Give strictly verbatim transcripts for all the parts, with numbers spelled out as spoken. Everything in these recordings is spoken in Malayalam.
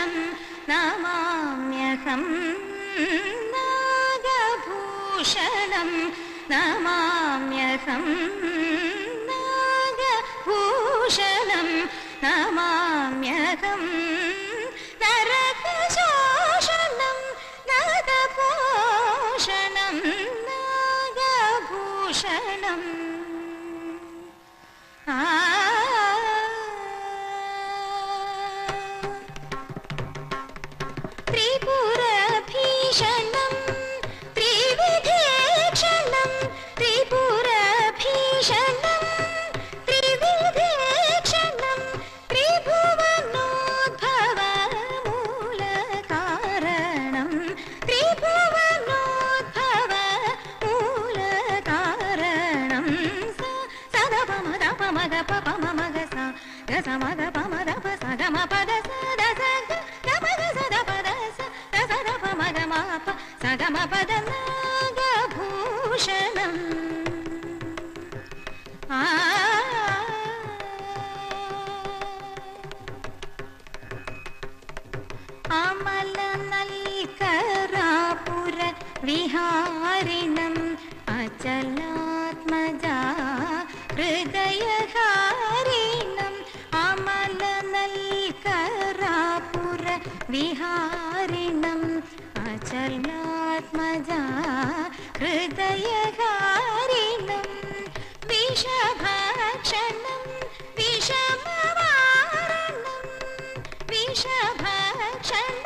നാഗഭൂഷണം നമാമ്യഹം നാഗഭൂഷണം നമാമ്യഹം നാഗഭൂഷണം നമാമ്യഹം നരകശോഷണം നാഗഭൂഷണം നാഗഭൂഷണം ആ ത്രിപുരഭീഷണം ത്രിവിധേക്ഷണം ത്രിപുരഭീഷണം ത്രിവിധേക്ഷണം ത്രിഭുവനോദ്ഭവ മൂലകാരണം ത്രിഭുവനോദ്ഭവ മൂലകാരണം സദപമദപമഗ പപമഗ സ ഗസമഗ പമദപ സഗമ പദ സദ സഗ ഗമഗ സദപദ സ സദപമഗ മാപ സഗമ പദ നാഗഭൂഷണം ആ അമല നൽകരാപുര വിഹാരിണം അചലാത്മജാ ഹൃദയഹാരിണം അമല നൽകരാപുര വിഹാരിണം അചലാത്മജാ ഹൃദയഹാരിണം വിഷഭക്ഷണം വിഷമവാരണം വിഷഭക്ഷണം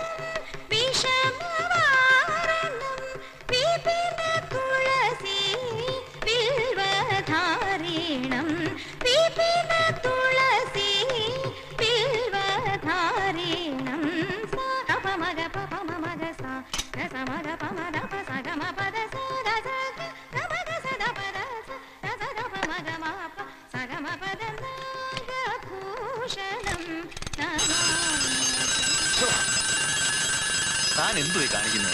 വിഷമവാരണം വിപിന തുളസി ബിൽവധാരിണം വിപിന തുളസി ബിൽവധാരിണം സപമഗ പപമഗ സ ഗസമഗ പമദപ സഗമ പദ സ ഗസ ഗമഗ സദ പദ സ ഗസദപമഗ മാപ സഗമ പദ നാഗഭൂഷണം താൻ എന്തുവായി കാണിക്കുന്നത്?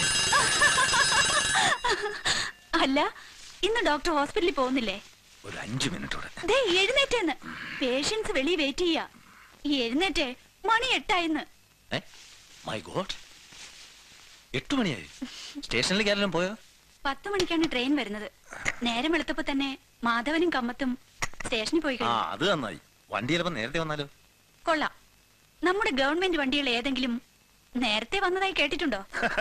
അല്ല, ഇന്ന് ഡോക്ടർ ഹോസ്പിറ്റലിൽ പോകുന്നില്ലേ? ഒരു അഞ്ചു മിനിറ്റോടെ എഴുന്നേറ്റെന്ന് പേഷ്യൻസ് വെളി വെയിറ്റ് ചെയ്യാ. എഴുന്നേറ്റേ, മണി എട്ടായിന്ന്. മൈ ഗോഡ്, എട്ടു മണിയായി. സ്റ്റേഷനിലേക്ക് ആരെങ്കിലും പോയോ? പത്ത് മണിക്കാണ് ട്രെയിൻ വരുന്നത്. നേരം വെളുത്തപ്പോ തന്നെ മാധവനും കമ്മത്തും സ്റ്റേഷനിൽ പോയി കഴിഞ്ഞു. അത് നന്നായി. വണ്ടി ചിലപ്പോ നേരത്തെ വന്നാലോ? കൊള്ളാം. നമ്മുടെ ഗവൺമെന്റ് വണ്ടികൾ ഏതെങ്കിലും നേരത്തെ വന്നതായി കേട്ടിട്ടുണ്ടോ?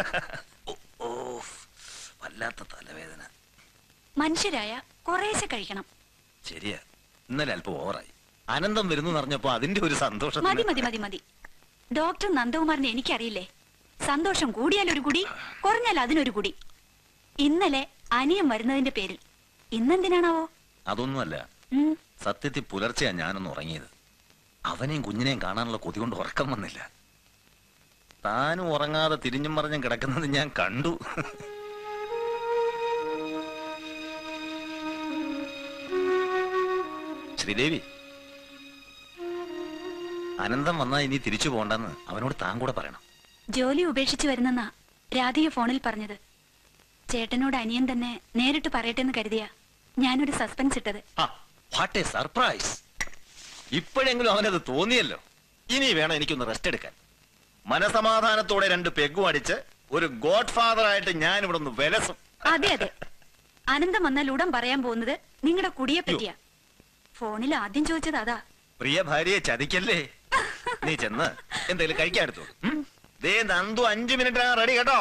വല്ലാത്ത തലവേദന. മനുഷ്യരായ കുറേശ്ശെ കഴിക്കണം. ശരിയാ, ഇന്നലെ അല്പം ഓവറായി. അനന്തം വരുന്നു പറഞ്ഞപ്പോ അതിന്റെ ഒരു സന്തോഷം. മതി മതി മതി മതി. ഡോക്ടർ നന്ദകുമാറിനെ എനിക്കറിയില്ലേ? സന്തോഷം കൂടിയാൽ ഒരു കുടി, കുറഞ്ഞാൽ അതിനൊരു കുടി. ഇന്നലെ അനിയൻ വരുന്നതിന്റെ പേരിൽ ഇന്നെന്തിനാണാവോ? അതൊന്നുമല്ല, സത്യത്തിൽ പുലർച്ചെയാ ഞാനൊന്ന് ഉറങ്ങിയത്. അവനെയും കുഞ്ഞിനെയും കാണാനുള്ള കൊതി കൊണ്ട് ഉറക്കം വന്നില്ല. താനും ഉറങ്ങാതെ തിരിഞ്ഞും മറിഞ്ഞും കിടക്കുന്നത് ഞാൻ കണ്ടു. ശ്രീദേവി, അനന്തം വന്നാ ഇനി തിരിച്ചു പോണ്ടെന്ന് അവനോട് താൻ കൂടെ പറയണം. ജോലി ഉപേക്ഷിച്ചു വരുന്നെന്നാ രാധിക ഫോണിൽ പറഞ്ഞത്. ചേട്ടനോട് അനിയൻ തന്നെ നേരിട്ട് പറയട്ടെ എന്ന് കരുതിയാ ഞാനൊരു സസ്പെൻസ് ഇട്ടത്. What a surprise! ഇപ്പോഴെങ്കിലും അവനത് തോന്നിയല്ലോ. ഇനി വേണം എനിക്കൊന്ന് റെസ്റ്റ് എടുക്കാൻ. മനസമാധാനത്തോടെ രണ്ട് പെഗും അടിച്ച് ഒരു ഗോഡ് ഫാദർ ആയിട്ട് ഞാൻ ഇവിടെ ഒന്ന് വിലസും. അതെ അതെ, അനന്തം വന്നാൽ ഉടൻ പറയാൻ പോകുന്നത് നിങ്ങളുടെ കുടിയെ പറ്റിയാ. ഫോണിൽ ആദ്യം ചോദിച്ചത് അതാ. പ്രിയ ഭാര്യയെ ചതിക്കല്ലേ. നീ ചെന്ന് എന്തെങ്കിലും കഴിക്കാൻ എടുത്തു. ദേ നന്ദു അഞ്ചു മിനിറ്റ് റെഡി കേട്ടോ.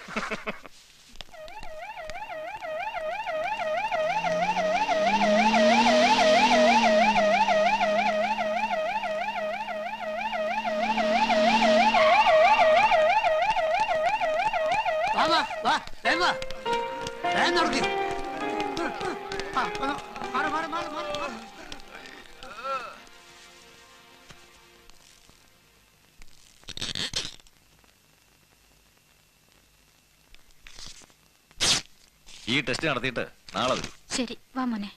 ഈ ടെസ്റ്റ് നടത്തിയിട്ട് നാളെ വരും. ശരി, വാ മോനെ.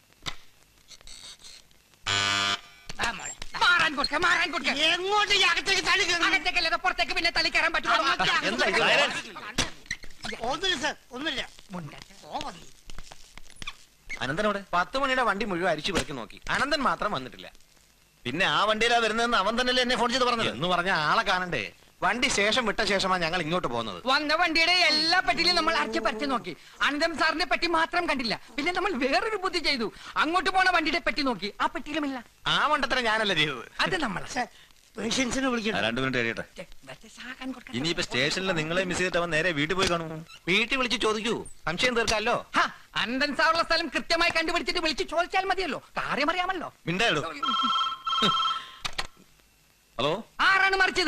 എങ്ങോട്ട് പുറത്തേക്ക് പിന്നെ തള്ളി കയറാൻ പറ്റുമോ? ഒന്നുമില്ല. അനന്തനോട് പത്ത് മണിയുടെ വണ്ടി മുഴുവൻ അരിച്ചു പെറുക്കി നോക്കി, അനന്തൻ മാത്രം വന്നിട്ടില്ല. പിന്നെ ആ വണ്ടിയിലാ വരുന്നതെന്ന് അവൻ തന്നെയല്ലേ എന്നെ ഫോൺ ചെയ്ത് പറഞ്ഞത്. എന്ന് പറഞ്ഞ ആളെ കാണണ്ടേ? വണ്ടി ശേഷം വിട്ട ശേഷമാണ് ഞങ്ങൾ ഇങ്ങോട്ട് പോകുന്നത്. വന്ന വണ്ടിയുടെ എല്ലാ പെട്ടിയിലും നമ്മൾ അരച്ച് പറിച്ചു നോക്കി. അനന്തം സാറിന്റെ പെട്ടി മാത്രം കണ്ടില്ല. പിന്നെ നമ്മൾ വേറൊരു ബുദ്ധി ചെയ്തു. അങ്ങോട്ട് പോണ വണ്ടിയുടെ പെട്ടി നോക്കി, ആ പെട്ടിയിലുമില്ല. ആ മണ്ടത്തരം ഞാനല്ല ചെയ്തത്. അത് നമ്മൾ പേഷ്യൻസിനെ വിളിക്കണം. രണ്ടു മിനിറ്റ് കഴിയട്ടെ. ഇനിയിപ്പോ സ്റ്റേഷനിൽ നിങ്ങളെ മിസ് ചെയ്തിട്ട് അവൻ നേരെ വീട്ടിൽ പോയി കാണുമോ? വീട്ടിൽ വിളിച്ച് ചോദിക്കൂ, സംശയം തീർക്കാമല്ലോ. അനന്തൻ സാറുള്ള സ്ഥലം കൃത്യമായി കണ്ടുപിടിച്ചിട്ട് വിളിച്ച് ചോദിച്ചാൽ മതിയല്ലോ, കാര്യം അറിയാമല്ലോ. മിണ്ടായിടോ. ഹലോ, ആരാണ് മറിച്ചത്?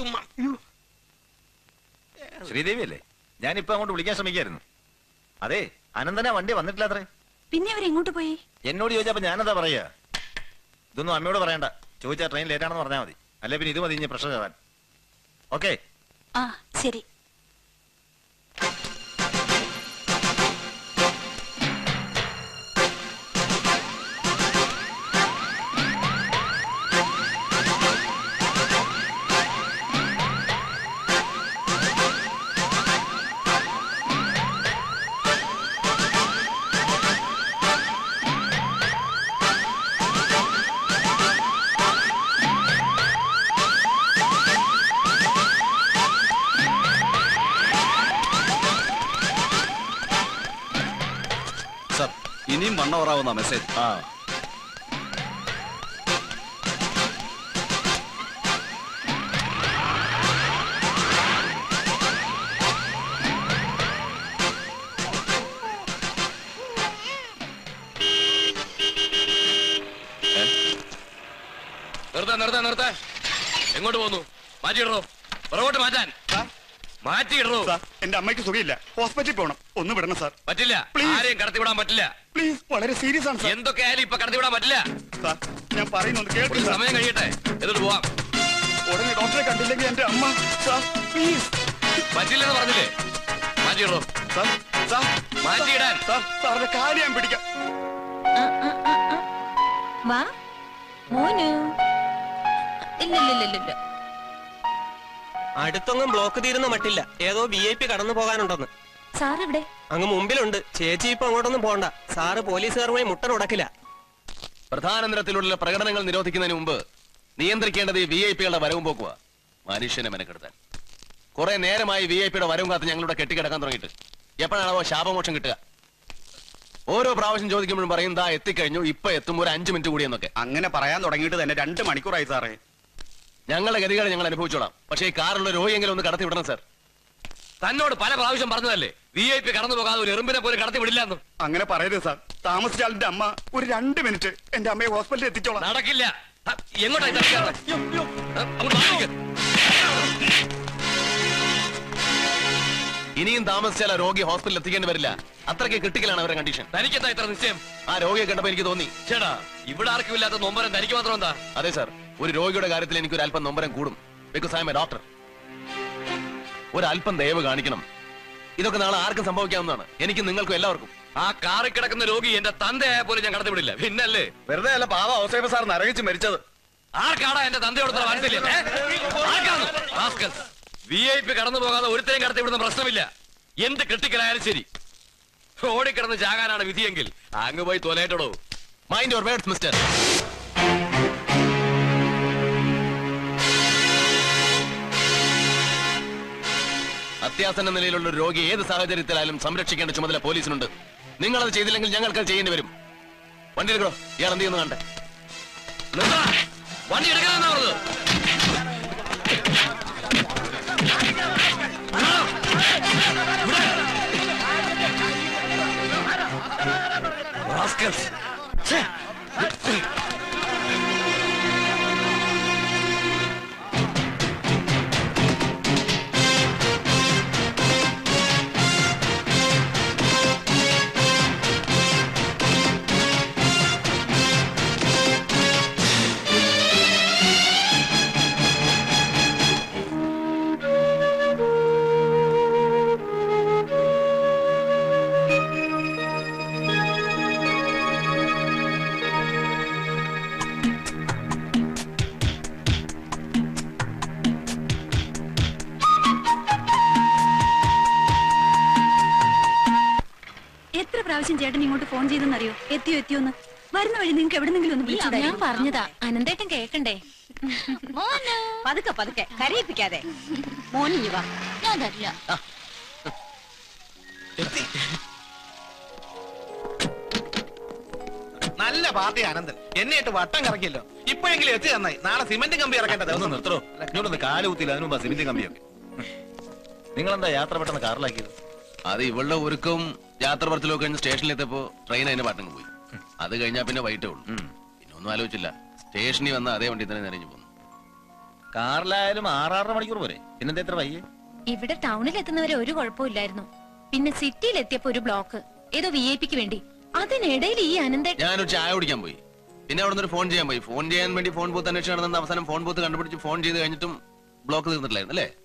ശ്രീദേവി അല്ലേ? ഞാനിപ്പോ അങ്ങോട്ട് വിളിക്കാൻ ശ്രമിക്കായിരുന്നു. അതെ, അനന്തനാ വണ്ടി വന്നിട്ടില്ല അത്രേ. പിന്നെ അവരെങ്ങോട്ട് പോയി? എന്നോട് ചോദിച്ചപ്പോ ഞാനെന്താ പറയാ? ഇതൊന്നും അമ്മയോട് പറയണ്ട. ചോദിച്ചാ ട്രെയിൻ ലേറ്റ് ആണെന്ന് പറഞ്ഞാൽ മതി. അല്ലെ പിന്നെ ഇത് മതി ഇനി പ്രശ്നം കയറാൻ. ഓക്കെ, ആ ശരി. ഇനിയും വൺ അവർ ആവുന്ന മെസ്സേജ്. ആ നിർത്താൻ നിർത്താൻ നിർത്താൻ. എങ്ങോട്ട് പോന്നു? മാറ്റിയിടറോ, പുറകോട്ട് മാറ്റാൻ മാറ്റിയിടറോ. എന്റെ അമ്മയ്ക്ക് സുഖമില്ല, ഹോസ്പിറ്റലിൽ പോകണം. ഒന്ന് വിടണം സാർ. പറ്റില്ല, ആരെയും കടത്തിവിടാൻ പറ്റില്ല. പ്ലീസ്, വളരെ സീരിയസ് ആണ് സാർ. എന്തൊക്കെ ആയാലും ഇപ്പൊ കടത്തിവിടാൻ പറ്റില്ല. സാർ, ഞാൻ പറയുന്നത് ഒരു കേൾക്കും. സമയം കഴിയട്ടെ, എന്നിട്ട് പോവാം. ഉടനെ ഡോക്ടറെ കണ്ടില്ലെങ്കിൽ എന്റെ അമ്മ. Sir please. പറ്റില്ലെന്ന് പറഞ്ഞില്ലേ? മാറ്റിയിടറോ. സാർ സാർ മാറ്റിയിടാൻ. സാർ സാറിന്റെ കാര്യം ഞാൻ പിടിക്കാം. വാ മോനു. ഇല്ലില്ലില്ല, അടുത്തൊന്നും ബ്ലോക്ക് തീരുന്ന മട്ടില്ല. ഏതോ വി ഐ പി കടന്നു പോകാനുണ്ടെന്ന്. സാർ ഇവിടെ അങ്ങ് മുമ്പിലുണ്ട്. ചേച്ചി ഇപ്പൊ അങ്ങോട്ടൊന്നും പോണ്ട. സാറ് പോലീസുകാരുമായി മുട്ട ഉടക്കില്ല. പ്രധാനതരത്തിലുള്ള പ്രകടനങ്ങൾ നിരോധിക്കുന്നതിന് മുമ്പ് നിയന്ത്രിക്കേണ്ടത് ഈ വി ഐ പികളുടെ വരവും പോക്കുക. മനുഷ്യനെ മെനക്കെടുത്താൻ കുറെ നേരമായി വി ഐ പിയുടെ വരവും കാത്ത് ഞങ്ങളുടെ കെട്ടിക്കിടക്കാൻ തുടങ്ങിയിട്ട്. എപ്പോഴാണോ ശാപമോക്ഷം കിട്ടുക? ഓരോ പ്രാവശ്യം ചോദിക്കുമ്പോഴും പറയും ദാ എത്തിക്കഴിഞ്ഞു, ഇപ്പൊ എത്തും, ഒരു അഞ്ചു മിനിറ്റ് കൂടി എന്നൊക്കെ. അങ്ങനെ പറയാൻ തുടങ്ങിയിട്ട് തന്നെ രണ്ട് മണിക്കൂറായി സാറേ. ഞങ്ങളുടെ ഗതികളെ ഞങ്ങൾ അനുഭവിച്ചോളാം. പക്ഷേ ഈ കാറുള്ള രോഗിയെങ്കിലും ഒന്ന് കടത്തി വിടണം സാർ. തന്നോട് പല പ്രാവശ്യം പറഞ്ഞതല്ലേ വി ഐ പി കടന്നു പോകാതെ ഒരു എറുമ്പിനെ പോലും കടത്തി വിടില്ലെന്ന്. അങ്ങനെ പറയരുത് സാർ. താമസിച്ചാലിന്റെ അമ്മ ഒരു രണ്ട് മിനിറ്റ് എന്റെ അമ്മയെ ഹോസ്പിറ്റലിൽ എത്തിച്ചോളാം. നടക്കില്ല. എങ്ങോട്ടായി? ഇനിയും താമസിച്ചാൽ ആ രോഗി ഹോസ്പിറ്റലിൽ എത്തിക്കേണ്ടി വരില്ല. അത്രയ്ക്ക് ക്രിട്ടിക്കലാണ് അവരുടെ കണ്ടീഷൻ. തനിക്കെന്താ ഇത്ര നിശ്ചയം? ആ രോഗിയെ കണ്ടപ്പോ എനിക്ക് തോന്നി, ചേട്ടാ ഇവിടെ ആർക്കും ഇല്ലാത്ത നൊമ്പരം തനിക്ക് മാത്രം എന്താ? അതെ സാർ, ഒരു രോഗിയുടെ കാര്യത്തിൽ എനിക്ക് ഒരു അല്പം നൊമ്പരം കൂടും. Because I am a doctor. ഒരു അല്പം ദയവ് കാണിക്കണം. ഇതൊക്കെ നാളെ ആർക്കും സംഭവിക്കാവുന്നതാണ്, എനിക്ക് നിങ്ങൾക്കും എല്ലാവർക്കും. ആ കാറിൽ കിടക്കുന്ന രോഗി എന്റെ തന്തയായ പോലും ഞാൻ കടത്തിവിടില്ല. പിന്നല്ലേ? വെറുതെ അല്ല പാവ ഔസേബ സാർ നരകിച്ച് മരിച്ചത്. ആർക്കാടാ എന്റെ തന്തയോട് മനസ്സില്ല? വി ഐ പി കടന്നു പോകാതെ ഒരുത്തരം കടത്തി വിടുന്ന പ്രശ്നമില്ല. എന്ത് ക്രിട്ടിക്കലായാലും ശരി. ഓടിക്കിടന്ന് ചാകാനാണ് വിധിയെങ്കിൽ അങ്ങ് പോയി തോലേറ്റടോ. Mind your words mister. അത്യാസന്ന നിലയിലുള്ള ഒരു രോഗി ഏത് സാഹചര്യത്തിലായാലും സംരക്ഷിക്കേണ്ട ചുമതല പോലീസിനുണ്ട്. നിങ്ങളത് ചെയ്തില്ലെങ്കിൽ ഞങ്ങൾക്ക് ചെയ്യേണ്ടി വരും. വണ്ടി എടുക്കണോ? ഇയാൾ എന്ത് ചെയ്യുന്നു കണ്ടേ? വണ്ടി എടുക്കാന്നാ പറഞ്ഞത്. പ്രാവശ്യം ചേട്ടൻ ഇങ്ങോട്ട് ഫോൺ ചെയ്തെന്നറിയോ? എത്തിയോ എത്തിയോന്ന്. വരുന്ന വഴി നിങ്ങൾക്ക് എവിടെന്നെങ്കിലും ഒന്ന് വിളിച്ചു. ഞാൻ പറഞ്ഞതാ, അനന്തേട്ടൻ കേക്കണ്ടേ? പതുക്കെ പതുക്കെ കരയിപ്പിക്കാതെ. മോനിഞ്ഞു വാ. ഞാൻ തരില്ല. നല്ല പാർട്ടി ആനന്ദൻ എന്നെ ഇട്ട് വട്ടം കറക്കിയല്ലോ. ഇപ്പോഴെങ്കിലും എത്തി നന്നായി. നാളെ സിമന്റ് കമ്പി ഇറക്കേണ്ട ഒന്ന് ദിവസം. നിർത്തോ. ഇങ്ങോട്ടൊന്ന് കാലുകുത്തില്ല, അതിനുമ്പോ സിമെന്റ് കമ്പിയൊക്കെ. നിങ്ങളെന്താ യാത്ര പെട്ടെന്ന് കാറിലാക്കിയത്? അത് ഇവളുടെ ഒരുക്കും യാത്ര പറച്ചിലൊക്കെ കഴിഞ്ഞ് സ്റ്റേഷനിലെത്തിയപ്പോ ട്രെയിൻ അതിന്റെ പാട്ടങ്ങ് പോയി. അത് കഴിഞ്ഞാ പിന്നെ വൈകിട്ടേ ഉള്ളൂ. പിന്നെ ഒന്നും ആലോചിച്ചില്ല. സ്റ്റേഷനിൽ വന്ന അതേ വണ്ടി തന്നെ നിറഞ്ഞു പോന്നു. കാറിലായാലും ആറാറര മണിക്കൂർ പോരെ, പിന്നെന്താ എത്ര വയ്യേ? ഇവിടെ ടൗണിൽ എത്തുന്നവരെ ഒരു കുഴപ്പമില്ലായിരുന്നു. പിന്നെ സിറ്റിയിൽ എത്തിയപ്പോ ഒരു ബ്ലോക്ക്, ഏതോ വി ഐ പിക്ക് വേണ്ടി. അതിനിടയിൽ ഈ അനന്തൻ ഞാനൊരു ചായ കുടിക്കാൻ പോയി. പിന്നെ അവിടെ നിന്ന് ഫോൺ ചെയ്യാൻ പോയി. ഫോൺ ചെയ്യാൻ വേണ്ടി ഫോൺ ബൂത്ത് അന്വേഷിച്ച് നടന്ന അവസാനം ഫോൺ ബൂത്ത് കണ്ടുപിടിച്ച് ഫോൺ ചെയ്ത് കഴിഞ്ഞിട്ടും ബ്ലോക്ക് തീർന്നിട്ടില്ലായിരുന്നു അല്ലേ?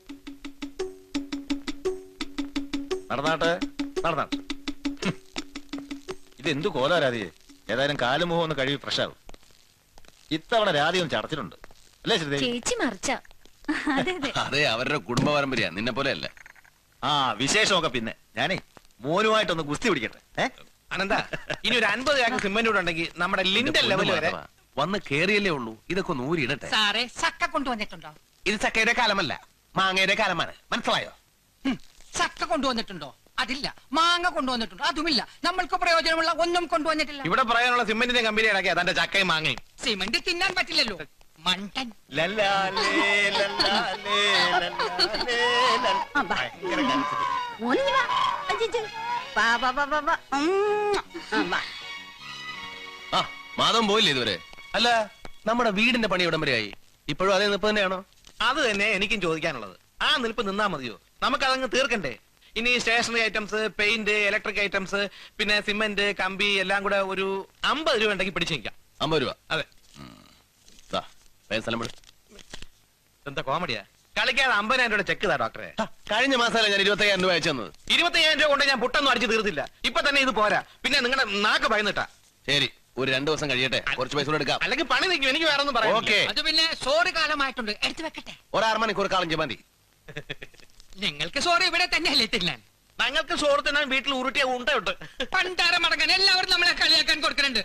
നടന്നാട്ടെ നടന്നാട്ടെ. ഇതെന്തു കോലാ രാധിയെ? ഏതായാലും കാലും മുഖം ഒന്ന് കഴുകി ഫ്രഷാവും. ഇത്തവണ രാധി ഒന്ന് ചടച്ചിട്ടുണ്ട് അല്ലേ ശ്രീദേവി? ചേച്ചി മറിച്ച. അതെ അതെ. അതെ, അവരുടെ കുടുംബ പാരമ്പര്യ, നിന്നെ പോലെ അല്ല. ആ വിശേഷമൊക്കെ പിന്നെ. ഞാനേ മോനുമായിട്ടൊന്ന് ഗുസ്തി പിടിക്കട്ടെ. ഏ അനന്ത, ഇനി ഒരു അൻപത് ചാക്ക് സിമന്റ് കൂടെ ഉണ്ടെങ്കിൽ നമ്മുടെ ലിൻഡൽ ലെവൽ വരെ വന്ന് കേറിയല്ലേ ഉള്ളൂ. ഇതൊക്കെ ഒന്ന് ഊരിയിടട്ടെ. സാറേ ചക്ക കൊണ്ടുവന്നിട്ടുണ്ടോ? ഇത് ചക്കയുടെ കാലമല്ല, മാങ്ങയുടെ കാലമാണ്. മനസ്സിലായോ? ഹും, ചക്ക കൊണ്ടുവന്നിട്ടുണ്ടോ? അതില്ല. മാങ്ങ കൊണ്ടുവന്നിട്ടുണ്ടോ? അതുമില്ല. നമ്മൾക്ക് പ്രയോജനമുള്ള ഒന്നും കൊണ്ടുവന്നിട്ടില്ല. ഇവിടെ പറയാനുള്ള സിമന്റിന്റെ കമ്പനി ഇടയ്ക്ക് അതെന്റെ ചക്കയും മാങ്ങയും. സിമന്റ് തിന്നാൻ പറ്റില്ലല്ലോ, മണ്ടൻ. ലല്ലാലേ, ലല്ലാലേ, ലല്ലാലേ, ലല്ലാ. ആ, വാ. ഭയങ്കര കരച്ചില്. മോനിഞ്ഞു വാ. അഞ്ചിഞ്ച്. വാ, വാ, വാ, വാ, വാ. ഉം. ആ, വാ. ആ മാധവൻ പോയില്ലേ ഇതുവരെ? അല്ല, നമ്മുടെ വീടിന്റെ പണി എവിടം വരെയായി? ഇപ്പോഴും അതേ നിപ്പ് തന്നെയാണോ? അത് തന്നെ എനിക്കും ചോദിക്കാനുള്ളത്. ആ നിൽപ്പ് നിന്നാ മതിയോ? നമുക്കതങ്ങ് തീർക്കണ്ടേ? ഇനി stationery items, paint, electric items, പിന്നെ സിമന്റ്, കമ്പി എല്ലാം കൂടെ ഒരു അമ്പത് രൂപ ഉണ്ടെങ്കിൽ പിടിച്ചു നിൽക്കാം. അമ്പത് രൂപ? അതെ. ദാ, വേഗം സ്ഥലം വിട്. എന്താ കോമഡിയാ? കളിക്കാതെ അമ്പതിനായിരം രൂപ ചെക്ക് താ ഡോക്ടറെ. ആ, കഴിഞ്ഞ മാസമല്ല ഞാൻ ഇരുപത്തയ്യായിരം രൂപ അയച്ചു തന്നത്. ഇരുപത്തയ്യായിരം രൂപ കൊണ്ട് ഞാൻ പുട്ടൊന്നും അടിച്ചു തീർത്തില്ല. ഇപ്പൊ തന്നെ ഇത് പോരാ. പിന്നെ നിങ്ങളുടെ നാക്ക് ഭയന്നിട്ടാ. ശരി, ഒരു രണ്ടു ദിവസം കഴിയട്ടെ, കുറച്ച് പൈസ കൂടെ എടുക്കാം. അല്ലെങ്കിൽ പണി നിൽക്കും. എനിക്ക് വേറെ ഒന്നും പറയാം. ഓക്കെ. അത് പിന്നെ സോറി കാലമായിട്ടുണ്ട്, എടുത്തു വെക്കട്ടെ. ഒരാറ് മണിക്കൂർ കാളം മതി. നിങ്ങൾക്ക് സോറി ഇവിടെ തന്നെയല്ലേ തിന്നാൻ? ഞങ്ങൾക്ക് ചോറ് തിന്നാൻ വീട്ടിൽ ഉരുട്ടിയ ഉണ്ടയുണ്ട്. പണ്ടാര മടങ്ങാൻ എല്ലാവരും നമ്മളെ കളിയാക്കാൻ കൊടുക്കുന്നുണ്ട്.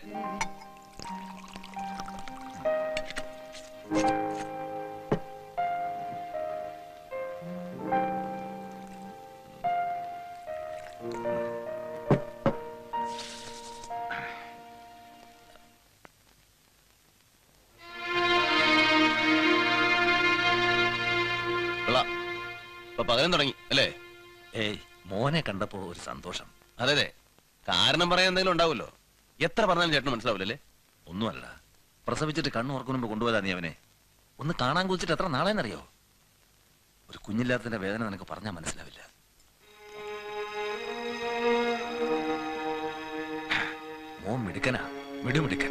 ഇപ്പൊ പകരം തുടങ്ങി അല്ലേ? ഏയ്, മോനെ കണ്ടപ്പോ ഒരു സന്തോഷം. അതെ അതെ, കാരണം പറയാൻ എന്തെങ്കിലും ഉണ്ടാവുമല്ലോ. എത്ര പറഞ്ഞാലും ചേട്ടന് മനസ്സിലാവില്ലല്ലേ? ഒന്നുമല്ല, പ്രസവിച്ചിട്ട് കണ്ണു ഓർക്കുമ്പോ കൊണ്ടുപോയതാ നീ അവനെ. ഒന്ന് കാണാൻ കുറിച്ചിട്ട് എത്ര നാളെന്നറിയോ? ഒരു കുഞ്ഞില്ലാത്തതിന്റെ വേദന നിനക്ക് പറഞ്ഞാൽ മനസ്സിലാവില്ല. മോൻ മിടുക്കനാ, മിടുമിടുക്കൻ.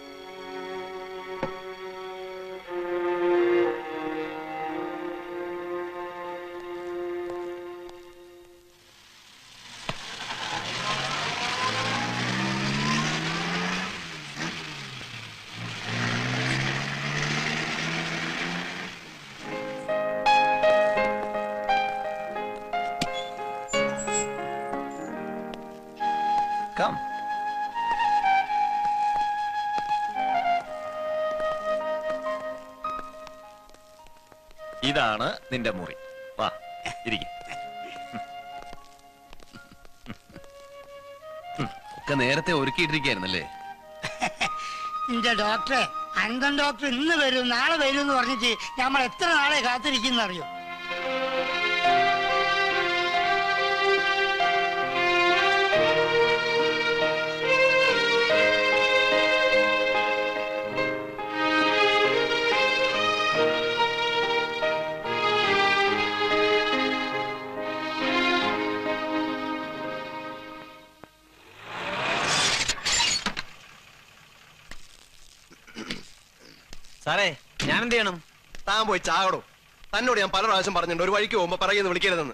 Come. ഇതാണ് നിന്റെ മുറി. വാ ഇരിക്കും. ഒക്കെ നേരത്തെ ഒരുക്കിയിട്ടിരിക്കായിരുന്നല്ലേ? നിന്റെ ഡോക്ടറെ, അന്തൻ ഡോക്ടർ ഇന്ന് വരും നാളെ വരും എന്ന് പറഞ്ഞിട്ട് നമ്മൾ എത്ര നാളെ കാത്തിരിക്കുന്ന അറിയോ? സാറേ, ഞാൻ എന്ത് ചെയ്യണം? താൻ പോയി ചാകടോ. തന്നോട് ഞാൻ പല പ്രാവശ്യം പറഞ്ഞിട്ടുണ്ട് ഒരു വഴിക്ക് പോകുമ്പോ പറയുന്നത് വിളിക്കരുതെന്ന്.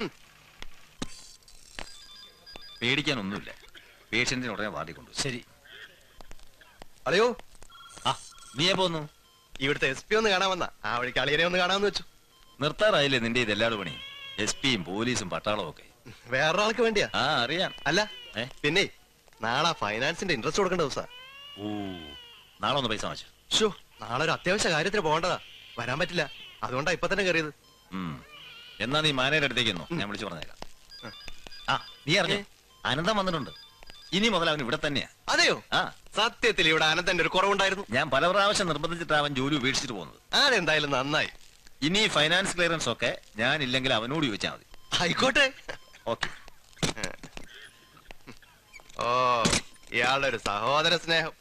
പേടിക്കാനൊന്നുമില്ല. പേഷ്യന്റിന് ഉടനെ വാർഡിൽ കൊണ്ടു. ശരി. അതെയോ, ആ നീയെ പോന്നു? ഇവിടുത്തെ എസ് പി ഒന്ന് കാണാൻ വന്ന ആ വഴിക്ക് അളിയനെ ഒന്ന് കാണാമെന്ന് വെച്ചു. നിർത്താറായില്ലേ നിന്റെ ഇതെല്ലാട് പണി? എസ് പിയും പോലീസും പട്ടാളവും ഒക്കെ വേറൊരാൾക്ക് വേണ്ടിയാ? ആ അറിയാം. അല്ല ഏ? പിന്നെ നാളെ ഫൈനാൻസിന്റെ ഇൻട്രസ്റ്റ് കൊടുക്കേണ്ട ദിവസാ. ഓ, നാളെ ഒന്ന് പൈസ വാങ്ങിച്ചു. ഷോ, നാളെ ഒരു അത്യാവശ്യ കാര്യത്തിന് പോകേണ്ടതാ, വരാൻ പറ്റില്ല. അതുകൊണ്ടാ ഇപ്പൊ തന്നെ കയറിയത്. എന്നാ നീ മാനേജർ അടുത്തേക്കുന്നു, ഞാൻ വിളിച്ചു പറഞ്ഞേക്കാം. ആ നീ അറിഞ്ഞോ, അനന്തം വന്നിട്ടുണ്ട്. ഇനി മുതൽ അവൻ ഇവിടെ തന്നെയാ. അതെയോ? ആ സത്യത്തിൽ ഇവിടെ അനന്തന്റെ ഒരു കുറവുണ്ടായിരുന്നു. ഞാൻ പല പ്രാവശ്യം നിർബന്ധിച്ചിട്ട് അവൻ ജോലി ഉപേക്ഷിച്ചിട്ട് പോകുന്നത്. അതെന്തായാലും നന്നായി. ഇനി ഫൈനാൻസ് ക്ലിയറൻസ് ഒക്കെ ഞാൻ ഇല്ലെങ്കിൽ അവനോട് ചോദിച്ചാൽ മതി. ആയിക്കോട്ടെ. ഓക്കെ. ഓ, ഇയാളുടെ ഒരു സഹോദര സ്നേഹം.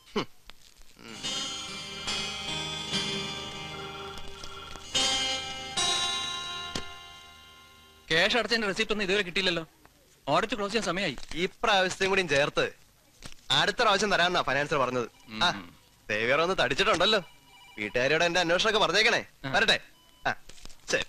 ക്യാഷ് അടച്ചതിന്റെ റെസിപ്റ്റ് ഒന്നും ഇതുവരെ കിട്ടിയില്ലല്ലോ. ഓഡിറ്റ് ക്ലോസ് ചെയ്യാൻ സമയമായി. ഇപ്രാവശ്യത്തെയും കൂടിയും ചേർത്ത് അടുത്ത പ്രാവശ്യം തരാന്നാ ഫൈനാൻസർ പറഞ്ഞത്. ആ സേവിയർ ഒന്ന് തടിച്ചിട്ടുണ്ടല്ലോ. വീട്ടുകാരോട് എന്റെ അന്വേഷണമൊക്കെ പറഞ്ഞേക്കണേ. വരട്ടെ. ആ ശരി.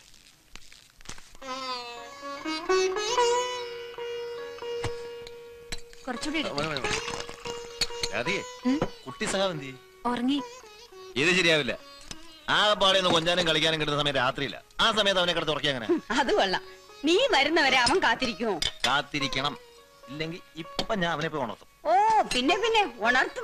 കുട്ടി സഹാബന്തി ഉറങ്ങി. ഇത് ശരിയാവില്ല. ആ പാടെയൊന്ന് കൊഞ്ചാനും കളിക്കാനും കിട്ടുന്ന സമയം രാത്രിയില്ല. ആ സമയത്ത് അവനെ കിടത്ത് ഉറക്കിയ അങ്ങനെ. അത് കൊള്ളാം. നീ വരുന്നവരെ അവൻ കാത്തിരിക്കുമോ? കാത്തിരിക്കണം. ഇല്ലെങ്കിൽ ഇപ്പൊ ഞാൻ അവനെ പോയി ഉണർത്തും. ഓ പിന്നെ പിന്നെ ഉണർത്തും.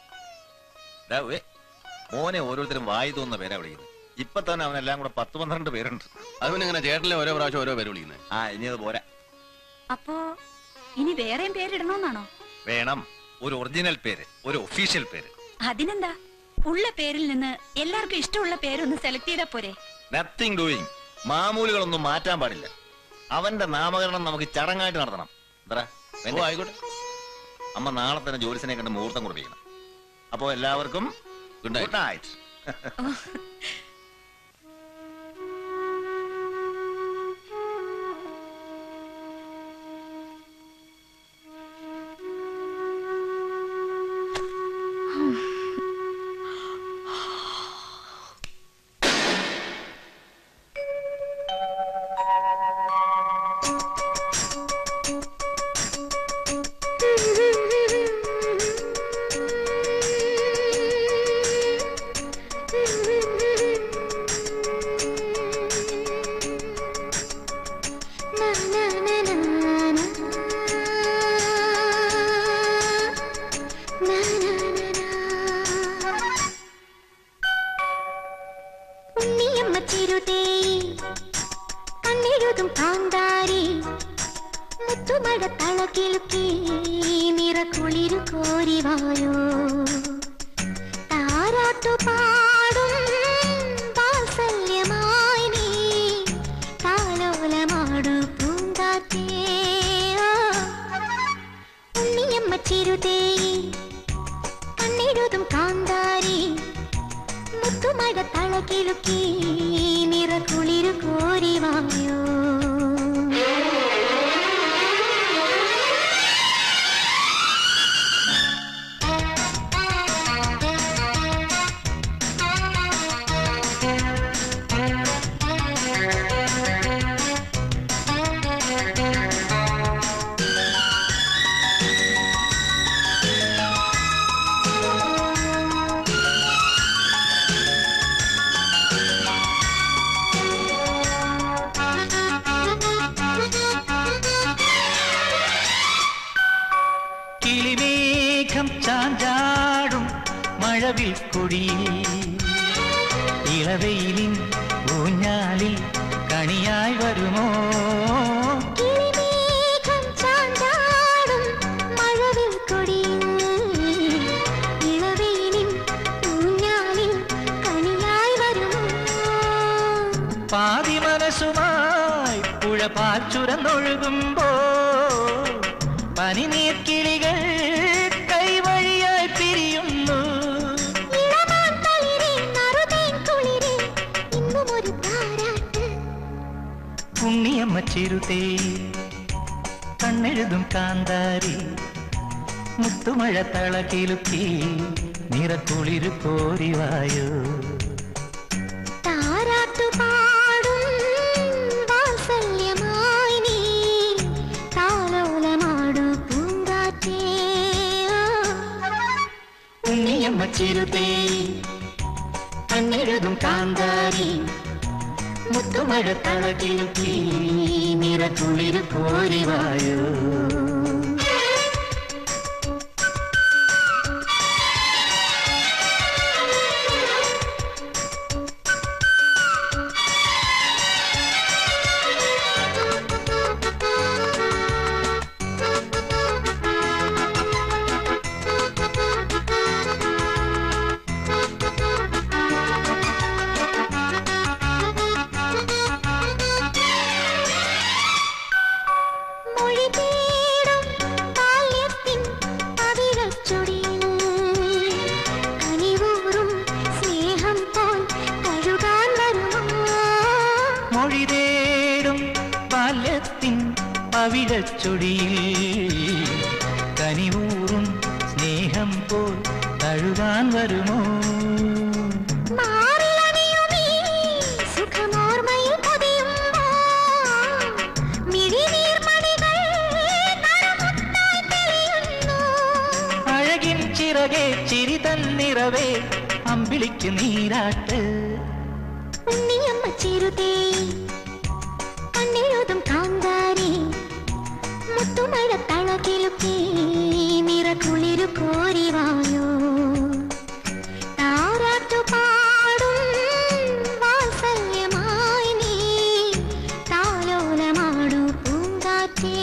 മോനെ ഓരോരുത്തരും വായി തോന്നുന്ന പേരാ വിളിക്കുന്നത്. ഇപ്പൊ തന്നെ അവനെല്ലാം കൂടെ പത്ത് പന്ത്രണ്ട് പേരുണ്ട്. അവനിങ്ങനെ ചേട്ടനെ ഓരോ പ്രാവശ്യം ഓരോ പേര് വിളിക്കുന്നത്. ആ ഇനി അത് പോരാ. അപ്പോ ഇനി വേറെയും പേരിടണമെന്നാണോ? വേണം. ഒരു ഒറിജിനൽ പേര്, ഒരു ഒഫീഷ്യൽ പേര്. അതിനെന്താ, ഉള്ള പേരിൽ നിന്ന് എല്ലാവർക്കും ഇഷ്ടമുള്ള പേരൊന്ന് സെലക്ട് ചെയ്താ പോരെ? Nothing doing. മാമൂലുകളൊന്നും മാറ്റാൻ പാടില്ല. അവന്റെ നാമകരണം നമുക്ക് ചടങ്ങായിട്ട് നടത്തണം. ആയിക്കോട്ടെ. അമ്മ നാളെ തന്നെ ജോലിസിനെ കണ്ട് മുഹൂർത്തം കുറിപ്പിക്കണം. അപ്പോ എല്ലാവർക്കും ഗുഡ് നൈറ്റ്. നൈറ്റ്. മൊഴി തേടും ബാല്യത്തിൻ പവിഴച്ചൊടിയിൽ കനിവൂറും സ്നേഹം പോൽ തഴുകാൻ വരുമോ? അഴകിൻ ചിറകെ ചിരി തന്നിറവേ അമ്പിളിക്ക് നീരാട്ട് ഉണ്ണിയമ്മ ചെറുതേ കണ്ണെഴുതും കാന്താരി മുത്തുമഴ തളകിലുക്കേ നിറകുളിരു കോരിവായോ താരാട്ടു പാടും വാത്സല്യമായി നീ താലോലമാടു പൂങ്കാറ്റേ.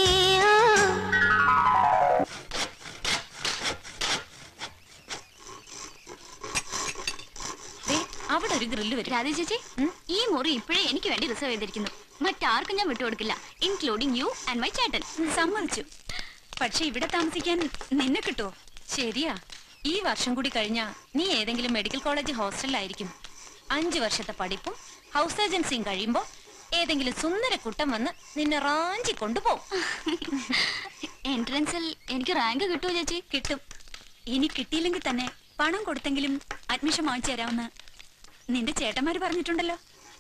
അവിടെ ഒരു ഗ്രില്ല് വരും. രാധേ ചേച്ചി, ഈ മുറി ഇപ്പോഴേ എനിക്ക് വേണ്ടി റിസർവ് ചെയ്തിരിക്കുന്നു. മറ്റാർക്കും ഞാൻ വിട്ടുകൊടുക്കില്ല, ഇൻക്ലൂഡിംഗ് യു ആൻഡ് മൈ ചേട്ടൻ. സമ്മതിച്ചു. പക്ഷെ ഇവിടെ താമസിക്കാൻ നിന്നെ കിട്ടുമോ? ശരിയാ, ഈ വർഷം കൂടി കഴിഞ്ഞാ നീ ഏതെങ്കിലും മെഡിക്കൽ കോളേജ് ഹോസ്റ്റലിലായിരിക്കും. അഞ്ചു വർഷത്തെ പഠിപ്പും ഹൗസ് ഏജൻസിയും കഴിയുമ്പോ ഏതെങ്കിലും സുന്ദര കുട്ടം വന്ന് നിന്നെ റാഞ്ചി കൊണ്ടുപോകും. എൻട്രൻസിൽ എനിക്ക് റാങ്ക് കിട്ടുമോ ചേച്ചി? കിട്ടും. ഇനി കിട്ടിയില്ലെങ്കിൽ തന്നെ പണം കൊടുത്തെങ്കിലും അഡ്മിഷൻ വാങ്ങിച്ചു തരാമെന്ന് നിന്റെ ചേട്ടന്മാര് പറഞ്ഞിട്ടുണ്ടല്ലോ.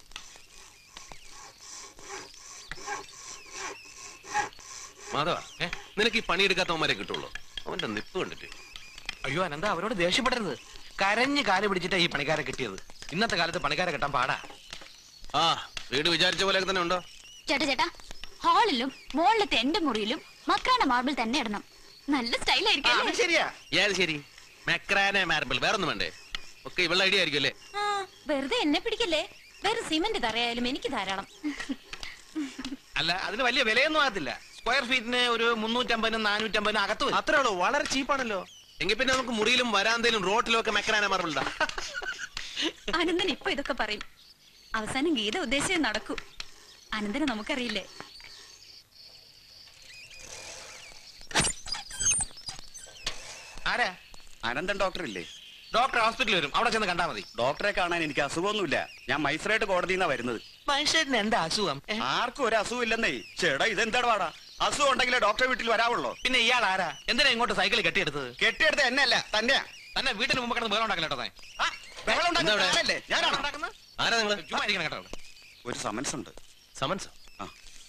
മാധവ, നിനക്ക് ഈ പണിയെടുക്കാത്തവന്മാരെ കിട്ടുള്ളൂ. അവന്റെ നിപ്പ് കണ്ടിട്ട്. അയ്യോ അനന്ത, അവരോട് ദേഷ്യപ്പെടരുത്. കരഞ്ഞ് കാല് പിടിച്ചിട്ടാ ഈ പണിക്കാരെ കിട്ടിയത്. ഇന്നത്തെ കാലത്ത് പണിക്കാരെ കിട്ടാൻ പാടാ. ആ വീട് വിചാരിച്ച പോലെ തന്നെ ഉണ്ടോ? ചേട്ടാ ചേട്ടാ, ഹാളിലും മുകളിലത്തെ എന്റെ മുറിയിലും മക്രാന മാർബിൾ തന്നെ ഇടണം. നല്ല സ്റ്റൈലായിരിക്കും. ശരിയാ, ഏത് ശരി? മെക്രാനെ മാർബിൾ, വേറൊന്നും വേണ്ടേ? ഒക്കെ ഇവളുടെ ഐഡിയ ആയിരിക്കും അല്ലേ? ആ വെറുതെ എന്നെ പിടിക്കല്ലേ. വേറെ സിമന്റ് തറയായാലും എനിക്ക് ധാരാളം. അല്ല, അതിന് വലിയ വിലയൊന്നും ആകത്തില്ല. സ്ക്വയർ ഫീറ്റിന് ഒരു മുന്നൂറ്റമ്പതിനും നാനൂറ്റമ്പതിനും അകത്ത് വരും. അത്രേ ഉള്ളൂ, വളരെ ചീപ്പാണല്ലോ. എങ്കിൽ പിന്നെ നമുക്ക് മുറിയിലും വരാന്തയിലും റോട്ടിലും ഒക്കെ മെക്രാന മാർബിൾ ഇടാം. അനന്തൻ ഇപ്പൊ ഇതൊക്കെ പറയും. അവസാനം ഗീത ഉദ്ദേശിച്ചേ നടക്കൂ. അനന്തനെ നമുക്കറിയില്ലേ. ആരാ? അനന്തൻ ഡോക്ടർ ഇല്ലേ? ഡോക്ടർ ഹോസ്പിറ്റലിൽ വരും, അവിടെ ചെന്ന് കണ്ടാ മതി. ഡോക്ടറെ കാണാൻ എനിക്ക് അസുഖമൊന്നുമില്ല. ഞാൻ മജിസ്ട്രേറ്റ് കോടതിയിൽ നിന്നാ വരുന്നത്. മനുഷ്യന് എന്താ അസുഖം? ആർക്കും ഒരു അസുഖം ഇല്ലെന്നേ. ചേട്ടാ ഇതെന്താ പാടാ? അസുഖം ഉണ്ടെങ്കിലേ ഡോക്ടറെ വീട്ടിൽ വരാവുള്ളൂ. പിന്നെ ഇയാൾ ആരാ? എന്തിനാ ഇങ്ങോട്ട് സൈക്കിൾ കെട്ടിയെടുത്തത്? കെട്ടിയെടുത്ത എന്നല്ല, തന്നെയാ. തന്നെ വീട്ടിന് മുമ്പ് കിടന്ന് ബഹളം ഉണ്ടാക്കല്ലോ. ആരാ നിങ്ങള്? കേട്ടോ, ഒരു സമൻസ് ഉണ്ട്. സമൻസ്? ആ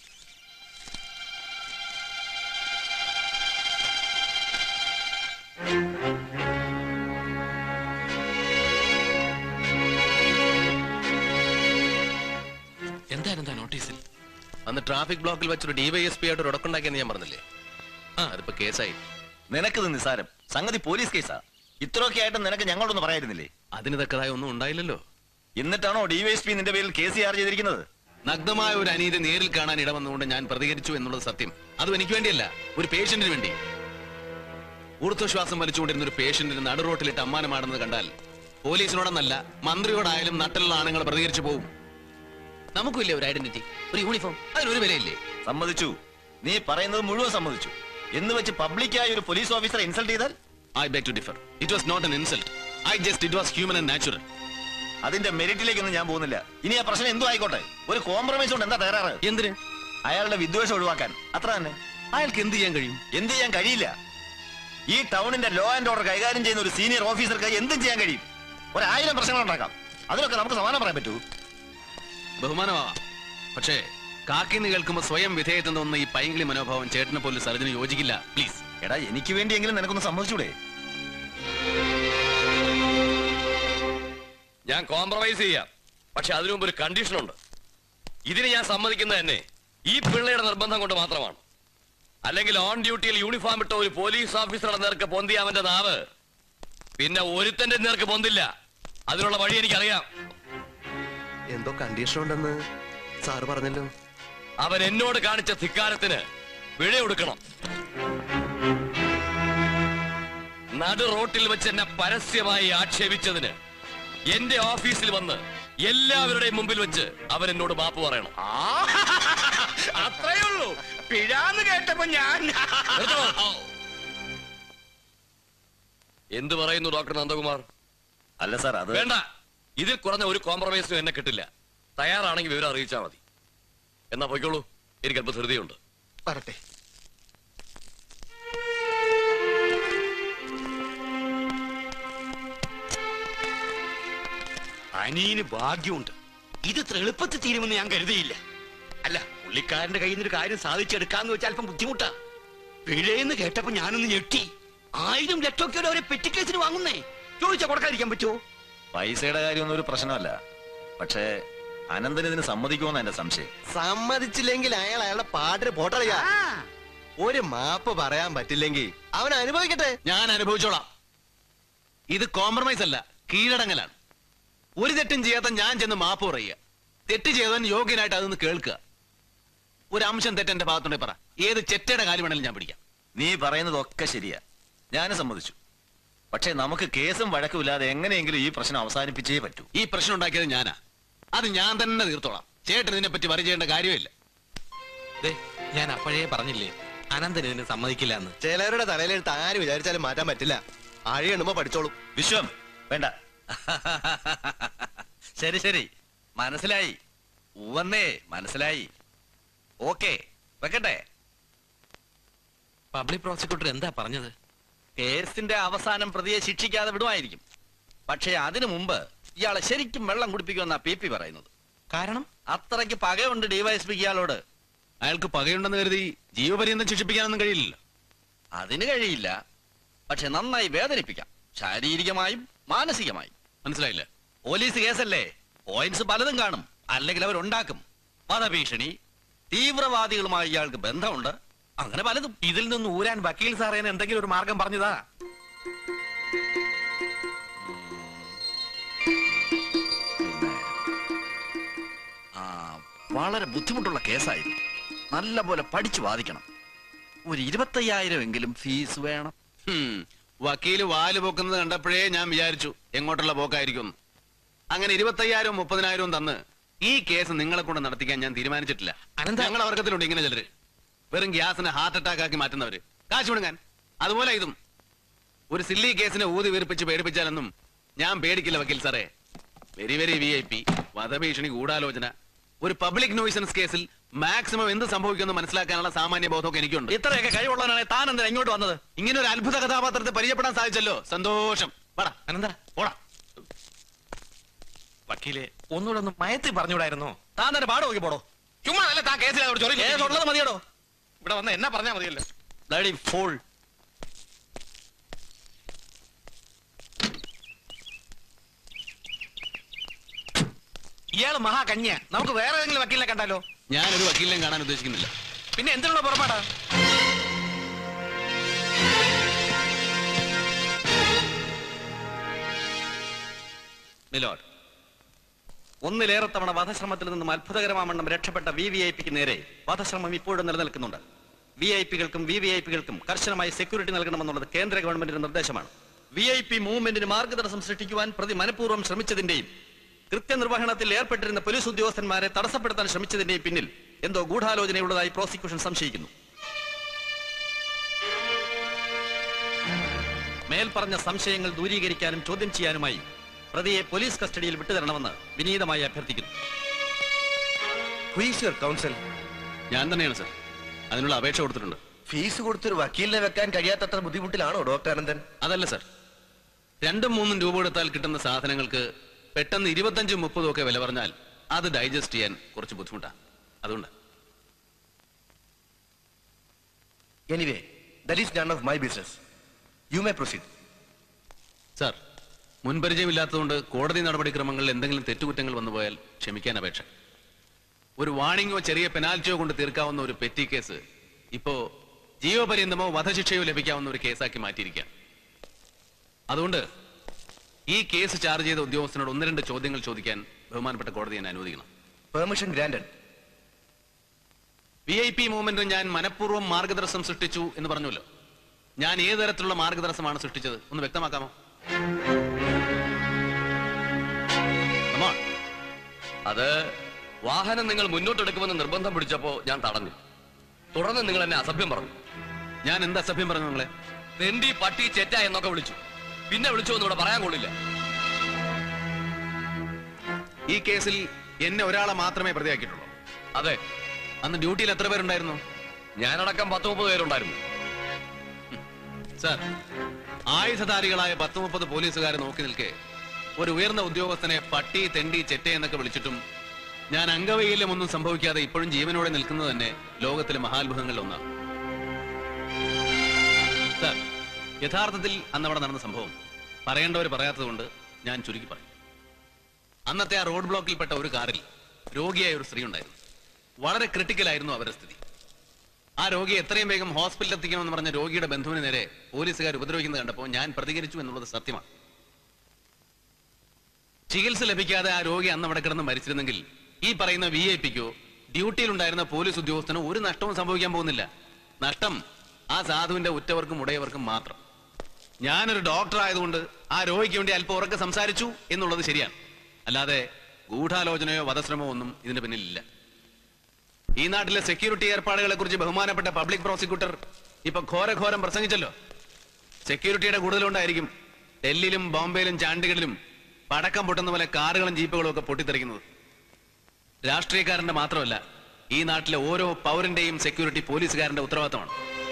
എന്താ നോട്ടീസിൽ? അന്ന് ട്രാഫിക് ബ്ലോക്കിൽ വെച്ചൊരു ഡിവൈഎസ്പി ആയിട്ട് ഉടക്കുണ്ടാക്കിയെന്ന് ഞാൻ പറഞ്ഞില്ലേ? ആ അതിപ്പോ കേസായി. നിനക്കിത് നിസാരം. സംഗതി പോലീസ് കേസാ. ഇത്രയൊക്കെ ആയിട്ട് നിനക്ക് ഞങ്ങളൊന്നും പറയായിരുന്നില്ലേ? അതിന് തക്കതായ ഒന്നും ഉണ്ടായില്ലല്ലോ. എന്നിട്ടാണോ ഡിവൈഎസ്പി നിന്റെ പേരിൽ കേസ് ചാർജ് ചെയ്തിരിക്കുന്നത്? നഗ്നമായ ഒരു അനീതി നേരിൽ കാണാൻ ഇടവന്നുകൊണ്ട് ഞാൻ പ്രതികരിച്ചു എന്നുള്ളത് സത്യം. അതും എനിക്ക് വേണ്ടിയല്ല, ഒരു പേഷ്യന്റിന് വേണ്ടി. ഊർധ്വശ്വാസം വലിച്ചുകൊണ്ടിരുന്ന ഒരു പേഷ്യന്റിന് നടുറോട്ടിലിട്ട് അമ്മാനമാടുന്നത് കണ്ടാൽ പോലീസിനോടെന്നല്ല മന്ത്രിയോടായാലും നട്ടിലുള്ള ആണുങ്ങൾ പ്രതികരിച്ചു പോകും. നമുക്കില്ലേ ഒരു ഐഡന്റിറ്റി, ഒരു യൂണിഫോം, അതിനൊരു വിലയില്ലേ? സമ്മതിച്ചു. നീ പറയുന്നത് മുഴുവൻ സമ്മതിച്ചു. എന്ന് വെച്ച് പബ്ലിക്കായി ഒരു പോലീസ് ഓഫീസറെ ഇൻസൾട്ട് ചെയ്താൽ? I beg to differ. It was not an insult. I just it was human and natural. അതിന്റെ മെറിറ്റിലേക്കൊന്നും ഞാൻ പോകുന്നില്ല. ഇനി ആ പ്രശ്നം എന്തോ ആയിക്കോട്ടെ, ഒരു കോംപ്രമൈസ് കൊണ്ട് എന്താ തകരാറ്? എന്തിന്? അയാളുടെ വിദ്വേഷം ഒഴിവാക്കാൻ, അത്ര തന്നെ. അയാൾക്ക് എന്ത് ചെയ്യാൻ കഴിയും? എന്ത് ചെയ്യാൻ കഴിയില്ല. ഈ ടൗണിന്റെ ലോ ആൻഡ് ഓർഡർ കൈകാര്യം ചെയ്യുന്ന ഒരു സീനിയർ ഓഫീസർക്ക് എന്തും ചെയ്യാൻ കഴിയും. ഒരായിരം പ്രശ്നങ്ങൾ ഉണ്ടാക്കാം. അതിനൊക്കെ നമുക്ക് സമാധാനം പറയാൻ പറ്റൂ. ബഹുമാനമാവാം, പക്ഷേ കാക്കിന്ന് കേൾക്കുമ്പോൾ സ്വയം വിധേയത്വം തോന്നുന്ന ഈ പൈങ്കിളി മനോഭാവം ചേട്ടനെ പോലെ സർജന് യോജിക്കില്ല. പ്ലീസ്. എടാ, എനിക്ക് വേണ്ടിയെങ്കിലും നിനക്കൊന്ന് സമ്മതിച്ചൂടെ? ഞാൻ കോംപ്രമൈസ് ചെയ്യാം, പക്ഷെ അതിനു മുമ്പ് ഒരു കണ്ടീഷൻ ഉണ്ട്. ഇതിന് ഞാൻ സമ്മതിക്കുന്നത് തന്നെ ഈ പിള്ളയുടെ നിർബന്ധം കൊണ്ട് മാത്രമാണ്. അല്ലെങ്കിൽ ഓൺ ഡ്യൂട്ടിയിൽ യൂണിഫോം ഇട്ട ഒരു പോലീസ് ഓഫീസറുടെ നേർക്ക് പൊന്തിയ അവന്റെ നാവ് പിന്നെ ഒരുത്തന്റെ നേർക്ക് പൊന്തില്ല. അതിനുള്ള വഴി എനിക്കറിയാം. എന്തോ കണ്ടീഷൻ ഉണ്ടെന്ന് സാറ് പറഞ്ഞല്ലോ. അവൻ എന്നോട് കാണിച്ച ധിക്കാരത്തിന് പിഴ കൊടുക്കണം. നടു റോട്ടിൽ വെച്ച് എന്നെ പരസ്യമായി ആക്ഷേപിച്ചതിന് എന്റെ ഓഫീസിൽ വന്ന് എല്ലാവരുടെയും മുമ്പിൽ വെച്ച് അവൻ എന്നോട് മാപ്പ് പറയണം. അത്രേ ഉള്ളൂ. പിഴാന്ന് കേട്ടപ്പോ ഞാൻ എന്ത് പറയുന്നു ഡോക്ടർ നന്ദകുമാർ? അല്ല സാർ, അത് വേണ്ട. ഇതിൽ കുറഞ്ഞ ഒരു കോംപ്രമൈസും എന്നെ കിട്ടില്ല. തയ്യാറാണെങ്കിൽ വിവരം അറിയിച്ചാൽ മതി. എന്നാ പോയിക്കോളൂ, എനിക്ക് അല്പം ധൃതിയുണ്ട്. വരട്ടെ. അനിയന് ഭാഗ്യമുണ്ട്. ഇത് ഇത്ര എളുപ്പത്തിൽ തീരുമെന്ന് ഞാൻ കരുതിയില്ല. അല്ല, പുള്ളിക്കാരന്റെ കയ്യിൽ നിന്ന് ഒരു കാര്യം സാധിച്ചെടുക്കാന്ന് വെച്ചാൽ അല്പം ബുദ്ധിമുട്ടാ. പിഴയെന്ന് കേട്ടപ്പോ ഞാനൊന്ന് ഞെട്ടി. ആയിരം ലക്ഷമൊക്കെ അവരെ പെറ്റിക്കേസിന് വാങ്ങുന്നേ. ചോദിച്ചാ കൊടുക്കാതിരിക്കാൻ പറ്റുമോ? പൈസയുടെ കാര്യമൊന്നും ഒരു പ്രശ്നമല്ല. പക്ഷേ അനന്തന് ഇതിന് സമ്മതിക്കുമെന്ന് എന്റെ സംശയം. സമ്മതിച്ചില്ലെങ്കിൽ അയാൾ അയാളുടെ പാട്ടിന് പോട്ടറിയാ. ഒരു മാപ്പ് പറയാൻ പറ്റില്ലെങ്കിൽ അവൻ അനുഭവിക്കട്ടെ. ഞാൻ അനുഭവിച്ചോളാം. ഇത് കോംപ്രമൈസ് അല്ല, കീഴടങ്ങലാണ്. ഒരു തെറ്റും ചെയ്യാത്ത ഞാൻ ചെന്ന് മാപ്പ് പറയുക, തെറ്റ് ചെയ്തവൻ യോഗ്യനായിട്ട് അതൊന്ന് കേൾക്കുക. ഒരു അംശം തെറ്റെന്റെ ഭാഗത്തുണ്ടെ പറ, ഏത് ചെറ്റയുടെ കാര്യം വേണമെങ്കിലും ഞാൻ പിടിക്കാം. നീ പറയുന്നതൊക്കെ ശരിയാ, ഞാനും സമ്മതിച്ചു. പക്ഷേ നമുക്ക് കേസും വഴക്കുമില്ലാതെ എങ്ങനെയെങ്കിലും ഈ പ്രശ്നം അവസാനിപ്പിച്ചേ പറ്റൂ. ഈ പ്രശ്നം ഉണ്ടാക്കിയത് ഞാനാ, അത് ഞാൻ തന്നെ തീർത്തോളാം. ചേട്ടൻ ഇതിനെ പറ്റി വരി ചെയ്യേണ്ട കാര്യമില്ല. ഞാൻ അപ്പോഴേ പറഞ്ഞില്ലേ അനന്തന് ഇതിന് സമ്മതിക്കില്ല എന്ന്. ചിലരുടെ തലയിലെടുത്ത് ആര് വിചാരിച്ചാലും മാറ്റാൻ പറ്റില്ല. ആഴി എണ്ണുമ്പോ പഠിച്ചോളും. വിശ്വം വേണ്ട. ശരി ശരി, മനസ്സിലായി. ഉവന്നേ മനസ്സിലായി. ഓക്കെ, വെക്കട്ടെ. പബ്ലിക് പ്രോസിക്യൂട്ടർ എന്താ പറഞ്ഞത്? കേസിന്റെ അവസാനം പ്രതിയെ ശിക്ഷിക്കാതെ വിടുമായിരിക്കും. പക്ഷേ അതിനു മുമ്പ് ഇയാളെ ശരിക്കും വെള്ളം കുടിപ്പിക്കുമെന്നാ പി പി പറയുന്നത്. കാരണം അത്രയ്ക്ക് പകയുണ്ട് ഡിവൈഎസ്പിക്ക് ഇയാളോട്. അയാൾക്ക് പകയുണ്ടെന്ന് കരുതി ജീവപര്യന്തം ശിക്ഷിപ്പിക്കാനൊന്നും കഴിയില്ലല്ലോ. അതിന് കഴിയില്ല, പക്ഷെ നന്നായി വേദനിപ്പിക്കാം, ശാരീരികമായും മാനസികമായും. മനസ്സിലായില്ല? പോലീസ് കേസല്ലേ, പോയിന്റ്സ് പലതും കാണും. അല്ലെങ്കിൽ അവരുണ്ടാക്കും. വധഭീഷണി, തീവ്രവാദികളുമായി ഇയാൾക്ക് ബന്ധമുണ്ട്, അങ്ങനെ പലതും. ഇതിൽ നിന്ന് ഊരാൻ വക്കീൽ സാറേന് എന്തെങ്കിലും ഒരു മാർഗം പറഞ്ഞതാ? ആ, വളരെ ബുദ്ധിമുട്ടുള്ള കേസായിരുന്നു. നല്ല പോലെ പഠിച്ചു വാദിക്കണം. ഒരു ഇരുപത്തയ്യായിരം എങ്കിലും ഫീസ് വേണം. വക്കീല് വാല് പോക്കുന്നത് കണ്ടപ്പോഴേ ഞാൻ വിചാരിച്ചു എങ്ങോട്ടുള്ള പോക്കായിരിക്കും. അങ്ങനെ ഇരുപത്തയ്യായിരവും മുപ്പതിനായിരവും തന്ന് ഈ കേസ് നിങ്ങളെ കൊണ്ട് നടത്തിക്കാൻ ഞാൻ തീരുമാനിച്ചിട്ടില്ല. ഞങ്ങളുടെ വർഗത്തിലുണ്ട് ഇങ്ങനെ ചിലര്, വെറും ഗ്യാസിനെ ഹാർട്ട് അറ്റാക്ക് ആക്കി മാറ്റുന്നവര്, കാശ് വിടുങ്ങാൻ. അതുപോലെ ഇതും ഒരു സില്ലി കേസിനെ ഊതി വീർപ്പിച്ച് പേടിപ്പിച്ചാലൊന്നും ഞാൻ പേടിക്കില്ല വക്കീൽ സാറേ. Very very V I P, വധഭീഷണി, ഗൂഢാലോചന, ഒരു പബ്ലിക് നോയിസൻസ് കേസിൽ മാക്സിമം എന്ത് സംഭവിക്കുമെന്ന് മനസ്സിലാക്കാനുള്ള സാമാന്യ ബോധമൊക്കെ എനിക്കുണ്ട്. ഇത്രയൊക്കെ കഴിവുള്ളവനാണ് താൻ എന്തിനാ ഇങ്ങോട്ട് വന്നത്? ഇങ്ങനെ ഒരു അത്ഭുത കഥാപാത്രത്തെ പരിചയപ്പെടാൻ സാധിച്ചല്ലോ, സന്തോഷം. അനന്ത പോടാ. വക്കീലെ, ഒന്നുകൂടെ ഒന്ന് മയത്തി പറഞ്ഞുകൂടായിരുന്നോ? താൻ തന്നെ പാട് നോക്കി പോടോ. ചുമ്മാ അല്ല, താൻ കേസുള്ളത് മതിയടോ. ഇവിടെ വന്ന് എന്നാ പറഞ്ഞാ മതിയല്ലോ. Bloody fool. ഇയാള് മഹാകന്യ. നമുക്ക് വേറെ ഏതെങ്കിലും വക്കീലിനെ കണ്ടാലോ? ഞാനൊരു വക്കീലിനെ കാണാൻ ഉദ്ദേശിക്കുന്നില്ല. പിന്നെ എന്തിനുള്ള പുറപ്പാടാ? മിലോഡ്, ഒന്നിലേറെ തവണ വധശ്രമത്തിൽ നിന്നും അത്ഭുതകരമാവണ്ണം രക്ഷപ്പെട്ട വി വി ഐ പിക്ക് നേരെ വധശ്രമം ഇപ്പോഴും നിലനിൽക്കുന്നുണ്ട്. വി ഐ പികൾക്കും വി വി ഐ പികൾക്കും കർശനമായി സെക്യൂരിറ്റി നൽകണമെന്നുള്ളത് കേന്ദ്ര ഗവൺമെന്റിന്റെ നിർദ്ദേശമാണ്. വി ഐ പി മൂവ്മെന്റിന് മാർഗതടസ്സം സൃഷ്ടിക്കുവാൻ പ്രതി മനഃപൂർവ്വം ശ്രമിച്ചതിന്റെയും കൃത്യനിർവഹണത്തിൽ ഏർപ്പെട്ടിരുന്ന പോലീസ് ഉദ്യോഗസ്ഥന്മാരെ തടസ്സപ്പെടുത്താൻ ശ്രമിച്ചതിന്റെയും പിന്നിൽ എന്തോ ഗൂഢാലോചനയുള്ളതായി പ്രോസിക്യൂഷൻ സംശയിക്കുന്നു. മേൽപ്പറഞ്ഞ സംശയങ്ങൾ ദൂരീകരിക്കാനും ചോദ്യം ചെയ്യാനുമായി പ്രതിയെ പോലീസ് കസ്റ്റഡിയിൽ വിട്ടുതരണമെന്ന് വിനീതമായി അഭ്യർത്ഥിക്കുന്നു. കൗൺസിൽ ഞാൻ തന്നെയാണ് സർ, അതിനുള്ള അപേക്ഷ കൊടുത്തിട്ടുണ്ട്. ഫീസ് കൊടുത്തൊരു വക്കീലിനെ വെക്കാൻ കഴിയാത്തത്ര ബുദ്ധിമുട്ടിലാണോ ഡോക്ടർ അനന്തൻ? അതല്ല സർ, രണ്ടും മൂന്നും രൂപ കൊടുത്താൽ കിട്ടുന്ന സാധനങ്ങൾക്ക് പെട്ടെന്ന് ഇരുപത്തഞ്ചും മുപ്പതും ഒക്കെ വില പറഞ്ഞാൽ അത് ഡൈജസ്റ്റ് ചെയ്യാൻ കുറച്ച് ബുദ്ധിമുട്ടാണ്. അതുകൊണ്ട് anyway, that is none of my business. You may proceed. Sir, മുൻപരിചയമില്ലാത്തതുകൊണ്ട് കോടതി നടപടിക്രമങ്ങളിൽ എന്തെങ്കിലും തെറ്റുകുറ്റങ്ങൾ വന്നുപോയാൽ ക്ഷമിക്കാൻ അപേക്ഷ. ഒരു വാണിംഗോ ചെറിയ പെനാൽറ്റിയോ കൊണ്ട് തീർക്കാവുന്ന ഒരു പെറ്റി കേസ് ഇപ്പോ ജീവപര്യന്തമോ വധശിക്ഷയോ ലഭിക്കാവുന്ന ഒരു കേസാക്കി മാറ്റിയിരിക്കാം. അതുകൊണ്ട് ഈ കേസ് ചാർജ് ചെയ്ത ഉദ്യോഗസ്ഥനോട് ഒന്ന് രണ്ട് ചോദ്യങ്ങൾ ചോദിക്കാൻ ബഹുമാനപ്പെട്ട കോടതി എന്നെ അനുവദിക്കണം. Permission granted. V I P മൂവ്മെന്റിന് ഞാൻ മനഃപൂർവ്വം മാർഗദർശനം സൃഷ്ടിച്ചു എന്ന് പറഞ്ഞല്ലോ. ഞാൻ ഏത് തരത്തിലുള്ള മാർഗദർശനമാണ് സൃഷ്ടിച്ചത് ഒന്ന് വ്യക്തമാക്കാമോ? അത് വാഹനം നിങ്ങൾ മുന്നോട്ടെടുക്കുമെന്ന് നിർബന്ധം പിടിച്ചപ്പോ ഞാൻ തടഞ്ഞു. തുടർന്ന് നിങ്ങൾ എന്നെ അസഭ്യം പറഞ്ഞു. ഞാൻ എന്ത് അസഭ്യം പറഞ്ഞു നിങ്ങളെ? തെണ്ടി, പട്ടി, ചെറ്റ എന്നൊക്കെ വിളിച്ചു. പിന്നെ വിളിച്ചു എന്ന് ഇവിടെ പറയാൻ കൊള്ളില്ല. ഈ കേസിൽ എന്നെ ഒരാളെ മാത്രമേ പ്രതിയാക്കിയിട്ടുള്ളൂ. അതെ. അന്ന് ഡ്യൂട്ടിയിൽ എത്ര പേരുണ്ടായിരുന്നു? ഞാനടക്കം പത്ത് മുപ്പത് പേരുണ്ടായിരുന്നു. സാർ, ആയുധധാരികളായ പത്ത് മുപ്പത് പോലീസുകാരെ നോക്കി നിൽക്കെ ഒരു ഉയർന്ന ഉദ്യോഗസ്ഥനെ പട്ടി, തെണ്ടി, ചെറ്റ എന്നൊക്കെ വിളിച്ചിട്ടും ഞാൻ അംഗവൈകല്യം ഒന്നും സംഭവിക്കാതെ ഇപ്പോഴും ജീവനോടെ നിൽക്കുന്നത് തന്നെ ലോകത്തിലെ മഹാത്ഭുതങ്ങളിൽ ഒന്നാണ്. സാർ, യഥാർത്ഥത്തിൽ അന്ന് അവിടെ നടന്ന സംഭവം പറയേണ്ടവർ പറയാത്തതുകൊണ്ട് ഞാൻ ചുരുക്കി പറയും. അന്നത്തെ ആ റോഡ് ബ്ലോക്കിൽപ്പെട്ട ഒരു കാറിൽ രോഗിയായ ഒരു സ്ത്രീ ഉണ്ടായിരുന്നു. വളരെ ക്രിട്ടിക്കലായിരുന്നു അവരുടെ സ്ഥിതി. ആ രോഗിയെ എത്രയും വേഗം ഹോസ്പിറ്റലിൽ എത്തിക്കണമെന്ന് പറഞ്ഞ രോഗിയുടെ ബന്ധുവിന് നേരെ പോലീസുകാർ ഉപദ്രവിക്കുന്നത് കണ്ടപ്പോൾ ഞാൻ പ്രതികരിച്ചു എന്നുള്ളത് സത്യമാണ്. ചികിത്സ ലഭിക്കാതെ ആ രോഗി അന്ന് അവിടെ കിടന്ന് മരിച്ചിരുന്നെങ്കിൽ ഈ പറയുന്ന വി ഐ പിക്കോ ഡ്യൂട്ടിയിലുണ്ടായിരുന്ന പോലീസ് ഉദ്യോഗസ്ഥനോ ഒരു നഷ്ടവും സംഭവിക്കാൻ പോകുന്നില്ല. നഷ്ടം ആ സാധുവിന്റെ ഉറ്റവർക്കും ഉടയവർക്കും മാത്രം. ഞാനൊരു ഡോക്ടർ ആയതുകൊണ്ട് ആ രോഗിക്ക് വേണ്ടി അല്പം ഉറക്കെ സംസാരിച്ചു എന്നുള്ളത് ശരിയാണ്. അല്ലാതെ ഗൂഢാലോചനയോ വധശ്രമോ ഒന്നും ഇതിന് പിന്നിലില്ല. ഈ നാട്ടിലെ സെക്യൂരിറ്റി ഏർപ്പാടുകളെ കുറിച്ച് ബഹുമാനപ്പെട്ട പബ്ലിക് പ്രോസിക്യൂട്ടർ ഇപ്പൊ ഘോരഘോരം പ്രസംഗിച്ചല്ലോ. സെക്യൂരിറ്റിയുടെ കൂടുതലുണ്ടായിരിക്കും ഡൽഹിയിലും ബോംബെയിലും ചാണ്ടിഗഡിലും പടക്കം പൊട്ടുന്ന പോലെ കാറുകളും ജീപ്പുകളും ഒക്കെ പൊട്ടിത്തെറിക്കുന്നത്. രാഷ്ട്രീയക്കാരന്റെ മാത്രമല്ല, ഈ നാട്ടിലെ ഓരോ പൗരന്റെയും സെക്യൂരിറ്റി പോലീസുകാരന്റെ ഉത്തരവാദിത്തമാണ്.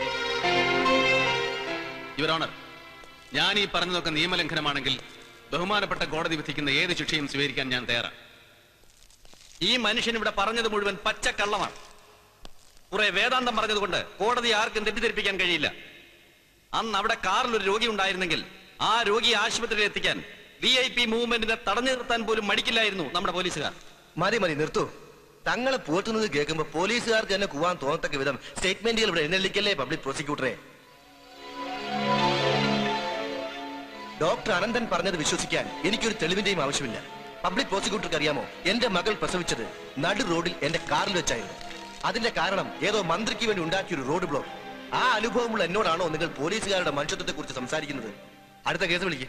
യുവർ ഓണർ, ഞാൻ ഈ പറഞ്ഞതൊക്കെ നിയമലംഘനമാണെങ്കിൽ ബഹുമാനപ്പെട്ട കോടതി വിധിക്കുന്ന ഏത് ശിക്ഷയും സ്വീകരിക്കാൻ ഞാൻ തയ്യാറാണ്. ഈ മനുഷ്യൻ ഇവിടെ പറഞ്ഞത് മുഴുവൻ പച്ചക്കള്ളമാണ്. കുറെ വേദാന്തം പറഞ്ഞതുകൊണ്ട് കോടതി ആർക്കും തെറ്റിദ്ധരിപ്പിക്കാൻ കഴിയില്ല. അന്ന് അവിടെ കാറിൽ ഒരു രോഗി ഉണ്ടായിരുന്നെങ്കിൽ ആ രോഗിയെ ആശുപത്രിയിൽ എത്തിക്കാൻ വി ഐ പി മൂവ്മെന്റിനെ തടഞ്ഞു നിർത്താൻ പോലും മടിക്കില്ലായിരുന്നു നമ്മുടെ പോലീസുകാർ. മതി മതി നിർത്തൂ. തങ്ങളെ പോറ്റുന്നത് കേൾക്കുമ്പോ പോലീസുകാർക്ക് തന്നെ കൂവാൻ തോന്നത്തക്ക വിധം സ്റ്റേറ്റ്മെന്റുകൾ ഇവിടെ എഴുന്നള്ളിക്കല്ലേ പബ്ലിക് പ്രോസിക്യൂട്ടറെ. ഡോക്ടർ അനന്തൻ പറഞ്ഞത് വിശ്വസിക്കാൻ എനിക്കൊരു തെളിവിന്റെയും ആവശ്യമില്ല. പബ്ലിക് പ്രോസിക്യൂട്ടർക്ക് അറിയാമോ, എന്റെ മകൾ പ്രസവിച്ചത് നടു റോഡിൽ എന്റെ കാറിൽ വെച്ചായിരുന്നു. അതിന്റെ കാരണം ഏതോ മന്ത്രിക്ക് വേണ്ടി ഉണ്ടാക്കിയ ഒരു റോഡ് ബ്ലോക്ക്. ആ അനുഭവമുള്ള എന്നോടാണോ നിങ്ങൾ പോലീസുകാരുടെ മനുഷ്യത്വത്തെ കുറിച്ച് സംസാരിക്കുന്നത്? അടുത്ത കേസ് വിളിക്കുക.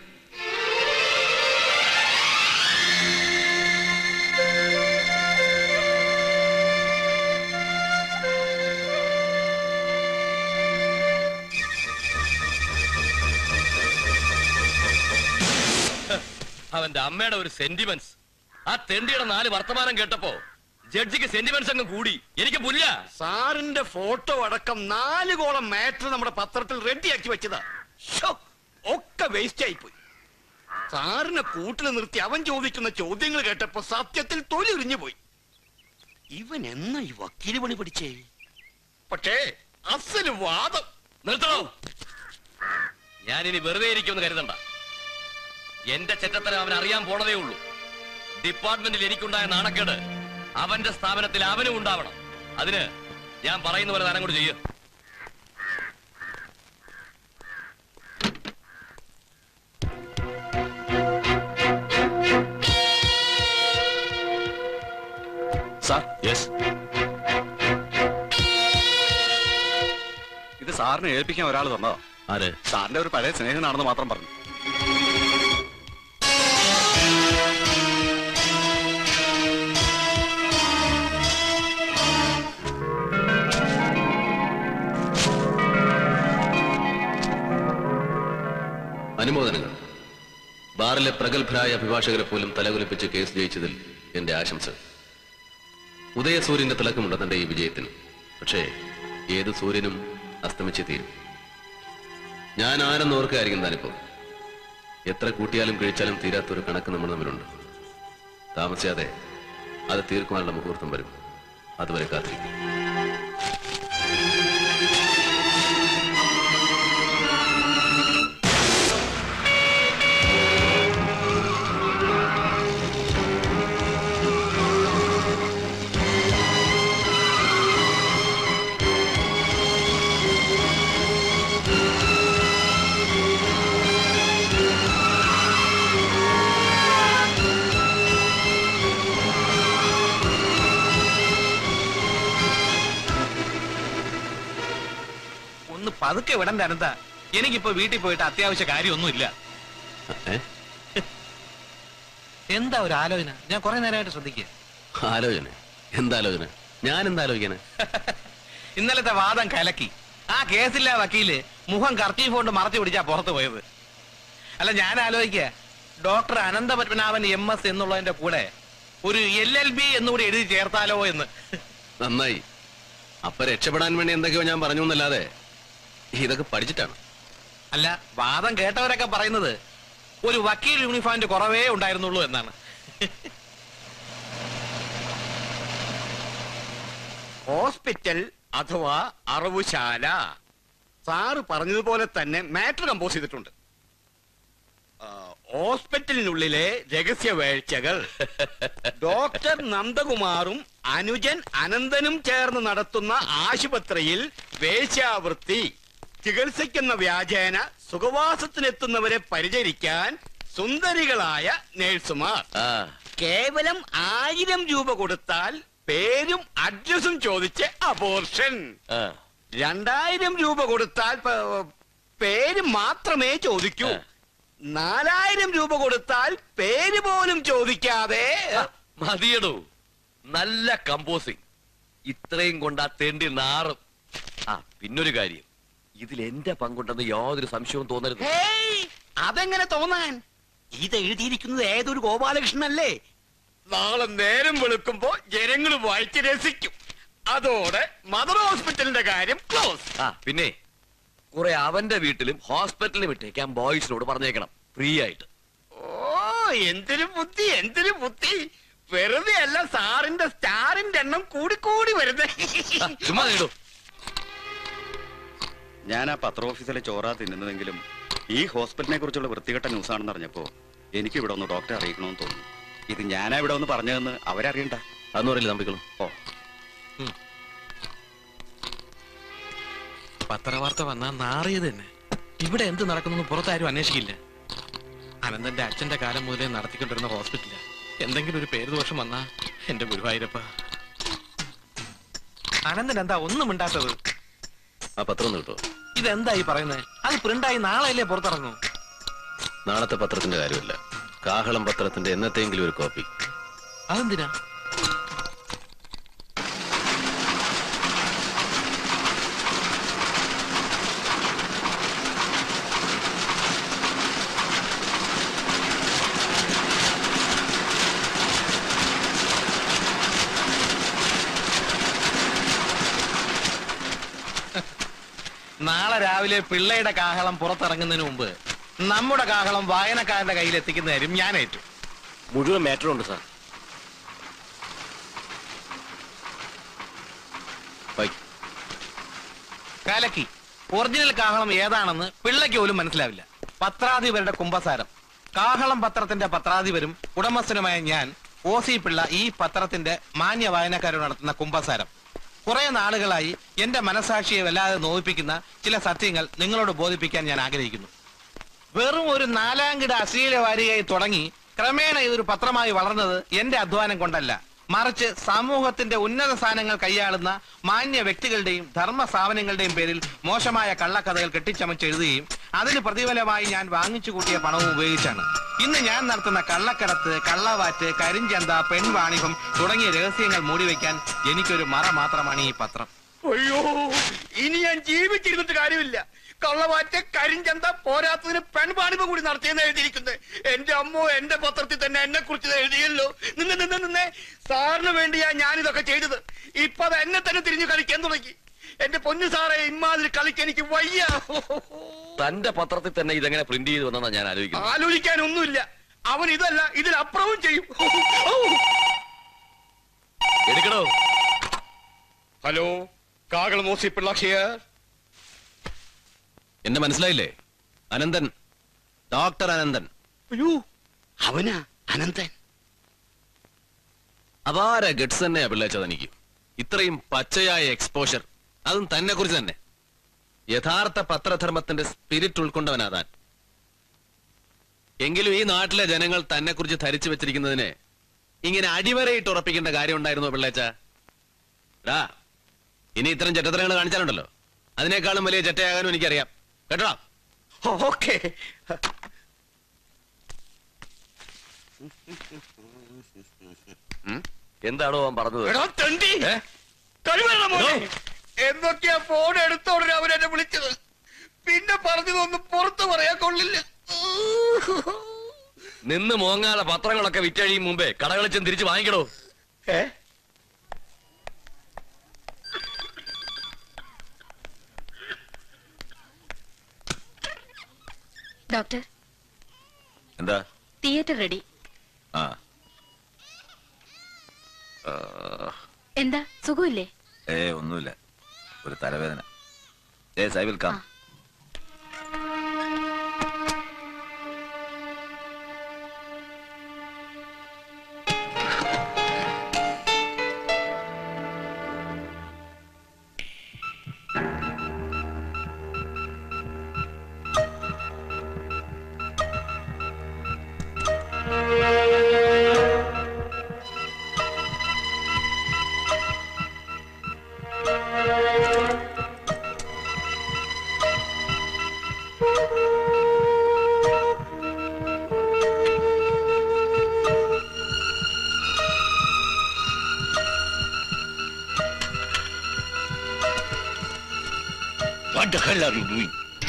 അവന്റെ അമ്മയുടെ ഒരു സെന്റിമെന്റ്സ്. ആ തെണ്ടിയുടെ നാല് വർത്തമാനം കേട്ടപ്പോ ജഡ്ജിക്ക് സെന്റിമെന്റ്സ് അങ്ങ് കൂടി. എനിക്ക് പുല്ല. സാറിന്റെ ഫോട്ടോ അടക്കം നാല് കോളം മാറ്റർ നമ്മുടെ പത്രത്തിൽ റെഡിയാക്കി വെച്ചതാ. ഒക്കെ വേസ്റ്റ് ആയി പോയി. സാറിനെ കൂട്ടിൽ നിർത്തി അവൻ ചോദിക്കുന്ന ചോദ്യങ്ങൾ കേട്ടപ്പോ സത്യത്തിൽ തൊലി ഉരിഞ്ഞു പോയി. ഇവൻ എന്നാ ഈ വക്കീല് പണി പഠിച്ചേ? പക്ഷേ അസല് വാദം. നിർത്തണോ? ഞാനിനി വെറുതെ ഇരിക്കുമെന്ന് കരുതണ്ട. എന്റെ ചെറ്റത്തരം അവൻ അറിയാൻ പോണതേ ഉള്ളൂ. ഡിപ്പാർട്ട്മെന്റിൽ എനിക്കുണ്ടായ നാണക്കേട് അവന്റെ സ്ഥാപനത്തിൽ അവനും ഉണ്ടാവണം. അതിന് ഞാൻ പറയുന്ന പോലെ താരം കൂടി ചെയ്യും. Sir, yes. ഇത് സാറിനെ ഏൽപ്പിക്കാൻ ഒരാൾ തന്നോ? ആര്? സാറിന്റെ ഒരു പഴയ സ്നേഹനാണെന്ന് മാത്രം പറഞ്ഞു. അനുമോദനങ്ങൾ. ബാറിലെ പ്രഗത്ഭരായ അഭിഭാഷകരെ പോലും തലകുലിപ്പിച്ച് കേസ് ജയിച്ചതിൽ എന്റെ ആശംസ. ഉദയസൂര്യന്റെ തിളക്കമുണ്ട് തന്റെ ഈ വിജയത്തിന്. പക്ഷേ ഏത് സൂര്യനും അസ്തമിച്ചേ തീരും. ഞാൻ ആരെന്ന് ഓർക്കായിരിക്കും താനിപ്പോ. എത്ര കൂട്ടിയാലും കഴിച്ചാലും തീരാത്തൊരു കണക്ക് നമ്മൾ തമ്മിലുണ്ട്. താമസിയാതെ അത് തീർക്കുവാനുള്ള മുഹൂർത്തം വരും. അതുവരെ കാത്തിരിക്കും. പതുക്കെ വിടണ്ട അനന്ത. എനിക്കിപ്പോ വീട്ടിൽ പോയിട്ട് അത്യാവശ്യ കാര്യമൊന്നുമില്ല. എന്താ ഒരു ആലോചന? ഞാൻ കുറെ നേരമായിട്ട് ശ്രദ്ധിക്കുക. ആലോചന? എന്താലോചന? ഞാൻ എന്താലോചന? ഇന്നലത്തെ വാദം കലക്കി. ആ കേസില്ല വക്കീല് മുഖം കർച്ചീഫ് കൊണ്ട് മറച്ചു പിടിച്ചാ പുറത്തു പോയത്. അല്ല, ഞാൻ ആലോചിക്കുക, ഡോക്ടർ അനന്തപത്മനാഭൻ എം എസ് എന്നുള്ളതിന്റെ കൂടെ ഒരു എൽ എൽ ബി എന്നുകൂടി എഴുതി ചേർത്താലോ എന്ന്. നന്നായി. അപ്പൊ രക്ഷപ്പെടാൻ വേണ്ടി എന്തൊക്കെയോ ഞാൻ പറഞ്ഞു എന്നല്ലാതെ ഇതൊക്കെ പഠിച്ചിട്ടാണ്. അല്ല, വാദം കേട്ടവരൊക്കെ പറയുന്നത് ഒരു വക്കീൽ യൂണിഫോമിന്റെ കുറവേ ഉണ്ടായിരുന്നുള്ളൂ എന്നാണ്. ഹോസ്പിറ്റൽ അഥവാ അറവുശാല. സാറ് പറഞ്ഞതുപോലെ തന്നെ മാറ്റർ കമ്പോസ് ചെയ്തിട്ടുണ്ട്. ഹോസ്പിറ്റലിനുള്ളിലെ രഹസ്യ വേഴ്ചകൾ ഡോക്ടർ നന്ദകുമാറും അനുജൻ അനന്തനും ചേർന്ന് നടത്തുന്ന ആശുപത്രിയിൽ വേശ്യാവൃത്തി, ചികിത്സിക്കുന്ന വ്യാജേന സുഖവാസത്തിനെത്തുന്നവരെ പരിചരിക്കാൻ സുന്ദരികളായ നേഴ്സുമാർ. കേവലം ആയിരം രൂപ കൊടുത്താൽ പേരും അഡ്രസും ചോദിച്ച് അബോർഷൻ. രണ്ടായിരം രൂപ കൊടുത്താൽ പേര് മാത്രമേ ചോദിക്കൂ. നാലായിരം രൂപ കൊടുത്താൽ പേര് പോലും ചോദിക്കാതെ. മതിയടോ, നല്ല കമ്പോസിങ്. ഇത്രയും കൊണ്ടാ തെണ്ടി നാറും. ആ പിന്നൊരു കാര്യം, ഇതിൽ എന്റെ പങ്കുണ്ടെന്ന് യാതൊരു സംശയവും തോന്നരുത്. അതെങ്ങനെ തോന്നാൻ? ഇത് എഴുതിയിരിക്കുന്നത് ഏതൊരു ഗോപാലകൃഷ്ണനല്ലേ? നാളെ നേരം വെളുക്കുമ്പോ ജനങ്ങൾ വായിച്ച് രസിക്കും. അതോടെ മദർ ഹോസ്പിറ്റലിന്റെ കാര്യം ക്ലോസ്. ആ പിന്നെ കുറെ അവന്റെ വീട്ടിലും ഹോസ്പിറ്റലിലും ഇട്ടേക്കാൻ ബോയ്സിനോട് പറഞ്ഞേക്കണം, ഫ്രീ ആയിട്ട്. ഓ, എന്തൊരു ബുദ്ധി, എന്തൊരു ബുദ്ധി! വെറുതെ അല്ല, സാറിന്റെ സ്റ്റാറിന്റെ എണ്ണം കൂടിക്കൂടി വരുന്നത്. ചുമ്മാ നേടൂ. ഞാൻ ആ പത്ര ഓഫീസിലെ ചോറാ തിന്നുന്നതെങ്കിലും ഈ ഹോസ്പിറ്റലിനെ കുറിച്ചുള്ള വൃത്തികെട്ട ന്യൂസാണെന്ന് അറിഞ്ഞപ്പോ എനിക്ക് ഇവിടെ ഒന്ന് ഡോക്ടറെ അറിയിക്കണമെന്ന് തോന്നുന്നു. ഇത് ഞാനാ ഇവിടെ ഒന്ന് പറഞ്ഞതെന്ന് അവരറിയണ്ട. അതൊന്നും അറിയില്ല തമ്പിക്കളും. ഓ, പത്രവാർത്ത വന്നാ നാറിയത് തന്നെ. ഇവിടെ എന്ത് നടക്കുന്നു പുറത്താരും അന്വേഷിക്കില്ല. അനന്തന്റെ അച്ഛന്റെ കാലം മുതലേ നടത്തിക്കൊണ്ടിരുന്ന ഹോസ്പിറ്റല. എന്തെങ്കിലും ഒരു പേര് ദോഷം വന്നാ എന്റെ ഗുരുവായൂരപ്പ. അനന്തൻ എന്താ ഒന്നും മിണ്ടാത്തത്? ആ പത്രം കിട്ടോ? ഇതെന്തായി പറയുന്നത്? അത് പ്രിന്റായി നാളെയല്ലേ പുറത്തിറങ്ങൂ. നാളത്തെ പത്രത്തിന്റെ കാര്യമല്ല, കാഹളം പത്രത്തിന്റെ എന്നത്തെങ്കിലും ഒരു കോപ്പി. അതെന്തിനാ? നാളെ രാവിലെ പിള്ളയുടെ കാഹളം പുറത്തിറങ്ങുന്നതിന് മുമ്പ് നമ്മുടെ കാഹളം വായനക്കാരുടെ കയ്യിൽ എത്തിക്കുന്ന കാര്യം ഞാൻ ഏറ്റു. മുഴുവൻ മാറ്ററുണ്ട് സാർ. കലക്കി. ഒറിജിനൽ കാഹളം ഏതാണെന്ന് പിള്ളയ്ക്ക് പോലും മനസ്സിലാവില്ല. പത്രാധിപരുടെ കുമ്പസാരം. കാഹളം പത്രത്തിന്റെ പത്രാധിപരും ഉടമസ്ഥനുമായ ഞാൻ ഒ സി പിള്ള ഈ പത്രത്തിന്റെ മാന്യ വായനക്കാരോട് നടത്തുന്ന കുമ്പസാരം. കുറെ നാളുകളായി എന്റെ മനസാക്ഷിയെ വല്ലാതെ നോവിപ്പിക്കുന്ന ചില സത്യങ്ങൾ നിങ്ങളോട് ബോധിപ്പിക്കാൻ ഞാൻ ആഗ്രഹിക്കുന്നു. വെറും ഒരു നാലാംകിട അശ്ലീല വാരികയായി തുടങ്ങി ക്രമേണ ഇതൊരു പത്രമായി വളർന്നത് എന്റെ അധ്വാനം കൊണ്ടല്ല, മറിച്ച് സമൂഹത്തിന്റെ ഉന്നത സ്ഥാനങ്ങൾ കൈയാളുന്ന മാന്യ വ്യക്തികളുടെയും ധർമ്മ സ്ഥാപനങ്ങളുടെയും പേരിൽ മോശമായ കള്ളക്കഥകൾ കെട്ടിച്ചമച്ചെഴുതുകയും അതിന് പ്രതിഫലമായി ഞാൻ വാങ്ങിച്ചു കൂട്ടിയ പണവും ഉപയോഗിച്ചാണ്. ഇന്ന് ഞാൻ നടത്തുന്ന കള്ളക്കടത്ത്, കള്ളവാറ്റ്, കരിഞ്ചന്ത, പെൺവാണിഭം തുടങ്ങിയ രഹസ്യങ്ങൾ മൂടിവെക്കാൻ എനിക്കൊരു മറ മാത്രമാണ് ഈ പത്രം. അയ്യോ, ഇനി ഞാൻ ജീവിച്ചിരുന്നിട്ട് കാര്യമില്ല. കള്ളവാറ്റ്, കരിഞ്ചന്ത പോരാത്തതിന് പെൺവാണിഭം കൂടി നടത്തിയെന്ന് എഴുതിയിരിക്കുന്നത്. എന്റെ അമ്മോ, എന്റെ പത്രത്തിൽ തന്നെ എന്നെ കുറിച്ച് എഴുതിയല്ലോ. നിന്ന് നിന്ന് നിന്നേ, സാറിന് വേണ്ടിയാ ഞാൻ ഇതൊക്കെ ചെയ്തത്. ഇപ്പൊ അത് എന്നെ തന്നെ തിരിഞ്ഞു കളിക്കാൻ തുടങ്ങി. എന്റെ പൊന്നു സാറേ, ഇമാതിരി കളിക്ക് എനിക്ക് വയ്യ. തന്റെ പത്രത്തിൽ തന്നെ ഇതെങ്ങനെ പ്രിന്റ് ചെയ്ത് വന്നാ ഞാൻ ആലോചിക്കുന്നു. ആലോചിക്കാനൊന്നുമില്ല. അവൻ ഇതല്ല ഇതിലപ്പുറവും ചെയ്യും. എടുക്കണോ? ഹലോ, കാഹളം ഒ സി പിള്ള ഹിയർ. എന്നെ മനസ്സിലായില്ലേ? അനന്തൻ, ഡോക്ടർ അനന്തൻ. അയ്യോ, അവനാ അനന്തൻ. അപാര ഗഡ്സ് തന്നെയാ പിള്ളേച്ചത് എനിക്ക്. ഇത്രയും പച്ചയായ എക്സ്പോഷർ, അതും തന്നെ കുറിച്ച് തന്നെ. യഥാർത്ഥ പത്രധർമ്മത്തിന്റെ സ്പിരിറ്റ് ഉൾക്കൊണ്ടവനാ താൻ. എങ്കിലും ഈ നാട്ടിലെ ജനങ്ങൾ തന്നെ കുറിച്ച് ധരിച്ചു വെച്ചിരിക്കുന്നതിന് ഇങ്ങനെ അടിവരയിട്ട് ഉറപ്പിക്കേണ്ട കാര്യം ഉണ്ടായിരുന്നോ പിള്ളേച്ച? ഡാ, ഇനി ഇത്തരം ചെറ്റത്തരങ്ങൾ കാണിച്ചാലുണ്ടല്ലോ, അതിനേക്കാളും വലിയ ചെറ്റയാകാനും എനിക്കറിയാം കേട്ടോ. ഓക്കെ. എന്താണോ അവൻ പറഞ്ഞത്? എന്തൊക്കെയാ ഫോൺ എടുത്തോടെ അവരെന്നെ വിളിച്ചത്. പിന്നെ പറഞ്ഞതൊന്നും പുറത്തു പറയാൻ കൊള്ളില്ല. നിന്ന് മോങ്ങാതെ പത്രങ്ങളൊക്കെ വിറ്റഴിയും മുമ്പേ കടകളിച്ചും തിരിച്ചു വാങ്ങിക്കണോ. ഡോക്ടർ, എന്താ? Theatre ready. ആ എന്താ, സുഖമില്ലേ? ഏ ഒന്നുമില്ല, ഒരു തലവേദന. ഏ I will come. What the hell are you doing?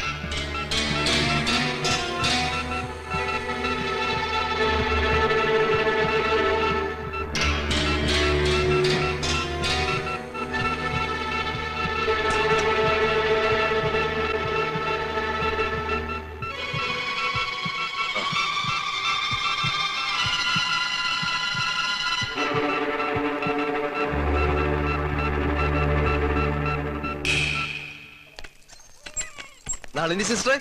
Nalini സിസ്റ്ററെ,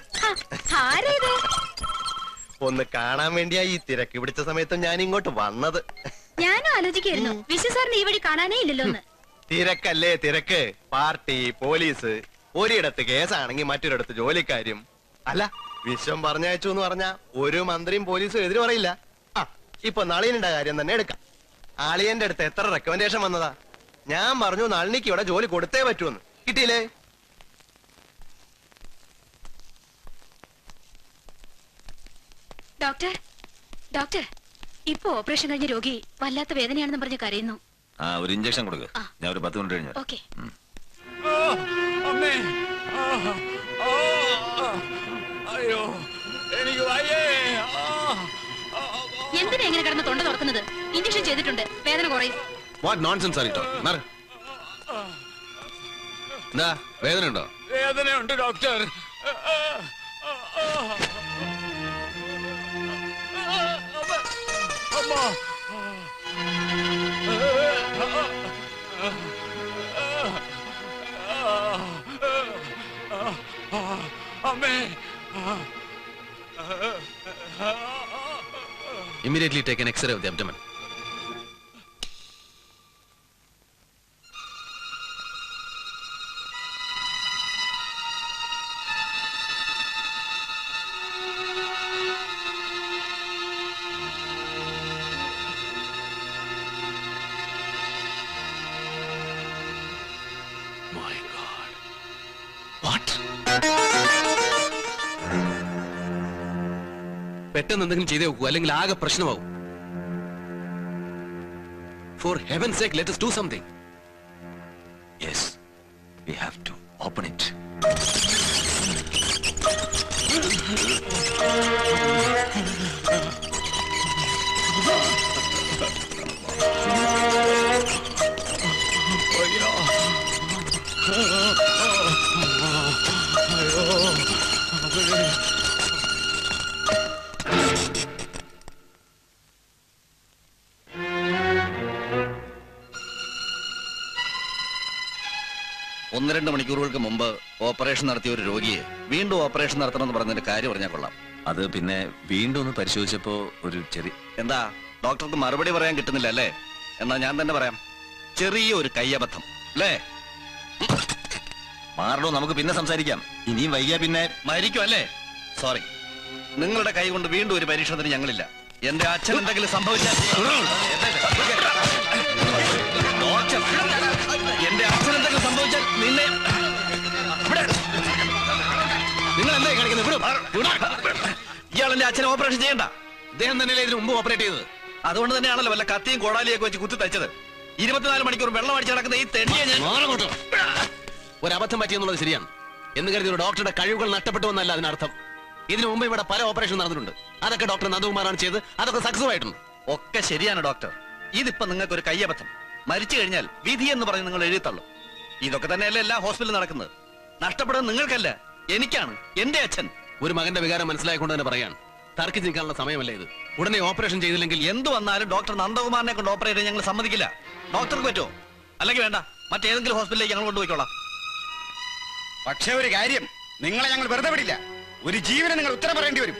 ഒന്ന് കാണാൻ വേണ്ടിയാ ഈ തിരക്ക് പിടിച്ച സമയത്ത് ഞാൻ ഇങ്ങോട്ട് വന്നത്. ഞാനും ആലോചിക്കായിരുന്നു വിശ്വസാറിന് ഈ വഴി കാണാനേ ഇല്ലല്ലോ. തിരക്കല്ലേ തിരക്ക്. പാർട്ടി, പോലീസ്, ഒരിടത്ത് കേസാണെങ്കിൽ മറ്റൊരിടത്ത് ജോലിക്കാരും. അല്ല, വിശ്വം പറഞ്ഞയച്ചു എന്ന് പറഞ്ഞാ ഒരു മന്ത്രിയും പോലീസും എതിര് പറയില്ല. ആ ഇപ്പൊ നളിനിയുടെ കാര്യം തന്നെ എടുക്കാം. ആളിയന്റെ അടുത്ത് എത്ര റെക്കമെൻഡേഷൻ വന്നതാ. ഞാൻ പറഞ്ഞു നളിനിക്ക് ഇവിടെ ജോലി കൊടുത്തേ പറ്റൂന്ന്. കിട്ടിയില്ലേ? ഡോക്ടർ, ഡോക്ടർ, ഇപ്പൊ ഓപ്പറേഷൻ കഴിഞ്ഞ രോഗി വല്ലാത്ത വേദനയാണെന്ന് പറഞ്ഞ് കരയുന്നു. ആ ഒരു ഇഞ്ചക്ഷൻ കൊടുക്കുക. ഞാൻ ഒരു പത്ത് മിനിറ്റ് കഴിഞ്ഞു. ഓക്കെ. അയ്യോ എനിക്ക് എന്തിനാ എങ്ങനെ കിടന്ന് തൊണ്ട തുറക്കുന്നത്? ഇഞ്ചക്ഷൻ ചെയ്തിട്ടുണ്ട്, വേദന കുറയും. What nonsense are it? എന്താ വേദന ഉണ്ടോ? വേദനയുണ്ട് doctor. Immediately take an X-ray of the abdomen. My God. What? പെട്ടെന്ന് എന്തെങ്കിലും ചെയ്തേ നോക്കൂ, അല്ലെങ്കിൽ ആകെ പ്രശ്നമാവും. For heaven's sake, let us do something. Yes, we have to open it. ഒന്ന് രണ്ട് മണിക്കൂറുകൾക്ക് മുമ്പ് ഓപ്പറേഷൻ നടത്തിയ ഒരു രോഗിയെ വീണ്ടും ഓപ്പറേഷൻ നടത്തണമെന്ന് പറഞ്ഞതിന്റെ കാര്യം പറഞ്ഞാൽ കൊള്ളാം. അത് പിന്നെ വീണ്ടും ഒന്ന് പരിശോധിച്ചപ്പോ ഒരു ചെറിയ എന്താ ഡോക്ടർക്ക് മറുപടി പറയാൻ കിട്ടുന്നില്ല അല്ലേ? എന്നാ ഞാൻ തന്നെ പറയാം, ചെറിയ ഒരു കയ്യബദ്ധം അല്ലേ? മാറണോ, നമുക്ക് പിന്നെ സംസാരിക്കാം. ഇനിയും വൈകിയാ പിന്നെ മരിക്കും അല്ലേ? സോറി, നിങ്ങളുടെ കൈ കൊണ്ട് വീണ്ടും ഒരു പരീക്ഷണത്തിന് ഞങ്ങളില്ല. എന്റെ അച്ഛൻ എന്തെങ്കിലും സംഭവിച്ചാൽ എന്റെ അച്ഛൻ എന്തെങ്കിലും സംഭവിച്ചാൽ നിന്നെ നിങ്ങൾ എന്തായി കാണിക്കുന്നത്? ഇയാൾ എന്റെ അച്ഛനെ ഓപ്പറേഷൻ ചെയ്യണ്ട. ഇദ്ദേഹം തന്നെയല്ലേ ഇതിന് മുമ്പ് ഓപ്പറേറ്റ് ചെയ്തത്? അതുകൊണ്ട് തന്നെയാണല്ലോ വല്ല കത്തിയും കോടാലിയൊക്കെ വെച്ച് കുത്തി തയ്ച്ചത്. ഇരുപത്തിനാല് മണിക്കൂർ വെള്ളം അടിച്ച് നടക്കുന്ന ഈ തെണ്ടിയെ ഞാൻ ഒരു അബദ്ധം പറ്റിയെന്നുള്ളത് ശരിയാണ് എന്ന് കരുതി ഒരു ഡോക്ടറുടെ കഴിവുകൾ നഷ്ടപ്പെട്ടു എന്നല്ല അതിനർത്ഥം. ഇതിനു മുമ്പ് ഇവിടെ പല ഓപ്പറേഷൻ നടന്നിട്ടുണ്ട്. അതൊക്കെ ഡോക്ടർ നന്ദകുമാറാണ് ചെയ്ത്, അതൊക്കെ സക്സസ് ആയിട്ടുണ്ട്. ഒക്കെ ശരിയാണ് ഡോക്ടർ. ഇതിപ്പോ നിങ്ങൾക്ക് ഒരു കയ്യബദ്ധം. മരിച്ചു കഴിഞ്ഞാൽ വിധി എന്ന് പറഞ്ഞ് നിങ്ങൾ എഴുതിത്തള്ളും. ഇതൊക്കെ തന്നെയല്ലേ എല്ലാ ഹോസ്പിറ്റലിൽ നടക്കുന്നത്. നഷ്ടപ്പെടുന്നത് നിങ്ങൾക്കല്ല, എനിക്കാണ്. എന്റെ അച്ഛൻ. ഒരു മകന്റെ വികാരം മനസ്സിലായിക്കൊണ്ട് തന്നെ പറയാണ്, തർക്കിച്ച് നിൽക്കാനുള്ള സമയമല്ലേ ഇത്. ഉടനെ ഓപ്പറേഷൻ ചെയ്തില്ലെങ്കിൽ എന്ത് വന്നാലും ഡോക്ടർ നന്ദകുമാറിനെ കൊണ്ട് ഓപ്പറേറ്റ് ചെയ്യാൻ ഞങ്ങൾ സമ്മതിക്കില്ല. ഡോക്ടർക്ക് പറ്റുമോ? അല്ലെങ്കിൽ വേണ്ട, മറ്റേതെങ്കിലും ഹോസ്പിറ്റലിലേക്ക് ഞങ്ങൾ കൊണ്ടുപോയിക്കോളാം. പക്ഷേ ഒരു കാര്യം, നിങ്ങളെ ഞങ്ങൾ വെറുതെ വിടില്ല. ഒരു ജീവനെ നിങ്ങൾ ഉത്തരം പറയേണ്ടി വരും.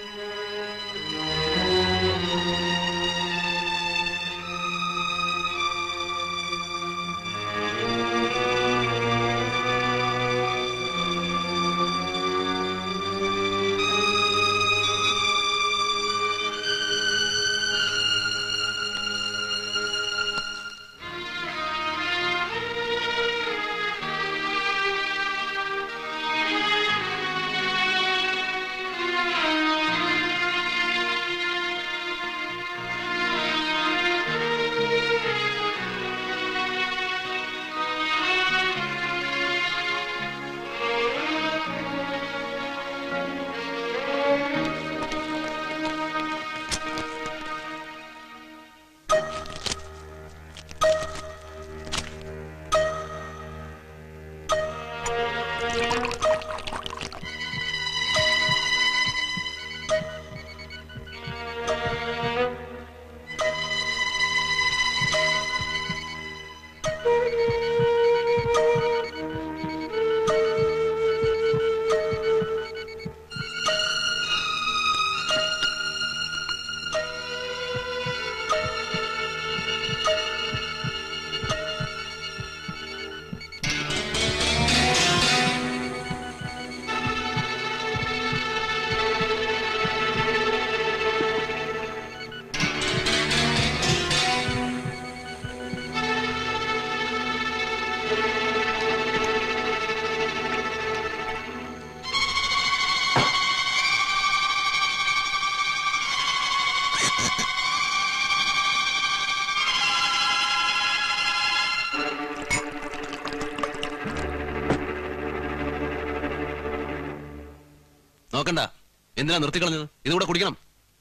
നോക്കണ്ട, എന്തിനാ നിർത്തിക്കളഞ്ഞത്? ഇതുകൂടെ കുടിക്കണം.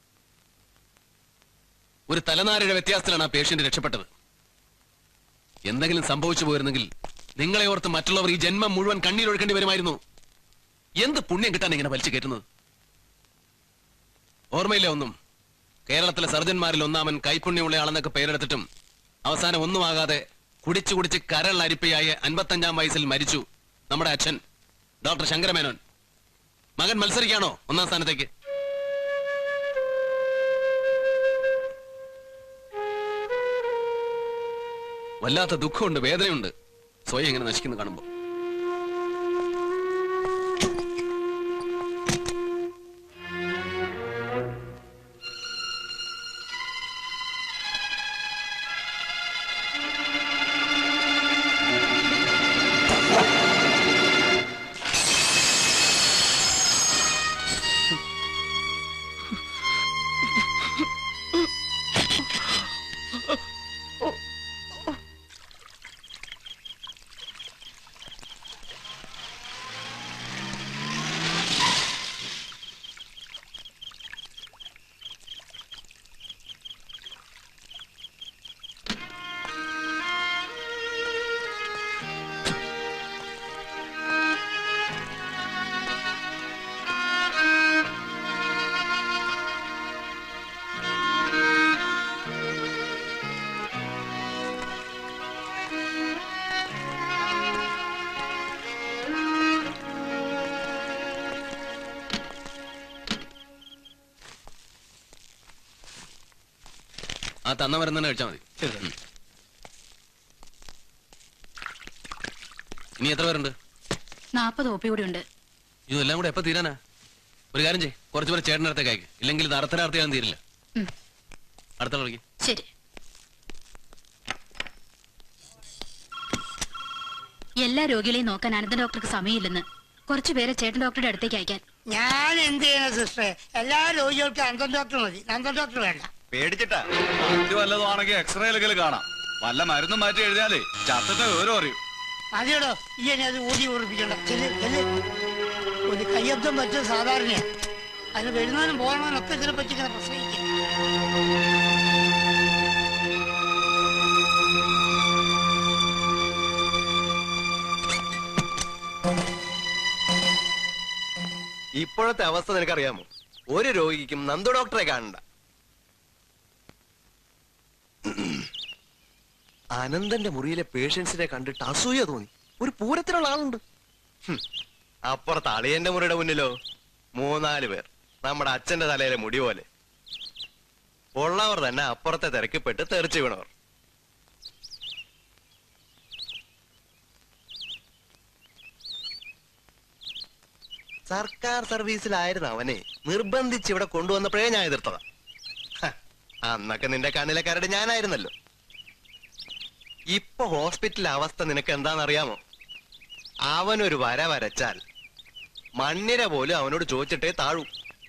ഒരു തലനാരിയുടെ വ്യത്യാസത്തിലാണ് ആ പേഷ്യന്റ് രക്ഷപ്പെട്ടത്. എന്തെങ്കിലും സംഭവിച്ചു പോയിരുന്നെങ്കിൽ നിങ്ങളെ ഓർത്ത് മറ്റുള്ളവർ ഈ ജന്മം മുഴുവൻ കണ്ണീരൊഴുക്കേണ്ടി വരുമായിരുന്നു. എന്ത് പുണ്യം കിട്ടാൻ ഇങ്ങനെ വലിച്ചു കയറ്റുന്നത്? ഓർമ്മയില്ല ഒന്നും. കേരളത്തിലെ സർജന്മാരിൽ ഒന്നാമൻ കൈപുണ്യമുള്ളയാളെന്നൊക്കെ പേരെടുത്തിട്ടും അവസാനം ഒന്നുമാകാതെ കുടിച്ചു കുടിച്ച് കരൾ അരിപ്പയായ അൻപത്തഞ്ചാം വയസ്സിൽ മരിച്ചു നമ്മുടെ അച്ഛൻ ഡോക്ടർ ശങ്കരമേനോൻ. മകൻ മത്സരിക്കാണോ ഒന്നാം സ്ഥാനത്തേക്ക്? വല്ലാത്ത ദുഃഖമുണ്ട്, വേദനയുണ്ട് സ്വയം ഇങ്ങനെ നശിക്കുന്നു കാണുമ്പോ. ആ തന്ന മരുന്ന് തന്നെ കഴിച്ചാൽ മതി. ഇനി എത്ര പേരുണ്ട്? നാപ്പത് ഒ പി കൂടി ഉണ്ട്. ഇതെല്ലാം കൂടെ എപ്പോ തീരാനാ? ഒരു കാര്യം ചെയ്യ്, കുറച്ചു പേര് ചേട്ടനടുത്തേക്ക് അയക്ക്. ഇല്ലെങ്കിൽ ഇത് അർത്ഥരാർത്ഥിയാൻ തീരില്ല. അടുത്ത കളിക്ക്. ശരി. എല്ലാ രോഗികളെയും നോക്കാൻ അനന്ത ഡോക്ടർക്ക് സമയമില്ലെന്ന് കുറച്ചു പേരെ ചേട്ടൻ ഡോക്ടറുടെ അടുത്തേക്ക് അയക്കാൻ. ഞാൻ എന്ത് ചെയ്യണം സിസ്റ്ററെ? എല്ലാ രോഗികൾക്കും അനന്തൻ ഡോക്ടർ മതി, നന്ദൻ ഡോക്ടർ വേണ്ട. പേടിച്ചിട്ടാ മറ്റു വല്ലതും ആണെങ്കിൽ എക്സ്റേയിലെങ്കിലും കാണാം. വല്ല മരുന്നും മാറ്റി എഴുതിയാലേ ചത്തത്തെ വിവരം അറിയും. മതിയോടോ, ഈ എന്നെ അത് ഊതി ഉറപ്പിക്കണ്ട. ചെല്ല് ചെല്ല്. ഒരു കയ്യബ്ദം പറ്റും സാധാരണയാ. അതിന് വരുന്നതിനും പോകണമെന്നും ഒക്കെ ഇതിനെ പറ്റി ഇങ്ങനെ പ്രസംഗിക്കും. ഇപ്പോഴത്തെ അവസ്ഥ നിനക്കറിയാമോ? ഒരു രോഗിക്കും നന്ദു ഡോക്ടറെ കാണണ്ട. അനന്തന്റെ മുറിയിലെ പേഷ്യൻസിനെ കണ്ടിട്ട് അസൂയ തോന്നി. ഒരു പൂരത്തിനുള്ള ആളുണ്ട്. അപ്പുറത്ത് അളിയന്റെ മുറിയുടെ മുന്നിലോ മൂന്നാല് പേർ, നമ്മുടെ അച്ഛന്റെ തലയിലെ മുടി പോലെ. ഉള്ളവർ തന്നെ അപ്പുറത്തെ തിരക്കിപ്പെട്ട് തെറിച്ചു വീണവർ. സർക്കാർ സർവീസിലായിരുന്നു അവനെ നിർബന്ധിച്ച് ഇവിടെ കൊണ്ടുവന്നപ്പോഴേ ഞാൻ എതിർത്തതാ. അന്നൊക്കെ നിന്റെ കണ്ണിലെ കരട് ഞാനായിരുന്നല്ലോ. ഇപ്പൊ ഹോസ്പിറ്റലിലെ അവസ്ഥ നിനക്ക് എന്താണെന്നറിയാമോ? അവനൊരു വര വരച്ചാൽ മണ്ണിര പോലും അവനോട് ചോദിച്ചിട്ടേ താഴൂ.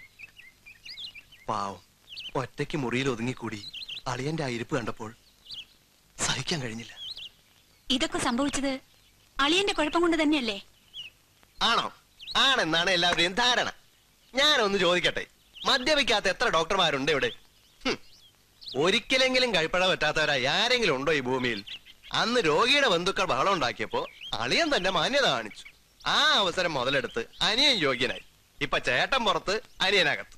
പാവം ഒറ്റയ്ക്ക് മുറിയിൽ ഒതുങ്ങിക്കൂടി അളിയന്റെ ആ ഇരിപ്പ് കണ്ടപ്പോൾ സഹിക്കാൻ കഴിഞ്ഞില്ല. ഇതൊക്കെ സംഭവിച്ചത് അളിയന്റെ കുഴപ്പം കൊണ്ട് തന്നെയല്ലേ? ആണോ? ആണെന്നാണ് എല്ലാവരുടെയും ധാരണ. ഞാനൊന്ന് ചോദിക്കട്ടെ, മദ്യപിക്കാത്ത എത്ര ഡോക്ടർമാരുണ്ട് ഇവിടെ? ഒരിക്കലെങ്കിലും കഴിപ്പഴ പറ്റാത്തവരായി ആരെങ്കിലും ഉണ്ടോ ഈ ഭൂമിയിൽ? അന്ന് രോഗിയുടെ ബന്ധുക്കൾ ബഹളം ഉണ്ടാക്കിയപ്പോ അളിയൻ തന്നെ മാന്യത കാണിച്ചു. ആ അവസരം മുതലെടുത്ത് അനിയൻ യോഗ്യനായി. ഇപ്പൊ ചേട്ടൻ പുറത്ത്, അനിയനകത്ത്.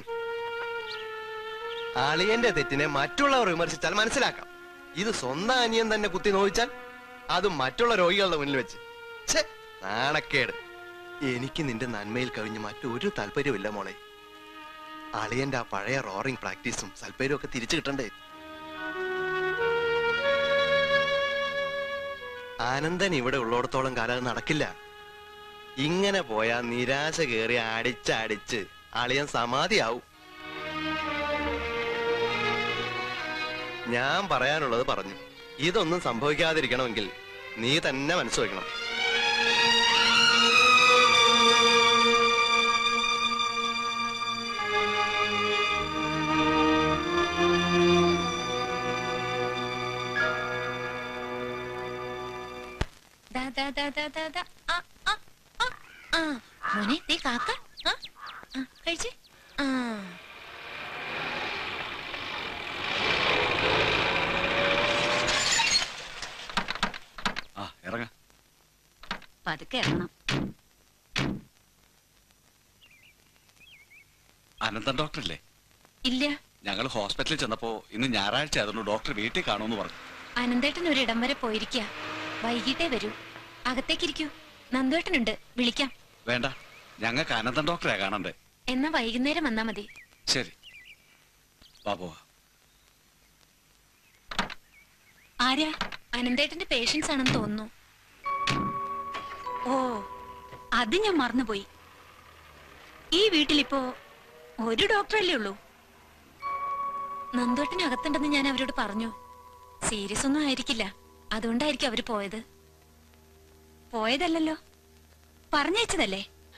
അളിയന്റെ തെറ്റിനെ മറ്റുള്ളവർ വിമർശിച്ചാൽ മനസ്സിലാക്കാം. ഇത് സ്വന്തം അനിയൻ തന്നെ കുത്തി നോവിച്ചാൽ, അതും മറ്റുള്ള രോഗികളുടെ മുന്നിൽ വെച്ച്, ഛേ നാണക്കേട്. എനിക്ക് നിന്റെ നന്മയിൽ കഴിഞ്ഞ് മറ്റൊരു താല്പര്യമില്ല മോളെ. അളിയന്റെ ആ പഴയ റോറിംഗ് പ്രാക്ടീസും താല്പര്യവും ഒക്കെ തിരിച്ചു കിട്ടണ്ടേ? ആനന്ദൻ ഇവിടെ ഉള്ളിടത്തോളം കാലം അത് നടക്കില്ല. ഇങ്ങനെ പോയാ നിരാശ കയറി അടിച്ചടിച്ച് അളിയൻ സമാധിയാവും. ഞാൻ പറയാനുള്ളത് പറഞ്ഞു. ഇതൊന്നും സംഭവിക്കാതിരിക്കണമെങ്കിൽ നീ തന്നെ മനസ്സ് വയ്ക്കണം. മോനെ ദേ കാക്ക കഴിച്ച്. ഇറങ്ങ പതുക്കെ ഇറങ്ങണം. അനന്തൻ ഡോക്ടറല്ലേ? ഇല്ല, ഞങ്ങൾ ഹോസ്പിറ്റലിൽ ചെന്നപ്പോ ഇന്ന് ഞായറാഴ്ച ആയിരുന്നു, ഡോക്ടർ വീട്ടിൽ കാണുമെന്ന് പറഞ്ഞു. അനന്തേട്ടൻ ഒരിടം വരെ പോയിരിക്കുക. വൈകിട്ടേ വരൂ. അകത്തേക്കിരിക്കൂ. നന്ദേട്ടനുണ്ട്, വിളിക്കാം. വേണ്ട, ഞങ്ങൾക്ക് അനന്തൻ ഡോക്ടറെ കാണണ്ടേ. എന്നാ വൈകുന്നേരം വന്നാ മതി. ശരി ബാബു. ആരാ? അനന്തേട്ടന്റെ പേഷ്യൻസ് ആണെന്ന് തോന്നുന്നു. ഓ, അത് ഞാൻ മറന്നുപോയി. ഈ വീട്ടിലിപ്പോ ഒരു ഡോക്ടറല്ലേ ഉള്ളൂ. നന്ദേട്ടൻ അകത്തുണ്ടെന്ന് ഞാൻ അവരോട് പറഞ്ഞു. സീരിയസ് ഒന്നും ആയിരിക്കില്ല, അതുകൊണ്ടായിരിക്കും അവര് പോയത്. പോയതല്ലോ, പറഞ്ഞയച്ചതല്ലേ.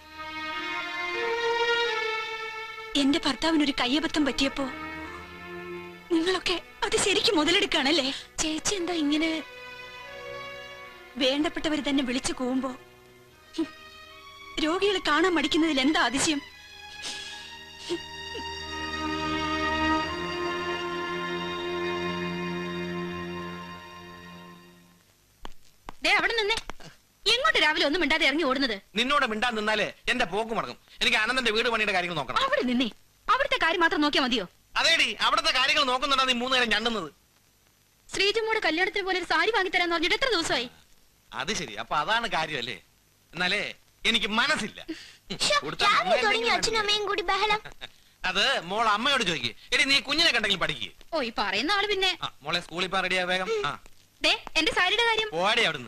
എന്റെ ഭർത്താവിനൊരു കയ്യബദ്ധം പറ്റിയപ്പോ നിങ്ങളൊക്കെ അത് ശരിക്കും മുതലെടുക്കാണല്ലേ? ചേച്ചി എന്താ ഇങ്ങനെ? വേണ്ടപ്പെട്ടവർ തന്നെ വിളിച്ചു കൂവുമ്പോ രോഗികളെ കാണാൻ മടിക്കുന്നതിൽ എന്താ അതിശയം? അവിടെ നിന്നേ. എങ്ങോട്ട് രാവിലെ ഒന്നും മിണ്ടാതെ ഇറങ്ങി ഓടുന്നത്? നിന്നോട് മിണ്ടാൻ നിന്നാലേ എന്റെ പോക്ക് മടങ്ങും. എനിക്ക് അനന്തന്റെ വീട് പണിയുടെ കാര്യങ്ങൾ നോക്കണം. അവിടെ നിന്നേ. അവിടുത്തെ കാര്യം മാത്രം നോക്കിയാ മതിയോ? അതേടി, അവിടുത്തെ കാര്യങ്ങൾ നോക്കുന്നുണ്ടാ നീ മൂന്ന് നേരം ഞണ്ടുന്നത്. ശ്രീജമ്മോട് കല്യാണത്തിന് പോലെ ഒരു സാരി വാങ്ങിത്തരാന്ന് പറഞ്ഞിട്ട് എത്ര ദിവസമായി? അത് ശരി, അപ്പൊ അതാണ് കാര്യമല്ലേ? എന്നാലേ എനിക്ക് മനസ്സില്ല. അച്ഛനും അമ്മയും കൂടി ബഹളം. അത് മോൾ അമ്മയോട് ചോദിക്കേ. എടി നീ കുഞ്ഞിനെ കണ്ടെങ്കിൽ പഠിക്കേ. ഓ, ഈ പറയുന്ന ആള് പിന്നെ. മോളെ സ്കൂളിൽ പോ, റെഡിയാ വേഗം. ദേ എന്റെ സാരിയുടെ കാര്യം. പോടി അവിടുന്ന്.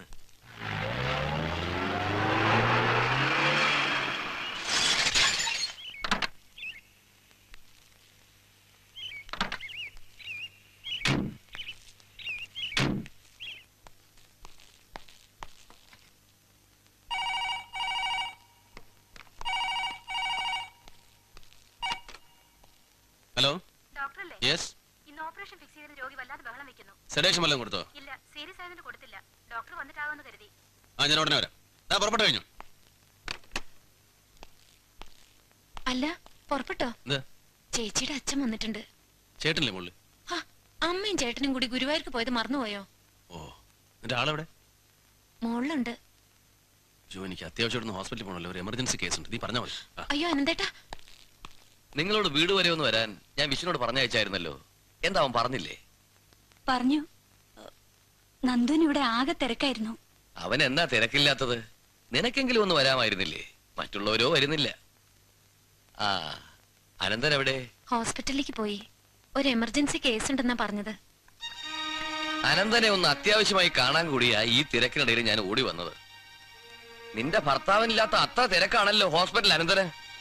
ഹലോ, ഡോക്ടറല്ലേ? യെസ്. ഇന്ന് ഓപ്പറേഷൻ ഫിക്സ് ചെയ്ത രോഗി വല്ലാതെ ബഹളം വെക്കുന്നു. സെഡേഷൻ വല്ലതും കൊടുത്തോ? ഇല്ല, സീരിയസ് ആയതിന് കൊടുത്തില്ല. ഡോക്ടർ വന്നിട്ടാവാന്ന് കരുതി. ആ, ഞാൻ ഉടനെ വരാം. പുറപ്പെട്ടു കഴിഞ്ഞു. അല്ല, പുറപ്പെട്ടോ? ചേച്ചിയുടെ അച്ഛൻ വന്നിട്ടുണ്ട്. ചേട്ടനല്ലേ മുള്ളു? അമ്മയും ചേട്ടനും കൂടി ഗുരുവായൂർക്ക് പോയത് മറന്നുപോയോ? ഓ, എന്റെ ആളെവിടെ? മോളിലുണ്ട്. ജോ, എനിക്ക് അത്യാവശ്യമായിട്ട് ഹോസ്പിറ്റലിൽ പോകണല്ലോ, ഒരു എമർജൻസി കേസ് ഉണ്ട്. നീ പറഞ്ഞാൽ മതി. അയ്യോ അനന്തേട്ടാ, നിങ്ങളോട് വീട് വരെ ഒന്ന് വരാൻ ഞാൻ വിഷ്ണുനോട് പറഞ്ഞയച്ചായിരുന്നല്ലോ. എന്താ അവൻ പറഞ്ഞില്ലേ? പറഞ്ഞു. നന്ദുവിന് ഇവിടെ ആകെ തിരക്കായിരുന്നു. അവൻ എന്നാ തിരക്കില്ലാത്തത്? നിനക്കെങ്കിലും ഒന്ന് വരാമായിരുന്നില്ലേ? മറ്റുള്ളവരോ വരുന്നില്ല. ആ, അനന്തൻ എവിടെ? ഹോസ്പിറ്റലിലേക്ക് പോയി. ഒരു എമർജൻസി കേസ് ഉണ്ടെന്നാ പറഞ്ഞത്. അനന്തനെ ഒന്ന് അത്യാവശ്യമായി കാണാൻ കൂടിയാ ഈ തിരക്കിനിടയിൽ ഞാൻ ഓടി വന്നത്. നിന്റെ ഭർത്താവിനില്ലാത്ത അത്ര തിരക്കാണല്ലോ ഹോസ്പിറ്റൽ അനന്തന്.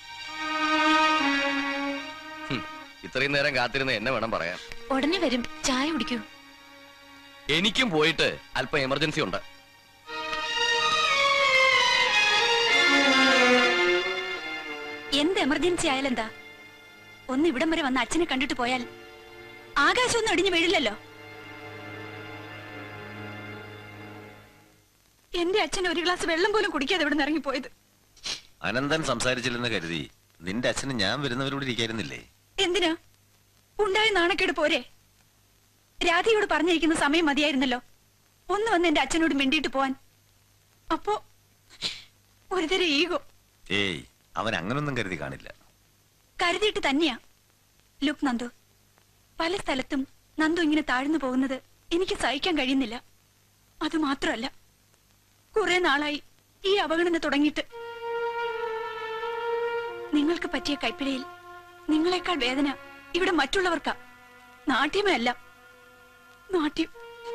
ഇത്രയും നേരം കാത്തിരുന്ന എന്നെ വേണം പറയാൻ. ഉടനെ വരും. ചായ കുടിക്കൂ. എനിക്കും പോയിട്ട് അല്പം എമർജൻസി ഉണ്ട്. എന്ത് എമർജൻസി ആയാലെന്താ? ഒന്ന് ഇവിടം വരെ വന്ന് അച്ഛനെ കണ്ടിട്ട് പോയാൽ ആകാശം ഒന്നും ഇടിഞ്ഞു വീഴില്ലല്ലോ. എന്റെ അച്ഛൻ ഒരു ഗ്ലാസ് വെള്ളം പോലും കുടിക്കാതെ ഇവിടെ നിന്ന് ഇറങ്ങിപ്പോയത്. അനന്തൻ സംസാരിച്ചില്ലെന്ന് കരുതി നിന്റെ അച്ഛന് ഞാൻ വരുന്നവരോട് ഇരിക്കായിരുന്നില്ലേ? എന്തിനാ? ഉണ്ടായ നാണക്കേട് പോരെ? രാധയോട് പറഞ്ഞിരിക്കുന്ന സമയം മതിയായിരുന്നല്ലോ ഒന്ന് വന്ന് എന്റെ അച്ഛനോട് മിണ്ടിയിട്ട് പോവാൻ. അപ്പോ ഒരുതരം ഈഗോ. ഏയ്, അവൻ അങ്ങനൊന്നും കരുതി കാണില്ല. കരുതിയിട്ട് തന്നെയാ. ലുക്ക് നന്ദു, പല സ്ഥലത്തും നന്ദു ഇങ്ങനെ താഴ്ന്നു പോകുന്നത് എനിക്ക് സഹിക്കാൻ കഴിയുന്നില്ല. അത് മാത്രമല്ല, കുറെ നാളായി ഈ അവഗണന തുടങ്ങിയിട്ട്. നിങ്ങൾക്ക് പറ്റിയ കൈപ്പിഴയിൽ നിങ്ങളെക്കാൾ വേദന ഇവിടെ മറ്റുള്ളവർക്കാ. നാട്യമേ അല്ല, നാട്യം.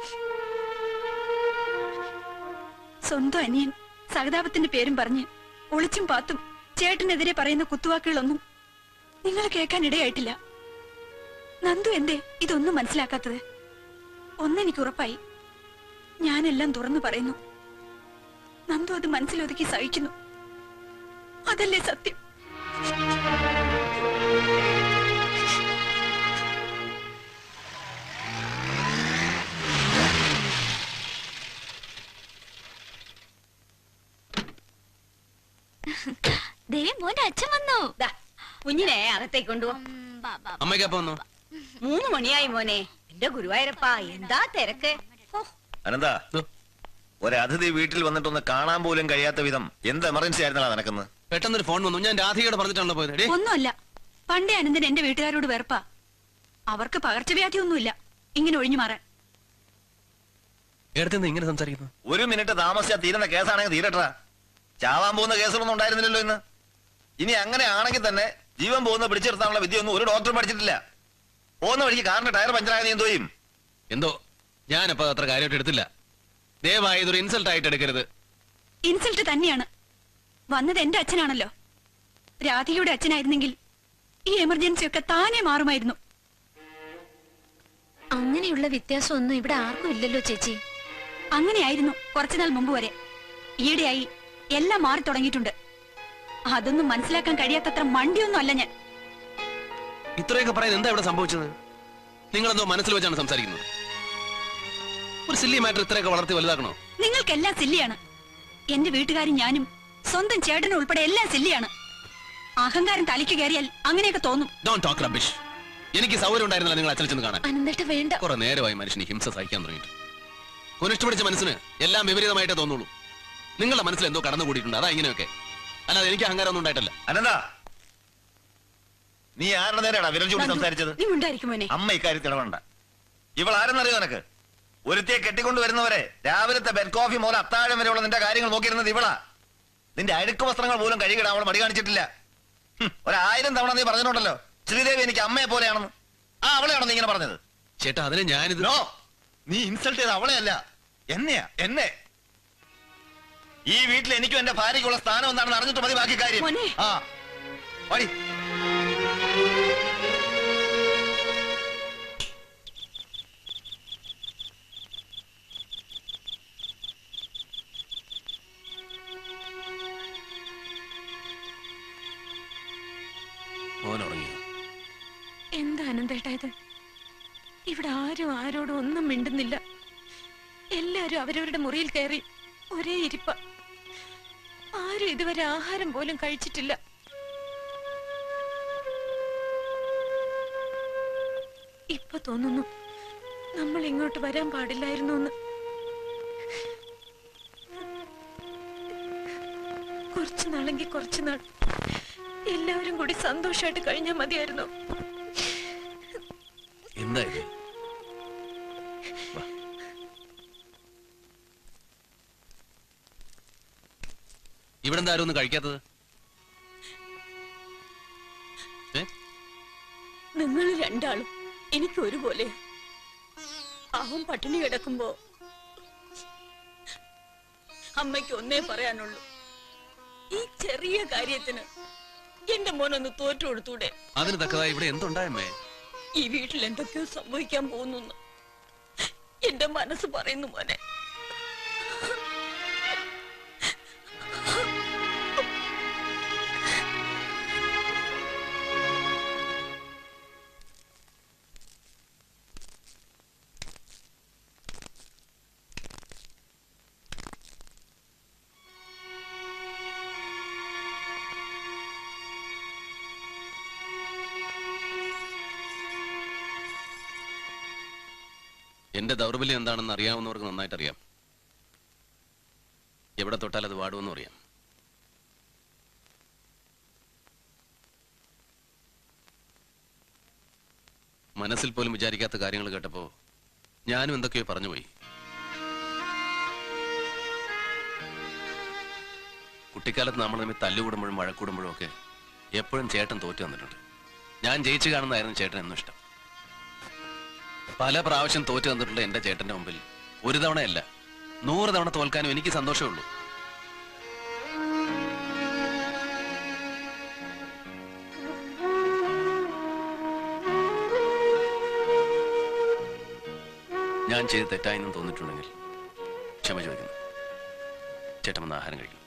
സ്വന്തം അനിയൻ സഹതാപത്തിന്റെ പേരും പറഞ്ഞ് ഒളിച്ചും പാത്തും ചേട്ടനെതിരെ പറയുന്ന കുത്തുവാക്കുകളൊന്നും നിങ്ങൾ കേൾക്കാൻ ഇടയായിട്ടില്ല. നന്ദു എന്തേ ഇതൊന്നും മനസ്സിലാക്കാത്തത്? ഒന്നെനിക്ക് ഉറപ്പായി. ഞാനെല്ലാം തുറന്നു പറയുന്നു. നന്ദു അത് മനസ്സിലൊതുക്കി സഹിക്കുന്നു. അതല്ലേ സത്യം? മോന്റെ അച്ഛൻ വന്നു. കുഞ്ഞിനെ അകത്തേക്ക് കൊണ്ടുപോ. അമ്മയ്ക്കപ്പ വന്നു. മൂന്ന് മണിയായി മോനെ. എന്റെ ഗുരുവായൂരപ്പ, എന്താ തിരക്ക്. അനന്ത, ഒരതിഥി വീട്ടിൽ വന്നിട്ടൊന്ന് കാണാൻ പോലും കഴിയാത്ത വിധം എന്ത് എമർജൻസി ആയിരുന്നാ നടക്കുന്നത്? പെട്ടെന്നൊരു ഫോൺ വന്നു. ഞാൻ രാധികയോട് പറഞ്ഞിട്ടാണല്ലോ പോയത്. ഒന്നുമല്ല, പണ്ടേ അനന്തൻ എന്റെ വീട്ടുകാരോട് വെറുപ്പാ. അവർക്ക് പകർച്ചവ്യാധി ഒന്നുമില്ല ഇങ്ങനെ ഒഴിഞ്ഞു മാറാൻ. ഇങ്ങനെ സംസാരിക്കുന്നു. ഒരു മിനിറ്റ് താമസിച്ചാ തീരുന്ന കേസാണെങ്കിൽ തീരട്ടാ. ചാവാൻ പോകുന്ന കേസുകളൊന്നും ഉണ്ടായിരുന്നില്ലല്ലോ ഇന്ന്. ഇനി അങ്ങനെ ആണെങ്കിൽ തന്നെ ജീവൻ പോകുന്ന പിടിച്ചെടുത്താനുള്ള വിദ്യയൊന്നും ഒരു ഡോക്ടർ പഠിച്ചിട്ടില്ല. പോകുന്ന വഴിക്ക് കാറിന്റെ ടയർ പഞ്ചറായ നീ എന്തോ ചെയ്യും? എന്തോ ഞാനപ്പോ അത്ര കാര്യമായിട്ട് എടുത്തില്ല. ദയവായി ഇതൊരു ഇൻസൾട്ട് ആയിട്ട് എടുക്കരുത്. ഇൻസൾട്ട് തന്നെയാണ്. വന്നത് എന്റെ അച്ഛനാണല്ലോ. രാധികയുടെ അച്ഛനായിരുന്നെങ്കിൽ ഈ എമർജൻസി ഒക്കെ താനേ മാറുമായിരുന്നു. അങ്ങനെയുള്ള വ്യത്യാസം ഒന്നും ഇവിടെ ആർക്കും ഇല്ലല്ലോ ചേച്ചി. അങ്ങനെയായിരുന്നു കുറച്ചുനാൾ മുമ്പ് വരെ. ഈയിടെയായി എല്ലാം മാറി തുടങ്ങിയിട്ടുണ്ട്. അതൊന്നും മനസ്സിലാക്കാൻ കഴിയാത്തത്ര മണ്ടിയൊന്നും അല്ല ഞാൻ. ഇത്രയൊക്കെ പറയാൻ എന്താ ഇവിടെ സംഭവിച്ചത്? നിങ്ങളെന്തോ മനസ്സിൽ വെച്ചാണ് സംസാരിക്കുന്നത്. ഒരു സില്ലി മാറ്റർ ഇത്രയൊക്കെ വളർത്തി വലുതാക്കണോ? നിങ്ങൾക്കെല്ലാം സില്ലിയാണ്. എന്റെ വീട്ടുകാരും ഞാനും സ്വന്തം ചേട്ടനും ഉൾപ്പെടെ എല്ലാം സില്ലിയാണ്. അഹങ്കാരം തലയ്ക്ക് കയറിയാൽ അങ്ങനെയൊക്കെ തോന്നും. Don't talk rubbish. എനിക്ക് സൗകര്യം ഉണ്ടായിരുന്നില്ല നിങ്ങൾ അച്ഛനെ ചെന്ന് കാണാൻ. അനന്തേട്ട വേണ്ട. കുറെ നേരമായി മനുഷ്യന് ഹിംസ സഹിക്കാൻ തുടങ്ങിയിട്ട്. കുനിഷ്ട പിടിച്ച മനസ്സിന് എല്ലാം വിപരീതമായിട്ടേ തോന്നുള്ളൂ. നിങ്ങളുടെ മനസ്സിൽ എന്തോ കടന്നുകൂടിയിട്ടുണ്ട്. അതാ ഇങ്ങനെയൊക്കെ. അല്ലാതെ എനിക്ക് അഹങ്കാരം ഒന്നും ഉണ്ടായിട്ടല്ല. അനന്താ, നീ ആരുടെ നേരെയാടാ വിരൽ ചൂണ്ടി സംസാരിച്ചത്? അമ്മ ഇക്കാര്യത്തിൽ ഇടപെടണ്ട. ഇവൾ ആരെന്നറിയോ നിനക്ക്? ഒരുത്തിയെ കെട്ടിക്കൊണ്ട് വരുന്നവരെ രാവിലത്തെ ബെഡ് കോഫി മുതൽ അത്താഴം വരെയുള്ള നിന്റെ കാര്യങ്ങൾ നോക്കിയിരുന്നത് ഇവളാ. നിന്റെ അഴുക്ക് വസ്ത്രങ്ങൾ പോലും കഴുകിടാൻ അവൾ മടി കാണിച്ചിട്ടില്ല. ഒരായിരം തവണ നീ പറഞ്ഞിട്ടുണ്ടല്ലോ ശ്രീദേവി എനിക്ക് അമ്മയെ പോലെയാണെന്ന്. ആ അവളെയാണോ നീ ഇങ്ങനെ പറഞ്ഞത്? ചേട്ടാ, അതിന് ഞാനിത് നീ ഇൻസൾട്ട് ചെയ്ത അവളെയല്ല, എന്നെയാ. എന്നെ ഈ വീട്ടിൽ എനിക്കും എന്റെ ഭാര്യയ്ക്കുള്ള സ്ഥാനം എന്താണെന്ന് അറിഞ്ഞിട്ട് മതി ബാക്കി കാര്യം. ആ പടി. എന്താ അനന്തേട്ടാ ഇത്? ഇവിടെ ആരും ആരോടും ഒന്നും മിണ്ടുന്നില്ല. എല്ലാരും അവരവരുടെ മുറിയിൽ കയറി ഒരേ ഇരിപ്പ. ആരും ഇതുവരെ ആഹാരം പോലും കഴിച്ചിട്ടില്ല. ഇപ്പൊ തോന്നുന്നു നമ്മൾ ഇങ്ങോട്ട് വരാൻ പാടില്ലായിരുന്നു എന്ന്. കുറച്ചു നാളെങ്കിൽ കുറച്ചു നാൾ എല്ലാവരും കൂടി സന്തോഷമായിട്ട് കഴിഞ്ഞാൽ മതിയായിരുന്നു. എന്തായാലും ഇവിടെ എന്താ ആരും ഒന്നും കഴിക്കാത്തത്? നിങ്ങൾ രണ്ടാളും എനിക്ക് ഒരുപോലെ. അവൻ പട്ടിണി കിടക്കുമ്പോ അമ്മയ്ക്ക് ഒന്നേ പറയാനുള്ളൂ, ഈ ചെറിയ കാര്യത്തിന് എന്റെ മോനൊന്ന് തോറ്റു കൊടുത്തൂടെ? അതിന് തക്കതായി ഇവിടെ എന്തുണ്ടായമ്മേ? ഈ വീട്ടിൽ എന്തൊക്കെയോ സംഭവിക്കാൻ പോകുന്നു എന്റെ മനസ്സ് പറയുന്നു മോനെ. എന്റെ ദൗർബല്യം എന്താണെന്ന് അറിയാവുന്നവർക്ക് നന്നായിട്ട് അറിയാം. എവിടെ തൊട്ടാൽ അത് വാടുമെന്നും അറിയാം. മനസ്സിൽ പോലും വിചാരിക്കാത്ത കാര്യങ്ങൾ കേട്ടപ്പോ ഞാനും എന്തൊക്കെയോ പറഞ്ഞുപോയി. കുട്ടിക്കാലത്ത് നമ്മൾ തമ്മിൽ തല്ലുകൂടുമ്പോഴും വഴക്കൂടുമ്പോഴും ഒക്കെ എപ്പോഴും ചേട്ടൻ തോറ്റു വന്നിട്ടുണ്ട്. ഞാൻ ജയിച്ചു കാണുന്നതായിരുന്നു ചേട്ടൻ എന്നും ഇഷ്ടം. പല പ്രാവശ്യം തോറ്റു വന്നിട്ടുണ്ട് എന്റെ ചേട്ടന്റെ മുമ്പിൽ. ഒരു തവണയല്ല, നൂറ് തവണ തോൽക്കാനും എനിക്ക് സന്തോഷമുള്ളൂ. ഞാൻ ചെയ്ത് തെറ്റായെന്നും തോന്നിയിട്ടുണ്ടെങ്കിൽ ക്ഷമ ചോദിക്കുന്നു. ചേട്ടൻ വന്ന് ആഹാരം കഴിക്കും.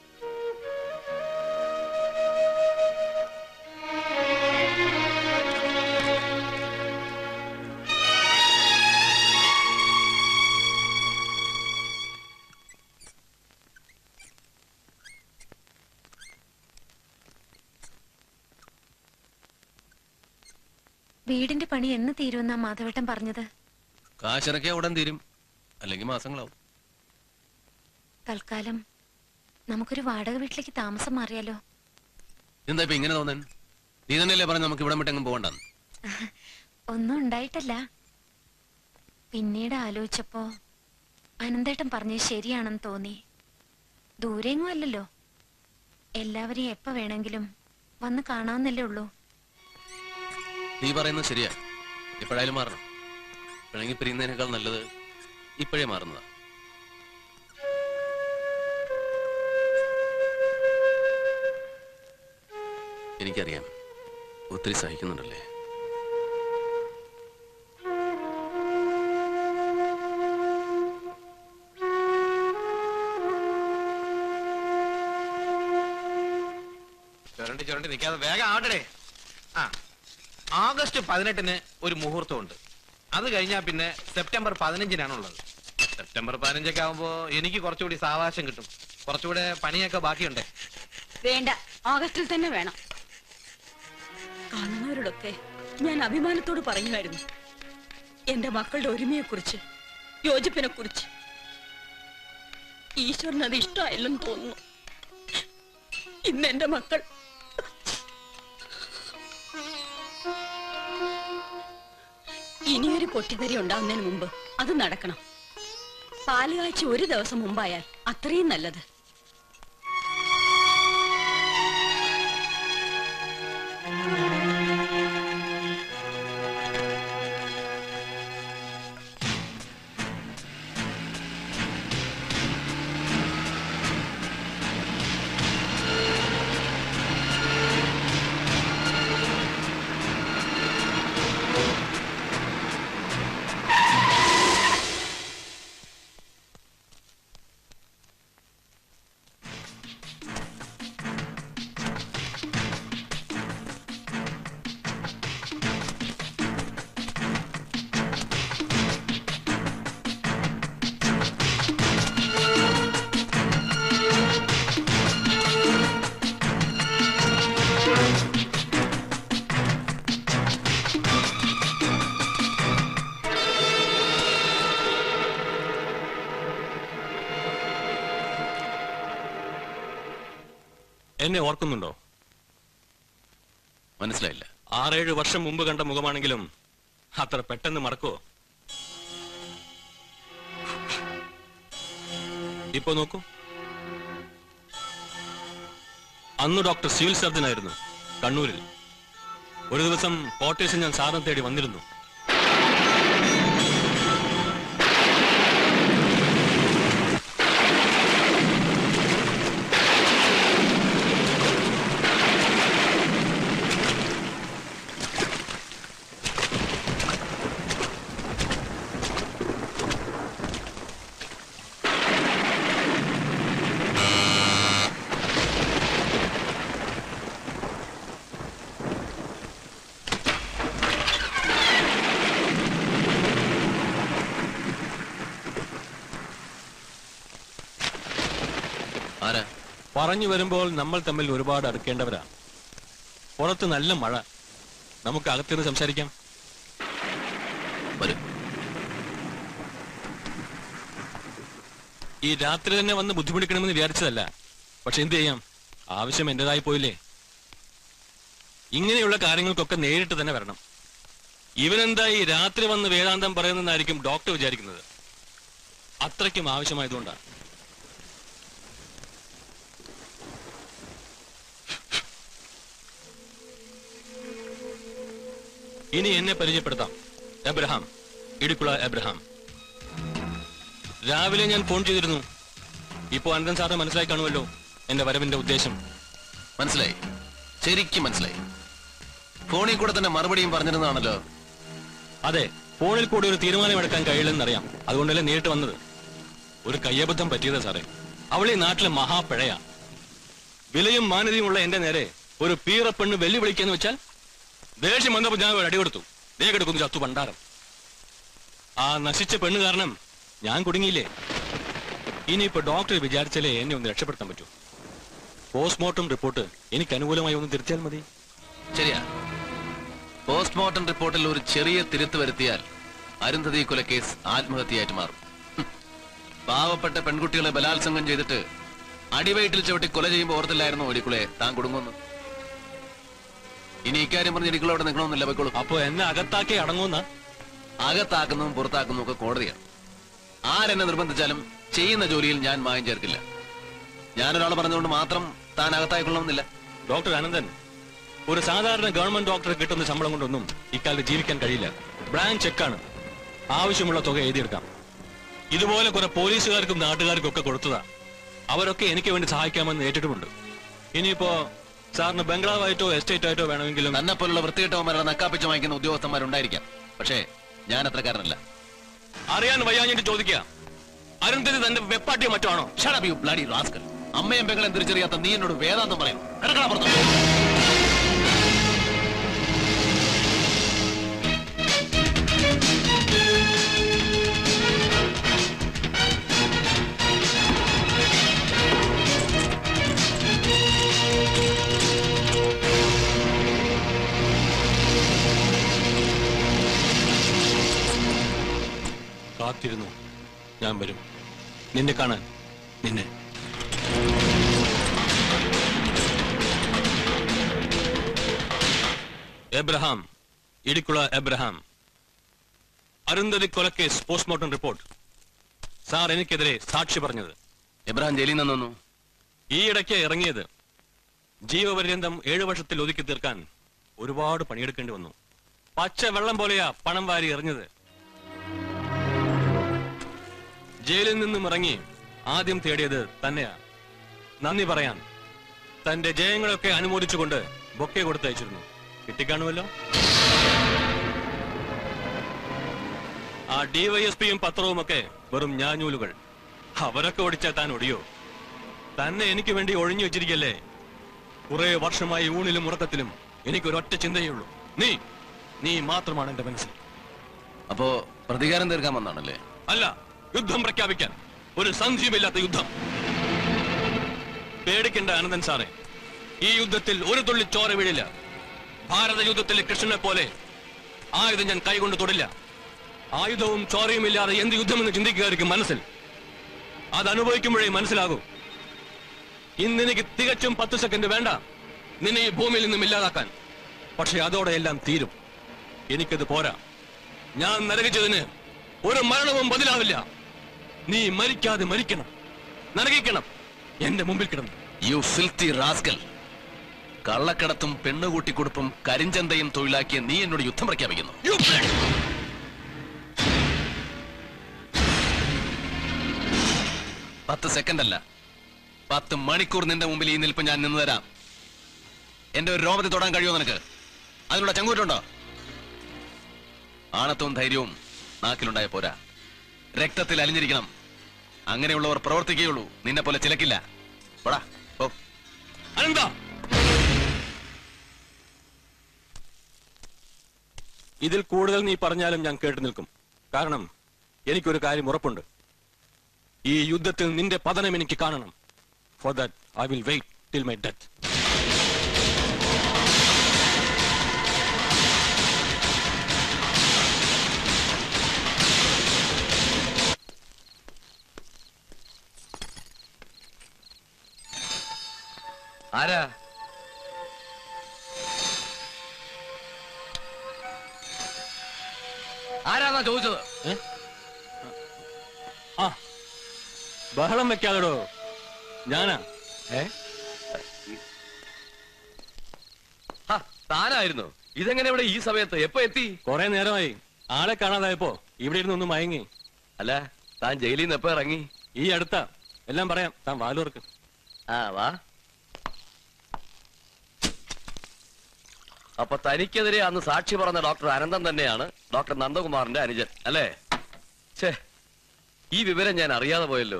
വീടിന്റെ പണി എന്ന് തീരുമെന്നാ മാധവേട്ടൻ പറഞ്ഞത്? കാശിറക്കിയ ഉടൻ തീരും, അല്ലെങ്കിൽ മാസങ്ങളാവും. തൽക്കാലം നമുക്കൊരു വാടക വീട്ടിലേക്ക് താമസം മാറിയാലോ? എന്താ ഇപ്പൊ ഇങ്ങനെ തോന്നാൻ? നീ തന്നെയല്ലേ പറഞ്ഞു നമുക്ക് ഇവിടെ വിട്ടെങ്ങും പോകണ്ടെന്ന്? ഒന്നും ഉണ്ടായിട്ടല്ല. പിന്നീട് ആലോചിച്ചപ്പോ അനന്തേട്ടൻ പറഞ്ഞത് ശരിയാണെന്ന് തോന്നി. ദൂരെങ്ങും അല്ലല്ലോ, എല്ലാവരെയും എപ്പോ വേണമെങ്കിലും വന്ന് കാണാവുന്നല്ലേ ഉള്ളൂ. നീ പറയുന്നത് ശരിയാ. ഇപ്പോഴായാലും മാറണം. പിണങ്ങി പിരിയുന്നതിനേക്കാൾ നല്ലത് ഇപ്പോഴേ മാറുന്നതാ. എനിക്കറിയാം, ഒത്തിരി സഹിക്കുന്നുണ്ടല്ലേ. ചുരണ്ടി ചുരണ്ടി നിൽക്കാതെ വേഗം ആവട്ടെ. ആ, ആഗസ്റ്റ് പതിനെട്ടിന് ഒരു മുഹൂർത്തമുണ്ട്. അത് കഴിഞ്ഞാൽ പിന്നെ സെപ്റ്റംബർ പതിനഞ്ചിനാണുള്ളത്. സെപ്റ്റംബർ പതിനഞ്ചൊക്കെ ആവുമ്പോ എനിക്ക് കുറച്ചുകൂടി സാവകാശം കിട്ടും. കുറച്ചുകൂടെ പണിയൊക്കെ ബാക്കിയുണ്ടേ. വേണ്ട, ഓഗസ്റ്റിൽ തന്നെ വേണം. കാണുന്നവരോടൊക്കെ ഞാൻ അഭിമാനത്തോട് പറയുമായിരുന്നു എന്റെ മക്കളുടെ ഒരുമയെക്കുറിച്ച്, യോജിപ്പിനെ കുറിച്ച്. ഈശ്വരന് അത് ഇഷ്ടമായില്ലെന്ന് തോന്നുന്നു. ഇന്ന് എന്റെ മക്കൾ ഇനിയൊരു പൊട്ടിത്തെറി ഉണ്ടാവുന്നതിന് മുമ്പ് അത് നടക്കണം. പാലുകാഴ്ച ഒരു ദിവസം മുമ്പായാൽ അത്രയും നല്ലത്. എന്നെ ഓർക്കുന്നുണ്ടോ? മനസ്സിലായില്ല. ആറേഴ് വർഷം മുമ്പ് കണ്ട മുഖമാണെങ്കിലും അത്ര പെട്ടെന്ന് മറക്കോ? ഇപ്പൊ നോക്കൂ. അന്ന് ഡോക്ടർ സിവിൽ സർജൻ ആയിരുന്നു കണ്ണൂരിൽ. ഒരു ദിവസം കോട്ടേഴ്സിൽ ഞാൻ സാറിനെ തേടി വന്നിരുന്നു. പറഞ്ഞു വരുമ്പോൾ നമ്മൾ തമ്മിൽ ഒരുപാട് അടുക്കേണ്ടവരാ. പുറത്ത് നല്ല മഴ, നമുക്ക് അകത്തിരുന്ന് സംസാരിക്കാം. ഈ രാത്രി തന്നെ വന്ന് ബുദ്ധിമുട്ടിക്കണമെന്ന് വിചാരിച്ചതല്ല, പക്ഷെ എന്ത് ചെയ്യാം, ആവശ്യം എന്റേതായി പോയില്ലേ. ഇങ്ങനെയുള്ള കാര്യങ്ങൾക്കൊക്കെ നേരിട്ട് തന്നെ വരണം. ഇവനെന്താ ഈ രാത്രി വന്ന് വേദാന്തം പറയുന്നതായിരിക്കും ഡോക്ടർ വിചാരിക്കുന്നത്. അത്രയ്ക്കും ആവശ്യമായതുകൊണ്ടാണ്. ഇനി എന്നെ പരിചയപ്പെടുത്താം. എബ്രഹാം, ഇടുക്കുള എബ്രഹാം. രാവിലെ ഞാൻ ഫോൺ ചെയ്തിരുന്നു. ഇപ്പോ അനന്തൻ സാറിന് മനസ്സിലായി കാണുമല്ലോ എന്റെ വരവിന്റെ ഉദ്ദേശം. മനസ്സിലായി, ശരിക്കും മനസ്സിലായി. ഫോണിൽ കൂടെ തന്നെ മറുപടിയും പറഞ്ഞിരുന്നതാണല്ലോ. അതെ, ഫോണിൽ കൂടെ ഒരു തീരുമാനം എടുക്കാൻ കഴിയില്ലെന്നറിയാം. അതുകൊണ്ടല്ലേ നേരിട്ട് വന്നത്. ഒരു കയ്യബദ്ധം പറ്റിയതാ സാറേ. അവളീ നാട്ടിലെ മഹാപ്പിഴയാ. വിലയും മാന്യതയുമുള്ള എന്റെ നേരെ ഒരു പീറപ്പെണ്ണ് വെല്ലുവിളിക്കാന്ന് വെച്ചാൽ ദേഷ്യം വന്നപ്പോ ഞാൻ ഒരു അടി കൊടുത്തു. ദേഹെടുക്കുന്നു ചത്തു പണ്ടാരം. ആ നശിച്ച പെണ്ണ് കാരണം ഞാൻ കുടുങ്ങിയില്ലേ. ഇനിയിപ്പോ ഡോക്ടർ വിചാരിച്ചാലേ എന്നെ ഒന്ന് രക്ഷപ്പെടുത്താൻ പറ്റൂ. പോസ്റ്റ്മോർട്ടം റിപ്പോർട്ട് എനിക്ക് അനുകൂലമായി ഒന്ന് തിരുത്തിയാൽ മതി. ശരിയാ, പോസ്റ്റ്മോർട്ടം റിപ്പോർട്ടിൽ ഒരു ചെറിയ തിരുത്ത് വരുത്തിയാൽ അരുന്ധതി കൊലക്കേസ് ആത്മഹത്യയായിട്ട് മാറും. പാവപ്പെട്ട പെൺകുട്ടികളെ ബലാത്സംഗം ചെയ്തിട്ട് അടിവയറ്റിൽ ചവിട്ടി കൊല ചെയ്യുമ്പോൾ ഓർത്തില്ലായിരുന്നു ഒരിക്കുളെ താൻ കുടുങ്ങുന്നു. ഇനി ഇക്കാര്യം പറഞ്ഞ് ഇടിക്കുള്ള അവിടെ നിൽക്കണമെന്നില്ല, പോയിക്കോളൂ. അപ്പൊ എന്നെ അകത്താക്കി അടങ്ങുന്ന അകത്താക്കുന്നതും പുറത്താക്കുന്നതും ഒക്കെ കോടതിയാണ്. ആരെന്നെ നിർബന്ധിച്ചാലും ചെയ്യുന്ന ജോലിയിൽ ഞാൻ മായം ചേർക്കില്ല. ഞാനൊരാൾ പറഞ്ഞുകൊണ്ട് മാത്രം താൻ അകത്തായിക്കൊള്ളണമെന്നില്ല. ഡോക്ടർ അനന്തൻ, ഒരു സാധാരണ ഗവൺമെന്റ് ഡോക്ടറെ കിട്ടുന്ന ശമ്പളം കൊണ്ടൊന്നും ഇക്കാലത്ത് ജീവിക്കാൻ കഴിയില്ല. ബ്ലാങ്ക് ചെക്കാണ്. ആവശ്യമുള്ള തുക എഴുതിയെടുക്കാം. ഇതുപോലെ കുറെ പോലീസുകാർക്കും നാട്ടുകാർക്കും ഒക്കെ കൊടുത്തതാ. അവരൊക്കെ എനിക്ക് വേണ്ടി സഹായിക്കാമെന്ന് ഏറ്റിട്ടുമുണ്ട്. ഇനിയിപ്പോ സാറിന് ബംഗ്ലാവായിട്ടോ എസ്റ്റേറ്റ് ആയിട്ടോ വേണമെങ്കിലും തന്നെ പോലുള്ള വൃത്തികെട്ടവന്മാരുടെ നക്കാപ്പിച്ച് വാങ്ങിക്കുന്ന ഉദ്യോഗസ്ഥന്മാരുണ്ടായിരിക്കാം. പക്ഷേ ഞാൻ അത്രക്കാരനല്ല. അറിയാൻ വയ്യാഞ്ഞിട്ട് ചോദിക്കുക, അരുന്ധതി തന്റെ വെപ്പാട്ടിയോ മറ്റോ ആണോ? Shut up, you bloody rascal. അമ്മയും പെങ്ങളെ തിരിച്ചറിയാത്ത നീ എന്നോട് വേദാന്തം പറയും. കിടക്കണം പുറത്ത്. കാത്തിരുന്നു, ഞാൻ വരും നിന്നെ കാണാൻ. നിന്നെ എബ്രഹാം, ഇടിക്കുള എബ്രഹാം. അരുന്ധതി കൊലക്കേസ് പോസ്റ്റ്മോർട്ടം റിപ്പോർട്ട്. സാർ എനിക്കെതിരെ സാക്ഷി പറഞ്ഞത്. എബ്രഹാം ജയിലിൽ നിന്നു ഈ ഇടയ്ക്ക് ഇറങ്ങിയത്. ജീവപര്യന്തം ഏഴു വർഷത്തിൽ ഒതുക്കി തീർക്കാൻ ഒരുപാട് പണിയെടുക്കേണ്ടി വന്നു. പച്ച വെള്ളം പോലെയാ പണം വാരി എറിഞ്ഞത്. ജയിലിൽ നിന്നും ഇറങ്ങി ആദ്യം തേടിയത് തന്നെയാ. നന്ദി പറയാൻ തന്റെ ജയങ്ങളൊക്കെ അനുമോദിച്ചുകൊണ്ട് ബൊക്കെ കൊടുത്തയച്ചിരുന്നു. കിട്ടിക്കാണുമല്ലോ. ആ ഡിവൈഎസ്പിയും പത്രവും ഒക്കെ വെറും ഞാഞ്ഞൂലുകൾ. അവരൊക്കെ ഓടിച്ചാൽ താൻ ഒടിയോ? തന്നെ എനിക്ക് വേണ്ടി ഒഴിഞ്ഞു വെച്ചിരിക്കല്ലേ. കുറെ വർഷമായി ഊണിലും ഉറക്കത്തിലും എനിക്കൊരൊറ്റ ചിന്തയുള്ളൂ, നീ നീ മാത്രമാണ് എന്റെ മനസ്സിൽ. അപ്പോ പ്രതികാരം തീർക്കാൻ വന്നാണല്ലേ? അല്ല, യുദ്ധം പ്രഖ്യാപിക്കാൻ. ഒരു സംശയമില്ലാത്ത യുദ്ധം. പേടിക്കേണ്ട അനന്തൻ സാറേ, ഈ യുദ്ധത്തിൽ ഒരു തുള്ളി ചോര വീഴില്ല. ഭാരത യുദ്ധത്തിലെ കൃഷ്ണനെ പോലെ ആയുധം ഞാൻ കൈകൊണ്ട് തൊടില്ല. ആയുധവും ചോരയും ഇല്ലാതെ എന്ത് യുദ്ധമെന്ന് ചിന്തിക്കുകയായിരിക്കും മനസ്സിൽ. അത് അനുഭവിക്കുമ്പോഴേ മനസ്സിലാകൂ. ഇന്ന് എനിക്ക് തികച്ചും പത്ത് സെക്കൻഡ് വേണ്ട നിന്നെ ഈ ഭൂമിയിൽ നിന്നും ഇല്ലാതാക്കാൻ. പക്ഷെ അതോടെ എല്ലാം തീരും. എനിക്കത് പോരാ. ഞാൻ നരകിച്ചതിന് ഒരു മരണവും ബദലാവില്ല. നീ മരിക്കാതെ മരിക്കണം, നരകിക്കണം എന്റെ മുമ്പിൽ കിടന്നു. You filthy rascal. കള്ളക്കടത്തും പെണ്ണുകൂട്ടിക്കൊടുപ്പും കരിഞ്ചന്തയും തൊഴിലാക്കിയ നീ എന്നോട് യുദ്ധം പ്രഖ്യാപിക്കുന്നു. പത്ത് സെക്കൻഡ് അല്ല, പത്ത് മണിക്കൂർ നിന്റെ മുമ്പിൽ ഈ നിൽപ്പ് ഞാൻ നിന്ന് തരാം. എന്റെ ഒരു രോമത്തിൽ തൊടാൻ കഴിയുമോ നിനക്ക്? അതിനുള്ള ചങ്കൂറ്റുണ്ടോ? ആണത്വവും ധൈര്യവും നാക്കിലുണ്ടായ പോരാ, രക്തത്തിൽ അലിഞ്ഞിരിക്കണം. അങ്ങനെയുള്ളവർ പ്രവർത്തിക്കുകയുള്ളൂ, നിന്നെ പോലെ ചിലക്കില്ല. പോടാ, പോ. അനന്ത, ഇതിൽ കൂടുതൽ നീ പറഞ്ഞാലും ഞാൻ കേട്ടു നിൽക്കും. കാരണം എനിക്കൊരു കാര്യം ഉറപ്പുണ്ട്. ഈ യുദ്ധത്തിൽ നിന്റെ പതനം എനിക്ക് കാണണം. For that I will wait till my death. ആരാ? ആരാന്നാ ചോദിച്ചത്? ആ, ബഹളം വെക്കാതെടോ. ഞാനാ. ഏ താനായിരുന്നു? ഇതെങ്ങനെ ഇവിടെ ഈ സമയത്ത്? എപ്പോ എത്തി? കൊറേ നേരമായി. ആളെ കാണാതായപ്പോ ഇവിടെ ഇരുന്ന് ഒന്ന് മയങ്ങി. അല്ല, താൻ ജയിലിൽ നിന്ന് എപ്പോ ഇറങ്ങി? ഈ അടുത്ത. എല്ലാം പറയാം, താൻ വാലൂർക്ക്. ആ വാ. അപ്പൊ തനിക്കെതിരെ അന്ന് സാക്ഷി പറഞ്ഞ ഡോക്ടർ അനന്തൻ തന്നെയാണ് ഡോക്ടർ നന്ദകുമാറിന്റെ അനുജൻ അല്ലേ? ഛേ, ഈ വിവരം ഞാൻ അറിയാതെ പോയല്ലോ.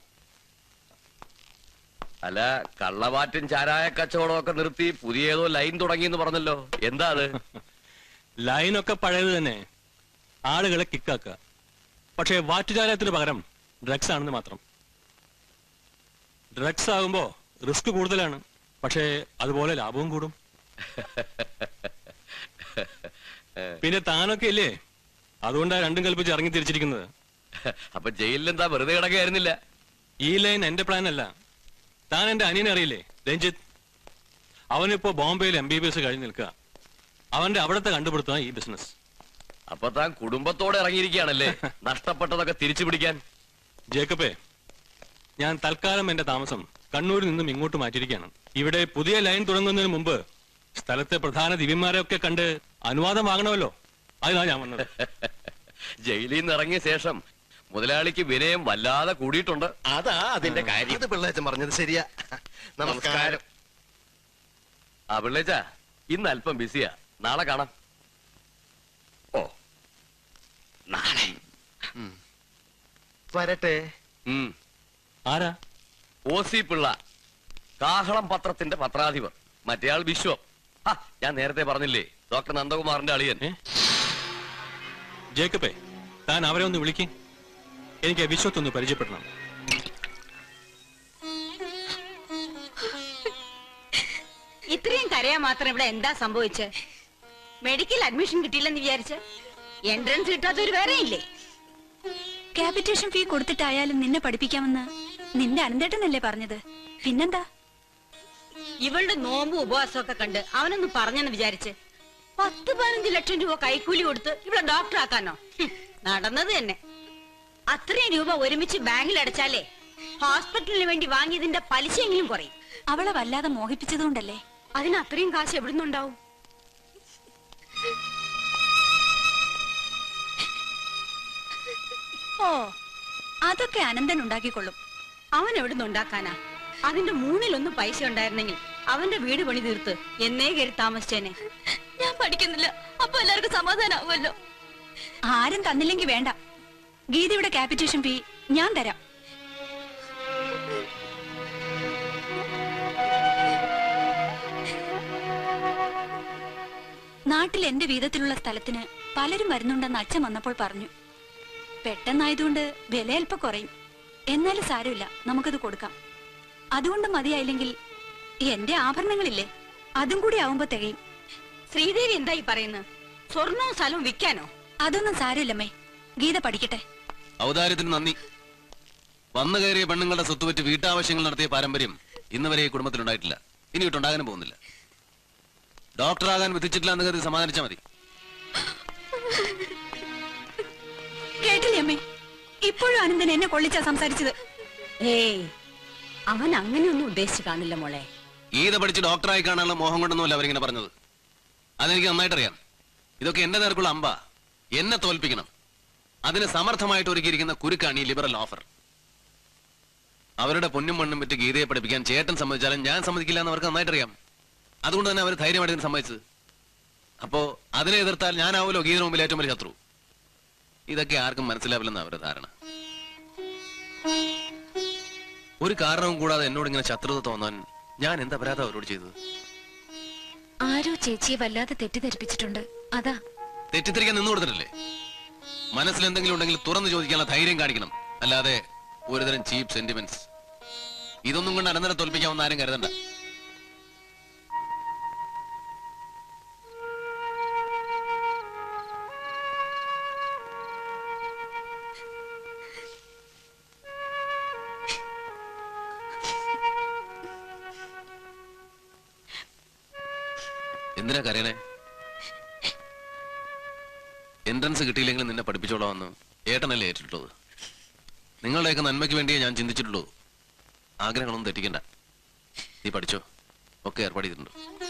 അല്ല, കള്ളവാറ്റും ചാരായ കച്ചവടം ഒക്കെ നിർത്തി പുതിയ ഏതോ ലൈൻ തുടങ്ങി എന്ന് പറഞ്ഞല്ലോ. എന്താ അത്? ലൈനൊക്കെ പഴയത് തന്നെ, ആളുകളെ കിക്കാക്കുക. പക്ഷേ വാറ്റുചാരായത്തിന് പകരം ഡ്രഗ്സ് ആണെന്ന് മാത്രം. ഡ്രഗ്സ് ആകുമ്പോ റിസ്ക് കൂടുതലാണ്, പക്ഷേ അതുപോലെ ലാഭവും കൂടും. പിന്നെ താനൊക്കെ ഇല്ലേ, അതുകൊണ്ടാ രണ്ടും കൽപ്പിച്ച് ഇറങ്ങി തിരിച്ചിരിക്കുന്നത്. അപ്പൊ ജയിലിൽ എന്താ വെറുതെ കിടക്കുകയായിരുന്നില്ല? ഈ ലൈൻ എന്റെ പ്ലാൻ അല്ല. താൻ എന്റെ അനിയനെ അറിയില്ലേ, രഞ്ജിത്ത്? അവനിപ്പോ ബോംബെയിൽ എം ബി ബി എസ് കഴിഞ്ഞ് നിൽക്കുക. അവന്റെ അവിടത്തെ കണ്ടുപിടുത്തമാണ് ഈ ബിസിനസ്. അപ്പൊ താൻ കുടുംബത്തോടെ ഇറങ്ങിയിരിക്കുകയാണല്ലേ നഷ്ടപ്പെട്ടതൊക്കെ തിരിച്ചു പിടിക്കാൻ? ജേക്കബേ, ഞാൻ തൽക്കാലം എന്റെ താമസം കണ്ണൂരിൽ നിന്നും ഇങ്ങോട്ട് മാറ്റിയിരിക്കുകയാണ്. ഇവിടെ പുതിയ ലൈൻ തുടങ്ങുന്നതിന് മുമ്പ് സ്ഥലത്തെ പ്രധാന ദിവ്യന്മാരെ ഒക്കെ കണ്ട് അനുവാദം വാങ്ങണമല്ലോ. അതിനാ ഞാൻ വന്നത്. ജയിലിൽ നിന്ന് ഇറങ്ങിയ ശേഷം മുതലാളിക്ക് വിനയം വല്ലാതെ കൂടിയിട്ടുണ്ട്. അതാ അതിന്റെ കാര്യം. അത് പിള്ളേച്ചൻ പറഞ്ഞത് ശരിയാ. നമസ്കാരം. ആ പിള്ളേച്ച, ഇന്ന് അല്പം ബിസിയാ. നാളെ കാണാം. ഓ, നാളെ വരട്ടെ. ആരാ? ഒ സി പിള്ള, കാഹളം പത്രത്തിന്റെ പത്രാധിപർ. മറ്റേയാൾ വിശ്വം. ഞാൻ നേരത്തെ പറഞ്ഞില്ലേ, ഡോക്ടർ നന്ദകുമാറിന്റെ അളിയൻ. ജേക്കബേ, താൻ അവരെ ഒന്ന് വിളിക്കും. എനിക്ക് വിശ്വത്തൊന്ന് പരിചയപ്പെടണം. ഇത്രയും കരയാൻ മാത്രം ഇവിടെ എന്താ സംഭവിച്ചത്? മെഡിക്കൽ അഡ്മിഷൻ കിട്ടിയില്ലെന്ന് വിചാരിച്ച് എൻട്രൻസ് കിട്ടാത്തൊരു വേറെ ഇല്ലേ? ക്യാപിറ്റേഷൻ ഫീ കൊടുത്തിട്ടായാലും നിന്നെ പഠിപ്പിക്കാമെന്ന് നിന്റെ അനന്തേട്ടനല്ലേ പറഞ്ഞത്? പിന്നെന്താ? ഇവളുടെ നോമ്പും ഉപവാസം ഒക്കെ കണ്ട് അവനൊന്ന് പറഞ്ഞെന്ന് വിചാരിച്ച് പത്ത് പതിനഞ്ച് ലക്ഷം രൂപ കൈക്കൂലി കൊടുത്ത് ഇവിടെ ഡോക്ടർ ആക്കാനോ? നടന്നത് തന്നെ. അത്രയും രൂപ ഒരുമിച്ച് ബാങ്കിൽ അടച്ചാലേ ഹോസ്പിറ്റലിന് വേണ്ടി വാങ്ങിയതിന്റെ പലിശയെങ്കിലും കുറയും. അവളെ വല്ലാതെ മോഹിപ്പിച്ചതുകൊണ്ടല്ലേ. അതിന് അത്രയും കാശ് എവിടുന്നുണ്ടാവും? ഓ, അതൊക്കെ അനന്തൻ ഉണ്ടാക്കിക്കൊള്ളും. അവൻ എവിടുന്ന് ഉണ്ടാക്കാനാ? അതിന്റെ മൂന്നിലൊന്ന് പൈസ ഉണ്ടായിരുന്നെങ്കിൽ അവന്റെ വീട് പണി തീർത്ത് എന്നേ കയറി താമസിച്ചേനെ. ഞാൻ പഠിക്കുന്നില്ല, അപ്പൊ എല്ലാവർക്കും സമാധാനാവുമല്ലോ. ആരും തന്നില്ലെങ്കിൽ വേണ്ട. ഗീതയുടെ ക്യാപിറ്റേഷൻ ഫീ ഞാൻ തരാം. നാട്ടിൽ എന്റെ വീതത്തിലുള്ള സ്ഥലത്തിന് പലരും വരുന്നുണ്ടെന്ന് അച്ഛൻ വന്നപ്പോൾ പറഞ്ഞു. പെട്ടെന്നായതുകൊണ്ട് വില അല്പം കുറയും. എന്നാലും സാരമില്ല, നമുക്കത് കൊടുക്കാം. അതുകൊണ്ട് മതിയായില്ലെങ്കിൽ എന്റെ ആഭരണങ്ങളില്ലേ, അതും കൂടി ആവുമ്പോ തികയും. ശ്രീദേവി എന്തായി പറയുന്നത്? സ്വർണവും സ്ഥലവും വിൽക്കാനോ? അതൊന്നും സാരമില്ലമ്മേ, ഗീത പഠിക്കട്ടെ. ഔദാര്യത്തിന് നന്ദി. വന്നു കയറിയ പെണ്ണുങ്ങളുടെ സ്വത്തുപറ്റി വീട്ടാവശ്യങ്ങൾ നടത്തിയ പാരമ്പര്യം ഇന്ന് വരെ ഈ കുടുംബത്തിലുണ്ടായിട്ടില്ല, ഇനി ഇട്ടുണ്ടാകാനും പോകുന്നില്ല. ഡോക്ടറാകാൻ വിധിച്ചിട്ടില്ല എന്ന് കരുതി സമാധാനിച്ചാൽ മതി. കേട്ടില്ലേ അമ്മേ? ഇപ്പോഴും അനന്തൻ എന്നെ കൊള്ളിച്ചാ സംസാരിച്ചത്. ഏയ്, അവൻ അങ്ങനെയൊന്നും ഉദ്ദേശിച്ചു കാണില്ല മോളെ. ഗീത പഠിച്ച് ഡോക്ടറായി കാണാനുള്ള മോഹം കൊണ്ടൊന്നുമല്ല അവരിങ്ങനെ പറഞ്ഞത്. അതെനിക്ക് നന്നായിട്ടറിയാം. ഇതൊക്കെ എന്റെ നേർക്കുള്ള അമ്പ. എന്നെ തോൽപ്പിക്കണം. അതിന് സമർത്ഥമായിട്ട് ഒരുക്കിയിരിക്കുന്ന കുരുക്കാണ് ഈ ലിബറൽ ഓഫർ. അവരുടെ പൊന്നും മണ്ണും വിറ്റ് ഗീതയെ പഠിപ്പിക്കാൻ ചേട്ടൻ സമ്മതിച്ചാലും ഞാൻ സമ്മതിക്കില്ല എന്ന് അവർക്ക് നന്നായിട്ടറിയാം. അതുകൊണ്ട് തന്നെ അവർ ധൈര്യമായിട്ട് സമ്മതിച്ചത്. അപ്പോ അതിനെ എതിർത്താൽ ഞാനാവുമല്ലോ ഗീതയുടെ മുമ്പിൽ ഏറ്റവും വലിയ ശത്രു. ഇതൊക്കെ ആർക്കും മനസ്സിലാവില്ലെന്ന് അവരുടെ ധാരണ. ഒരു കാരണവും കൂടാതെ എന്നോട് ഇങ്ങനെ ശത്രുത തോന്നാൻ ഞാൻ എന്താ അപരാധം അവരോട് ചെയ്തത്? ആരോ ചേച്ചിയെ വല്ലാതെ തെറ്റിദ്ധരിപ്പിച്ചിട്ടുണ്ട്, അതാ. തെറ്റിദ്ധരിക്കാൻ നിന്ന് കൊടുത്തിട്ടില്ലേ? മനസ്സിൽ എന്തെങ്കിലും ഉണ്ടെങ്കിൽ തുറന്നു ചോദിക്കാനുള്ള ധൈര്യം കാണിക്കണം, അല്ലാതെ ഒരുതരം ചീപ്പ് സെന്റിമെന്റ്സ്. ഇതൊന്നും കൊണ്ട് അനന്തരം തോൽപ്പിക്കാമെന്ന് ആരും കരുതണ്ട. എന്തിനാ കരയണേ? എൻട്രൻസ് കിട്ടിയില്ലെങ്കിൽ നിന്നെ പഠിപ്പിച്ചോളാമെന്ന് ഏട്ടനല്ലേ ഏറ്റിട്ടുള്ളത്. നിങ്ങളുടെയൊക്കെ നന്മയ്ക്ക് വേണ്ടിയേ ഞാൻ ചിന്തിച്ചിട്ടുള്ളൂ. ആഗ്രഹങ്ങളൊന്നും തെറ്റിക്കണ്ട. നീ പഠിച്ചോ, ഒക്കെ ഏർപ്പാട് ചെയ്തിട്ടുണ്ട്.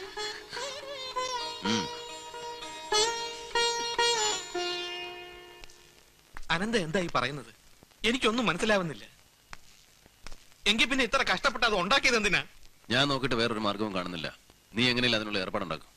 അനന്ത എന്തായി പറയുന്നത്? എനിക്കൊന്നും മനസ്സിലാവുന്നില്ല. എങ്കിൽ പിന്നെ ഇത്ര കഷ്ടപ്പെട്ട് അത് ഉണ്ടാക്കിയത് എന്തിനാ? ഞാൻ നോക്കിയിട്ട് വേറൊരു മാർഗവും കാണുന്നില്ല. നീ എങ്ങനെയല്ല അതിനുള്ള ഏർപ്പാടുണ്ടാക്കും?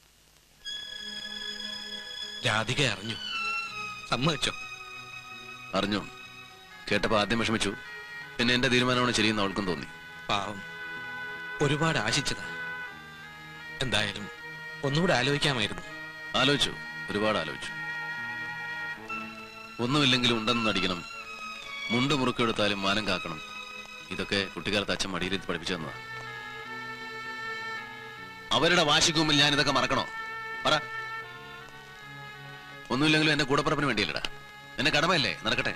രാധിക അറിഞ്ഞു, സമ്മതിച്ചോ? അറിഞ്ഞു. കേട്ടപ്പോ ആദ്യം വിഷമിച്ചു, പിന്നെ എന്റെ തീരുമാനമാണ് ശരിയെന്ന് അവൾക്കും തോന്നി. പാവം, ഒരുപാട് ആശിച്ചതാ. എന്തായാലും ഒന്നുകൂടെ ആലോചിക്കാമായിരുന്നു. ആലോചിച്ചു, ഒരുപാട് ആലോചിച്ചു. ഒന്നുമില്ലെങ്കിലും ഉണ്ടെന്ന് നടിക്കണം, മുണ്ട് മുറുക്കെടുത്താലും മാനം കാക്കണം. ഇതൊക്കെ കുട്ടിക്കാലത്ത് അച്ഛൻ മടിയിലെത്തി പഠിപ്പിച്ചു തന്നതാ. അവരുടെ വാശിക്ക് മുമ്പിൽ ഞാൻ ഇതൊക്കെ മറക്കണോ? പറ. ഒന്നുമില്ലെങ്കിലും എന്റെ കൂടപ്പുറപ്പിന് വേണ്ടിയല്ലടാ. എന്റെ കടമയല്ലേ, നടക്കട്ടെ.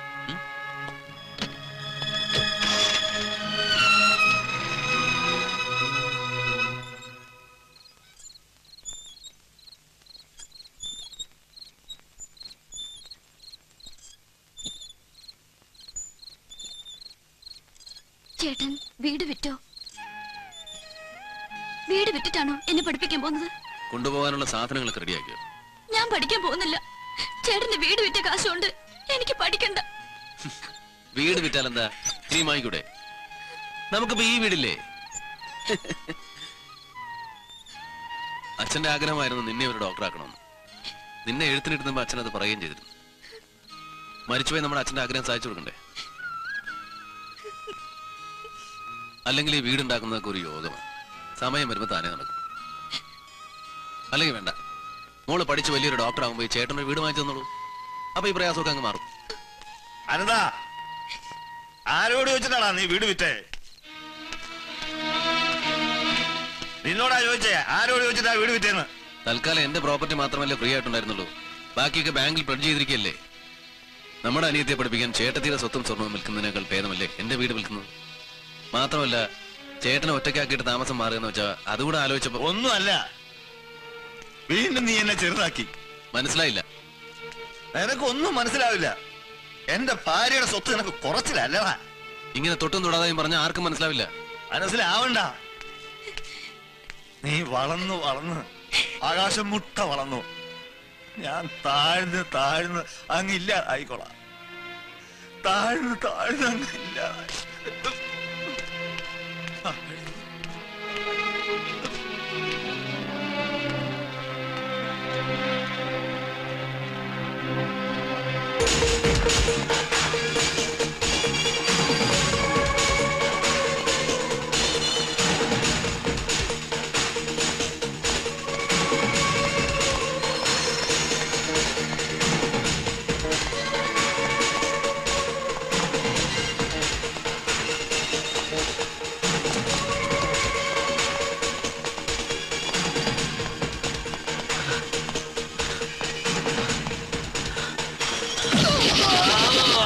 ചേട്ടൻ വീട് വിറ്റോ? വീട് വിറ്റിട്ടാണോ എന്നെ പഠിപ്പിക്കാൻ പോകുന്നത്? കൊണ്ടുപോകാനുള്ള സാധനങ്ങളൊക്കെ റെഡിയാക്കിയോ? ഞാൻ പഠിക്കാൻ പോകുന്നില്ല. ചേട്ടന്റെ വീട് വിറ്റ കാശുകൊണ്ട് എനിക്ക് പഠിക്കണ്ട. വീട് വിറ്റാലെന്താ, നീ വാങ്ങിക്കൂടെ? നമുക്കിപ്പോ ഈ വീടില്ലേ? അച്ഛന്റെ ആഗ്രഹമായിരുന്നു നിന്നെ ഒരു ഡോക്ടറാക്കണമെന്ന്. നിന്നെ എഴുത്തിനിട്ടുമ്പോ അച്ഛൻ അത് പറയുകയും ചെയ്തിരുന്നു. മരിച്ചുപോയി നമ്മുടെ അച്ഛന്റെ ആഗ്രഹം സാധിച്ചു കൊടുക്കണ്ടേ? അല്ലെങ്കിൽ ഈ വീടുണ്ടാക്കുന്നതൊക്കെ ഒരു യോഗമാണ്. സമയം വരുമ്പോ താനേ നടക്കും. അല്ലെങ്കിൽ വേണ്ട, മോള് പഠിച്ച് വലിയൊരു ഡോക്ടർ ആകുമ്പോ ഈ ചേട്ടനൊരു വീട് വാങ്ങിച്ചു തന്നോളൂ. അപ്പൊ ഈ പ്രയാസമൊക്കെ അങ്ങ് മാറും. അനന്താ, ആരോട് ചോദിച്ചിട്ടാണാ നീ വീട് വിറ്റേ? നിന്നോടാ ചോദിച്ചേ, ആരോട് ചോദിച്ചിട്ടാ വീട് വിറ്റേന്ന്? തൽക്കാലം എന്റെ പ്രോപ്പർട്ടി മാത്രമല്ലേ ഫ്രീ ആയിട്ടുണ്ടായിരുന്നുള്ളൂ. ബാക്കിയൊക്കെ ബാങ്കിൽ പ്ലഡ്ജ് ചെയ്തിരിക്കല്ലേ. നമ്മുടെ അനിയത്തെ പഠിപ്പിക്കാൻ ചേട്ടത്തിയുടെ സ്വത്തും സ്വർണവും വിൽക്കുന്നതിനേക്കാൾ ഭേദമല്ലേ എന്റെ വീട് വിൽക്കുന്നത്? മാത്രമല്ല, ചേട്ടനെ ഒറ്റയ്ക്കാക്കിയിട്ട് താമസം മാറുകയെന്ന് വെച്ചാ അതുകൂടെ ആലോചിച്ചപ്പോ ഒന്നും അല്ല. വീണ്ടും നീ എന്നെ ചെറുതാക്കി. മനസ്സിലായില്ല? നിനക്ക് ഒന്നും മനസ്സിലാവില്ല. എന്റെ ഭാര്യയുടെ സ്വത്ത് നിനക്ക് കുറച്ചില്ലല്ലടാ. ഇങ്ങനെ തൊട്ടും തൊടാതെയും പറഞ്ഞ ആർക്കും മനസ്സിലാവില്ല. മനസ്സിലാവണ്ട. നീ വളർന്നു വളർന്ന് ആകാശം മുട്ട വളർന്നു. ഞാൻ താഴ്ന്ന് താഴ്ന്ന് അങ്ങില്ല ആയിക്കോളാം. താഴ്ന്ന് താഴ്ന്ന് അങ്ങില്ല. Oh!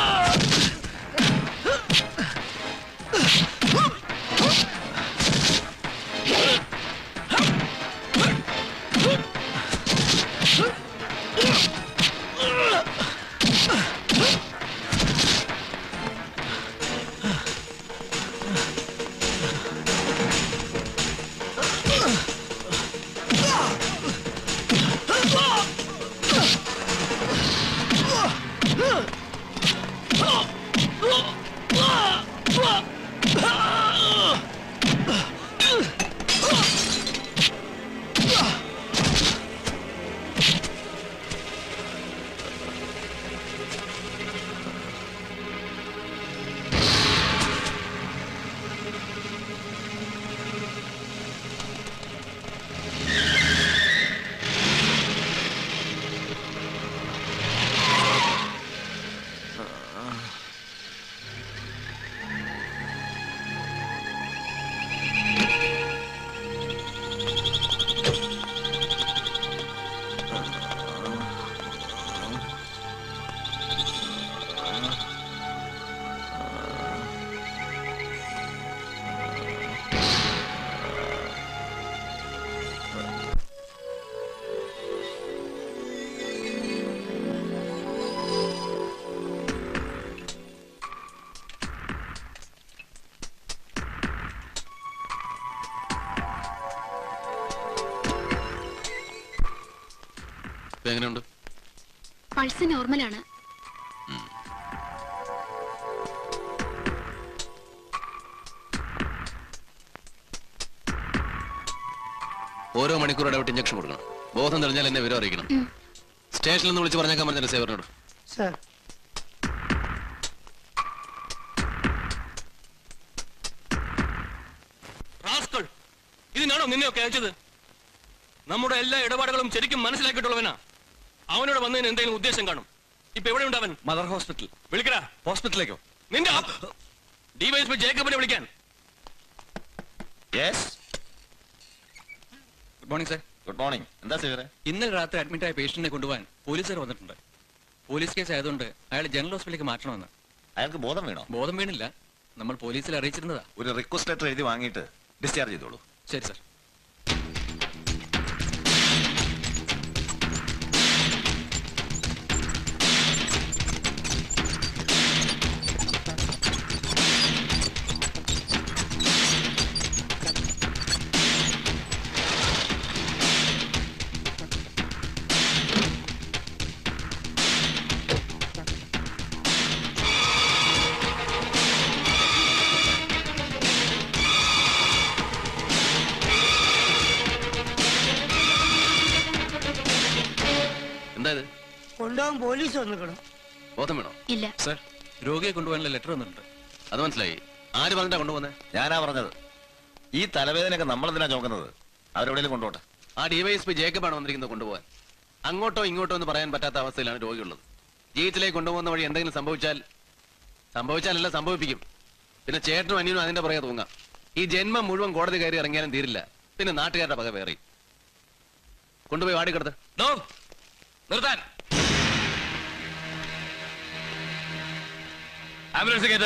എങ്ങനെയുണ്ട്? പൾസ് നോർമലാണ്. ഓരോ മണിക്കൂർ ഇടവിട്ട് ഇഞ്ചക്ഷൻ കൊടുക്കണം. ബോധം തെളിഞ്ഞാൽ എന്നെ വിവരം അറിയിക്കണം. സ്റ്റേഷനിൽ നിന്ന് വിളിച്ച് പറഞ്ഞേക്കാൻ പറഞ്ഞ സേവനോട്. സാർ ഇതിനാണോ നിന്നെയൊക്കെ അയച്ചത്? നമ്മുടെ എല്ലാ ഇടപാടുകളും ശരിക്കും മനസ്സിലാക്കിയിട്ടുള്ളവനാ. അവനോട് വന്നതിന് എന്തെങ്കിലും ഉദ്ദേശം കാണും. ഇപ്പൊ എവിടെ ഉണ്ടാവൻ? Mother hospital. വിളിക്കടാ. ഹോസ്പിറ്റലിലേക്കോ? നിന്റെ ഡിവൈഎസ്പി ജേക്കബിനെ വിളിക്കാൻ. Good morning sir. Good morning. എന്താ സേവരെ? ഇന്നലെ രാത്രി അഡ്മിറ്റ് ആയ പേഷ്യന്റിനെ കൊണ്ടുപോകാൻ പോലീസുകാർ വന്നിട്ടുണ്ട്. പോലീസ് കേസ് ആയതുകൊണ്ട് അയാൾ ജനറൽ ഹോസ്പിറ്റലിലേക്ക് മാറ്റണമെന്ന്. അയാൾക്ക് ബോധം വീണോ? ബോധം വീണില്ല. നമ്മൾ പോലീസിൽ അറിയിച്ചിരുന്നതാ. ഒരു റിക്വസ്റ്റ് ലെറ്റർ എഴുതി വാങ്ങിയിട്ട് ഡിസ്ചാർജ് ചെയ്തോളൂ. ശരി സർ. കൊണ്ടുപോകാൻ പോലീസ് വന്നിക്കണം. ബോധം വേണോ? ഇല്ല സർ. രോഗിയെ കൊണ്ടുപോകാനുള്ള ലെറ്റർ വന്നിട്ടുണ്ട്. അത് മനസ്സിലായി. ആര് പറഞ്ഞാ കൊണ്ടുപോകുന്നത്? ഞാനാ പറഞ്ഞത്. ഈ തലവേദനയൊക്കെ നമ്മളെന്തിനാ ചോക്കുന്നത്? അവരെവിടെയും കൊണ്ടുപോട്ടെ. ആ ഡിവൈഎസ്പി ജേക്കബാണ് വന്നിരിക്കുന്നത് കൊണ്ടുപോകാൻ. അങ്ങോട്ടോ ഇങ്ങോട്ടോ എന്ന് പറയാൻ പറ്റാത്ത അവസ്ഥയിലാണ് രോഗിയുള്ളത്. ജീവിതത്തിലേക്ക് കൊണ്ടുപോകുന്ന വഴി എന്തെങ്കിലും സംഭവിച്ചാൽ സംഭവിച്ചാലല്ല സംഭവിപ്പിക്കും. പിന്നെ ചേട്ടനും അനിയനും അതിന്റെ പുറകെ തൂങ്ങാം. ഈ ജന്മം മുഴുവൻ കോടതി കയറി ഇറങ്ങിയാലും തീരില്ല. പിന്നെ നാട്ടുകാരുടെ പക വേറി. കൊണ്ടുപോയി വാടിക്കിടത്ത്. നിർത്താൻ. ആംബുലൻസ് കേട്ട്.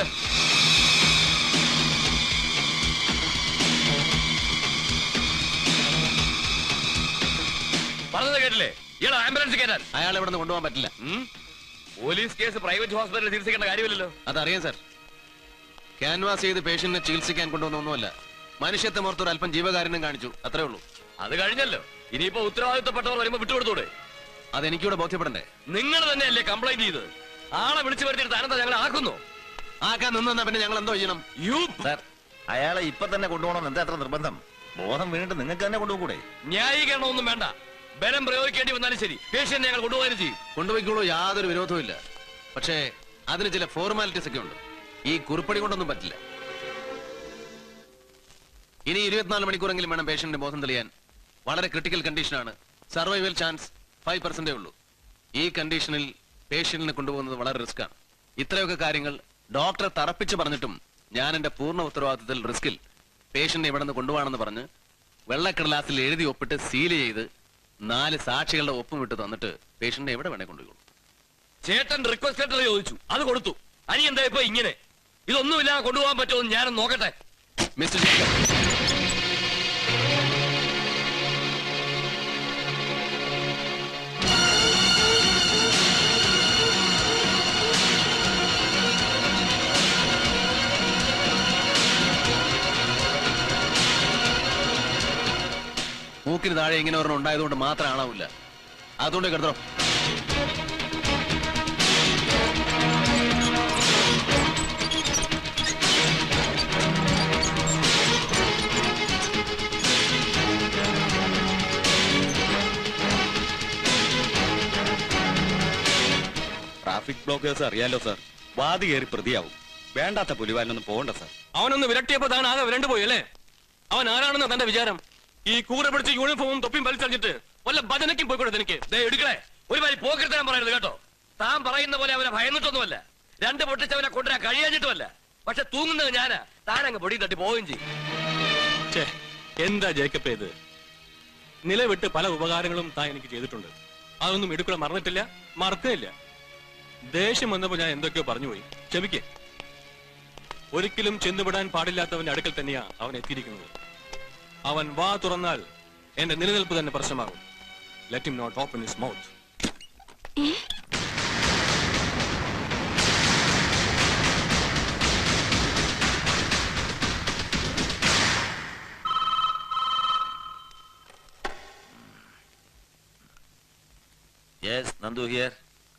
പറഞ്ഞത് കേട്ടില്ലേ? ഇയാളെ ആംബുലൻസ് കേട്ടാൻ. അയാൾ ഇവിടെ നിന്ന് കൊണ്ടുപോകാൻ പറ്റില്ല. പോലീസ് കേസ് പ്രൈവറ്റ് ഹോസ്പിറ്റലിൽ ചികിത്സിക്കേണ്ട കാര്യമില്ലല്ലോ. അതറിയാം സാർ. ക്യാൻവാസ് ചെയ്ത് പേഷ്യന്റിനെ ചികിത്സിക്കാൻ കൊണ്ടുവന്ന ഒന്നുമല്ല. മനുഷ്യത്തെ മോർത്തൊരു അല്പം ജീവകാരുണ്യം കാണിച്ചു, അത്രേ ഉള്ളൂ. അത് കഴിഞ്ഞല്ലോ. ഇനിയിപ്പോ ഉത്തരവാദിത്തപ്പെട്ടവർ വരുമ്പോ വിട്ടുകൊടുത്തൂടെ? അതെനിക്കൂടെ ബോധ്യപ്പെടണ്ടേ? നിങ്ങൾ തന്നെയല്ലേ കംപ്ലൈന്റ് ചെയ്തത്? ആളെ വിളിച്ചു വരുത്തിയിട്ട് അനന്ത ഞങ്ങളെ ആക്കുന്നു. ആക്കാൻ നിന്നാ പിന്നെ ഞങ്ങൾ എന്തോ ചെയ്യണം? യു സാർ, അയാളെ ഇപ്പൊ തന്നെ കൊണ്ടുപോകണം. എന്താ അത്ര നിർബന്ധം? ബോധം വീണിട്ട് നിങ്ങൾക്ക് തന്നെ കൊണ്ടുപോകൂടെ? ന്യായീകരണമൊന്നും വേണ്ട. ബലം പ്രയോഗിക്കേണ്ടി വന്നാലും ശരി, പേഷ്യന്റ് ഞങ്ങൾ കൊണ്ടുപോകാനും ചെയ്യും. കൊണ്ടുപോയിക്കോളൂ, യാതൊരു വിരോധവും ഇല്ല. പക്ഷേ അതിന് ചില ഫോർമാലിറ്റീസ് ഒക്കെ ഉണ്ട്. ഈ കുറിപ്പടി കൊണ്ടൊന്നും പറ്റില്ല. ഇനി ഇരുപത്തിനാല് മണിക്കൂറെങ്കിലും വേണം പേഷ്യന്റിന്റെ ബോധം തെളിയാൻ. വളരെ ക്രിട്ടിക്കൽ കണ്ടീഷനാണ്. സർവൈവൽ ചാൻസ് ഫൈവ് പെർസെന്റേ ഉള്ളൂ. ഈ കണ്ടീഷനിൽ പേഷ്യന്റിനെ കൊണ്ടുപോകുന്നത് വളരെ റിസ്ക് ആണ്. ഇത്രയൊക്കെ കാര്യങ്ങൾ ഡോക്ടറെ തറപ്പിച്ച് പറഞ്ഞിട്ടും ഞാൻ എന്റെ പൂർണ്ണ ഉത്തരവാദിത്തത്തിൽ റിസ്കിൽ പേഷ്യന്റിനെ ഇവിടെ നിന്ന് കൊണ്ടുപോകണമെന്ന് പറഞ്ഞ് വെള്ളക്കടലാസിൽ എഴുതി ഒപ്പിട്ട് സീൽ ചെയ്ത് നാല് സാക്ഷികളുടെ ഒപ്പും വിട്ട് തന്നിട്ട് പേഷ്യന്റിനെ എവിടെ വേണേ കൊണ്ടുപോകും. ചേട്ടൻ റിക്വസ്റ്റ് ലെറ്റർ ചോദിച്ചു, അത് കൊടുത്തു. അനി എന്താ ഇപ്പൊ ഇങ്ങനെ? ഇതൊന്നുമില്ല കൊണ്ടുപോകാൻ പറ്റുമോ ഞാനൊന്ന് നോക്കട്ടെ. മിസ്റ്റർ ജേക്കബ്, മൂക്കിന് താഴെ ഇങ്ങനെ ഒരെണ്ണം ഉണ്ടായതുകൊണ്ട് മാത്രം ആണാവില്ല. അതുകൊണ്ട് കിടത്തോ. ട്രാഫിക് ബ്ലോക്കേഴ്സ് അറിയാലോ സാർ. വാതി കയറി പ്രതിയാവും. വേണ്ടാത്ത പുലിവാലിനൊന്നും പോകണ്ട സാർ. അവനൊന്ന് വിരട്ടിയപ്പോ താൻ ആകെ വിരണ്ടു പോയി അല്ലേ? അവൻ ആരാണെന്ന് തന്റെ വിചാരം? ഈ കൂറ പിടിച്ച് യൂണിഫോമും തൊപ്പിയും വലിച്ചടിച്ചിട്ട് വല്ല ഭജനയ്ക്കും പോയിക്കോട്ടെ. എനിക്ക് എടുക്കണേ ഒരു വലിയ പോക്കെടുത്താൻ പറയരുത് കേട്ടോ. താൻ പറയുന്ന പോലെ അവനെ ഭയന്നിട്ടൊന്നുമല്ല, രണ്ട് പൊട്ടിച്ചവനെ കൊണ്ടുവരാൻ കഴിയാഞ്ഞിട്ടുമല്ല. പക്ഷെ തൂങ്ങുന്നത് ഞാനാ. താനങ്ങ് പൊടി തട്ടി പോവുകയും ചെയ്യും. എന്താ ജേക്കബ് ഇത്? നിലവിട്ട് പല ഉപകാരങ്ങളും താൻ എനിക്ക് ചെയ്തിട്ടുണ്ട്. അതൊന്നും എടുക്കൂടെ മറന്നിട്ടില്ല, മറക്കുന്നില്ല. ദേഷ്യം വന്നപ്പോ ഞാൻ എന്തൊക്കെയോ പറഞ്ഞുപോയി, ക്ഷമിക്കേ. ഒരിക്കലും ചെന്നുവിടാൻ പാടില്ലാത്തവന്റെ അടുക്കൽ തന്നെയാ അവൻ എത്തിയിരിക്കുന്നത്. അവൻ വാ തുറന്നാൽ എന്റെ നിലനിൽപ്പ് തന്നെ പ്രശ്നമാകും. Let him not open his mouth. Yes Nandu here.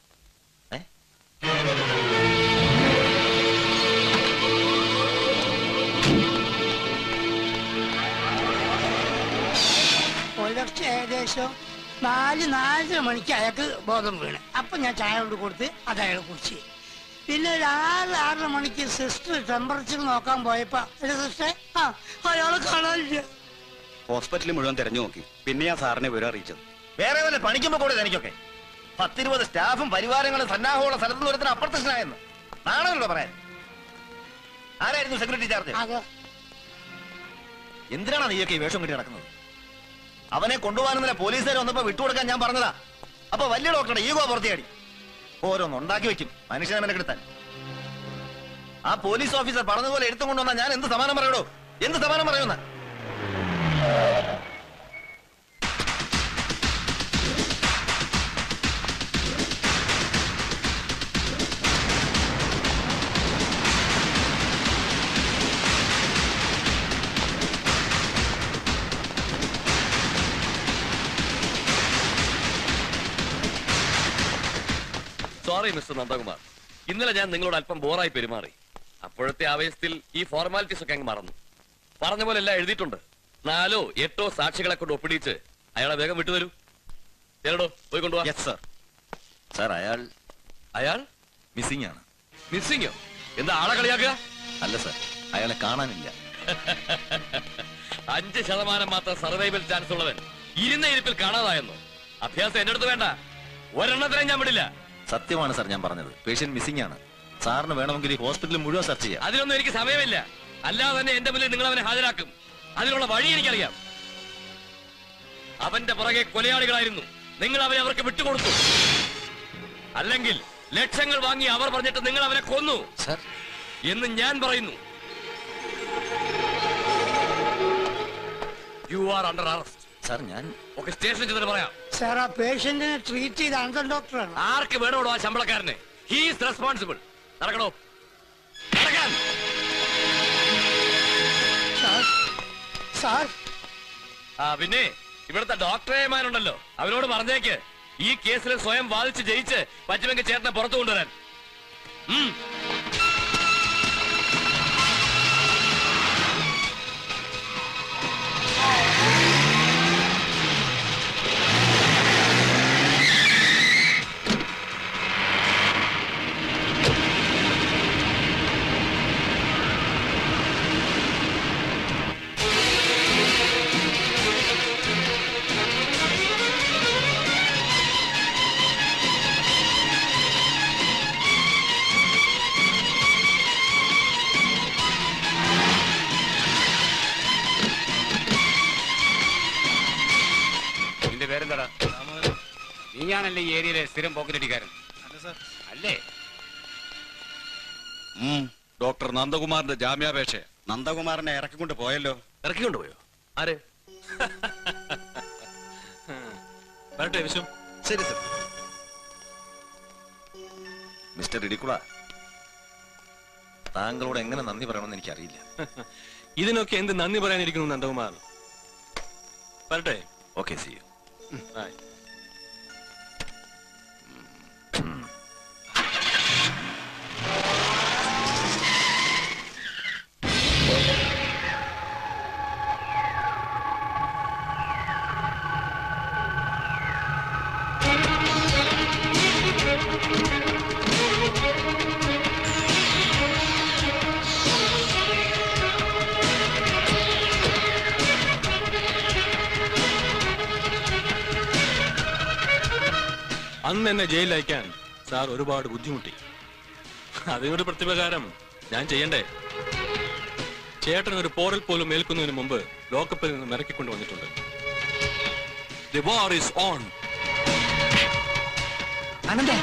പുലർച്ചെ ഏകദേശം നാല് നാലര മണിക്ക് അയാൾക്ക് ബോധം വീണ്. അപ്പൊ ഞാൻ ചായ കൊണ്ട് കൊടുത്ത് അത് അയാൾ കുടിച്ച്. പിന്നെ ഒരു ആറ് ആറര മണിക്ക് സിസ്റ്റർ ടെമ്പറേച്ചർ നോക്കാൻ പോയപ്പോ സിസ്റ്റർ ആ അയാളെ കാണാനില്ല. ഹോസ്പിറ്റലിൽ മുഴുവൻ തെരഞ്ഞു നോക്കി. പിന്നെ ആ സാറിനെ വിവരം അറിയിച്ചത്. വേറെ വല്ല പണിക്കുമ്പോ കൂടെ എനിക്കൊക്കെ പത്തിരുപത് സ്റ്റാഫും പരിവാരങ്ങളും സന്നാഹമുള്ള സ്ഥലത്ത് നിന്ന് ഒരുത്തിന് അപ്രത്യക്ഷനായെന്ന് നാണല്ലോ പറയാൻ. ആരായിരുന്നു സെക്യൂരിറ്റി ചാർജ്? എന്തിനാണ് നീയൊക്കെ ഈ വേഷം കെട്ടി നടക്കുന്നത്? അവനെ കൊണ്ടുപോകാനെന്നില്ല പോലീസുകാർ വന്നപ്പോ വിട്ടുകൊടുക്കാൻ ഞാൻ പറഞ്ഞതാ. അപ്പൊ വലിയ ഡോക്ടറുടെ ഈഗോ പുറത്തിയാടി ഓരോന്ന് ഉണ്ടാക്കി വെക്കും മനുഷ്യനെ മെനക്കെടുത്താൻ. ആ പോലീസ് ഓഫീസർ പറഞ്ഞതുപോലെ എടുത്തും കൊണ്ടുവന്നാ ഞാൻ എന്ത് സമാനം പറയടോ? എന്ത് സമാനം പറയുന്ന? സോറി മിസ്റ്റർ നന്ദകുമാർ, ഇന്നലെ ഞാൻ നിങ്ങളോട് അല്പം ബോറായി പെരുമാറി. അപ്പോഴത്തെ ആവേശത്തിൽ ഈ ഫോർമാലിറ്റീസ് ഒക്കെ അങ്ങ് മറന്നു. പറഞ്ഞ പോലെ എല്ലാം എഴുതിയിട്ടുണ്ട്. നാലോ എട്ടോ സാക്ഷികളെ കൊണ്ട് ഒപ്പിടിച്ച് അയാളെ വേഗം വിട്ടുതരൂ. ചേരടോ പോയി കൊണ്ടുപോവാ. സാർ അയാൾ അയാൾ മിസ്സിംഗ് ആണ്. മിസ്സിംഗോ? എന്താ ആളെ കളിയാക്കുക? അല്ല സാർ, അയാളെ കാണാനില്ല. അഞ്ച് ശതമാനം മാത്രം സർവൈവൽ ചാൻസ് ഉള്ളവൻ ഇരുന്ന ഇരിപ്പിൽ കാണാതായെന്നോ? അഭ്യാസം എന്റെ അടുത്ത് വേണ്ട. ഒരെണ്ണത്തിനെ ഞാൻ വിടില്ല. സത്യമാണ് സാർ ഞാൻ പറഞ്ഞത്. പേഷ്യന്റ് മിസ്സിംഗ് ആണ്. സാറിന് വേണമെങ്കിൽ ഈ ഹോസ്പിറ്റൽ മുഴുവൻ സെർച്ച് ചെയ്യാം. അതിനൊന്നും എനിക്ക് സമയമില്ല. അല്ലാതെ തന്നെ എന്റെ മുന്നിൽ നിങ്ങൾ അവനെ ഹാജരാക്കും. അതിനുള്ള വഴി എനിക്കറിയാം. അവന്റെ പുറകെ കൊലയാളികളായിരുന്നു. നിങ്ങൾ അവനെ അവർക്ക് വിട്ടുകൊടുത്തു. അല്ലെങ്കിൽ ലക്ഷങ്ങൾ വാങ്ങി അവർ പറഞ്ഞിട്ട് നിങ്ങൾ അവനെ കൊന്നു സർ എന്ന് ഞാൻ പറയുന്നു. You are under arrest. Sir ഞാൻ ഒക്കെ സ്റ്റേഷനിൽ ചെന്നിട്ട് പറയാം. സാർ ആ പേഷ്യന്റിനെ ട്രീറ്റ് ചെയ്ത അന്തൻ ഡോക്ടറാണ്. ആർക്ക് വേണോടോ ആ ശമ്പളക്കാരനെ? He is responsible. നടക്കണോ? നടക്കാൻ. സാർ ആ പിന്നെ ഇവിടുത്തെ ഡോക്ടറേമാരുണ്ടല്ലോ, അവരോട് പറഞ്ഞേക്ക് ഈ കേസിൽ സ്വയം വാദിച്ച് ജയിച്ച് പറ്റുമെങ്കിൽ ചേട്ടനെ പുറത്തു കൊണ്ടുവരാൻ. പേരെന്താടാ? നീയാണല്ലേ ഈ ഏരിയയിലെ സ്ഥിരം പോക്കറ്റടിക്കാരൻ അല്ലേ? ഡോക്ടർ നന്ദകുമാറിന്റെ ജാമ്യാപേക്ഷ. നന്ദകുമാറിനെ ഇറക്കിക്കൊണ്ട് പോയല്ലോ. ഇറക്കിക്കൊണ്ട് പോയോ? ആര്? വരട്ടെ വിശ്വം. ശരി സർ. മിസ്റ്റർ ഇടിക്കുള, താങ്കളോട് എങ്ങനെ നന്ദി പറയണമെന്ന് എനിക്കറിയില്ല. ഇതിനൊക്കെ എന്ത് നന്ദി പറയാനിരിക്കുന്നു നന്ദകുമാർ? വരട്ടെ. Okay, see you. Bye. അന്ന് എന്നെ ജയിലിൽ അയക്കാൻ സാർ ഒരുപാട് ബുദ്ധിമുട്ടി. അതിനൊരു പ്രതിപകാരം ഞാൻ ചെയ്യണ്ടേ? ചേട്ടൻ ഒരു പോറൽ പോലും ഏൽക്കുന്നതിന് മുമ്പ് ലോക്കപ്പിൽ നിന്ന് ഇറക്കിക്കൊണ്ട് വന്നിട്ടുണ്ട്. The war is on. ആനന്ദേ,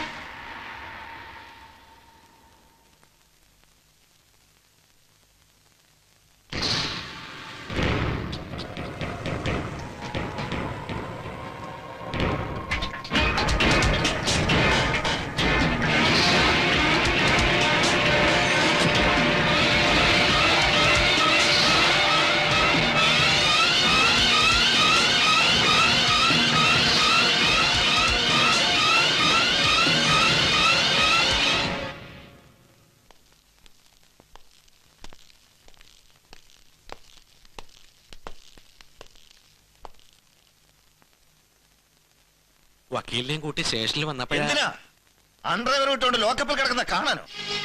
വക്കീലിനെയും കൂട്ടി സ്റ്റേഷനിൽ വന്നപ്പോഴാ എന്തിനാ അണ്ടർവെയർ ഇട്ടുകൊണ്ട് ലോക്കപ്പിൽ കിടക്കുന്ന കാണാനോ?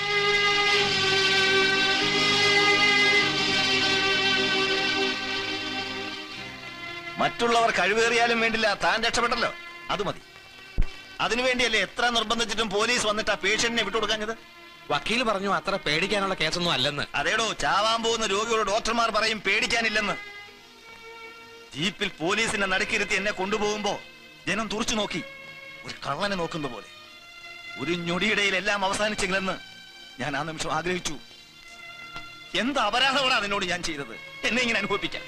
മറ്റുള്ളവർ കഴിവേറിയാലും വേണ്ടില്ല, താൻ രക്ഷപ്പെട്ടല്ലോ, അത് മതി. അതിനുവേണ്ടിയല്ലേ എത്ര നിർബന്ധിച്ചിട്ടും പോലീസ് വന്നിട്ട് ആ പേഷ്യന്റിനെ വിട്ടുകൊടുക്കാഞ്ഞത്? വക്കീൽ പറഞ്ഞു അത്ര പേടിക്കാനുള്ള കേസൊന്നും അല്ലെന്ന്. അതേടോ, ചാവാൻ പോകുന്ന രോഗിയോട് ഡോക്ടർമാർ പറയും പേടിക്കാനില്ലെന്ന്. ജീപ്പിൽ പോലീസിനെ നടുക്കിരുത്തി എന്നെ കൊണ്ടുപോകുമ്പോ ജനം തുറച്ചു നോക്കി, ഒരു കള്ളനെ നോക്കുന്ന പോലെ. ഒരു ഞൊടിയിടയിൽ എല്ലാം അവസാനിച്ചെങ്കിലെന്ന് ഞാൻ ആ നിമിഷം ആഗ്രഹിച്ചു. എന്ത് അപരാധമാണ് അതിനോട് ഞാൻ ചെയ്തത്, എന്നെ ഇങ്ങനെ അനുഭവിപ്പിക്കാൻ?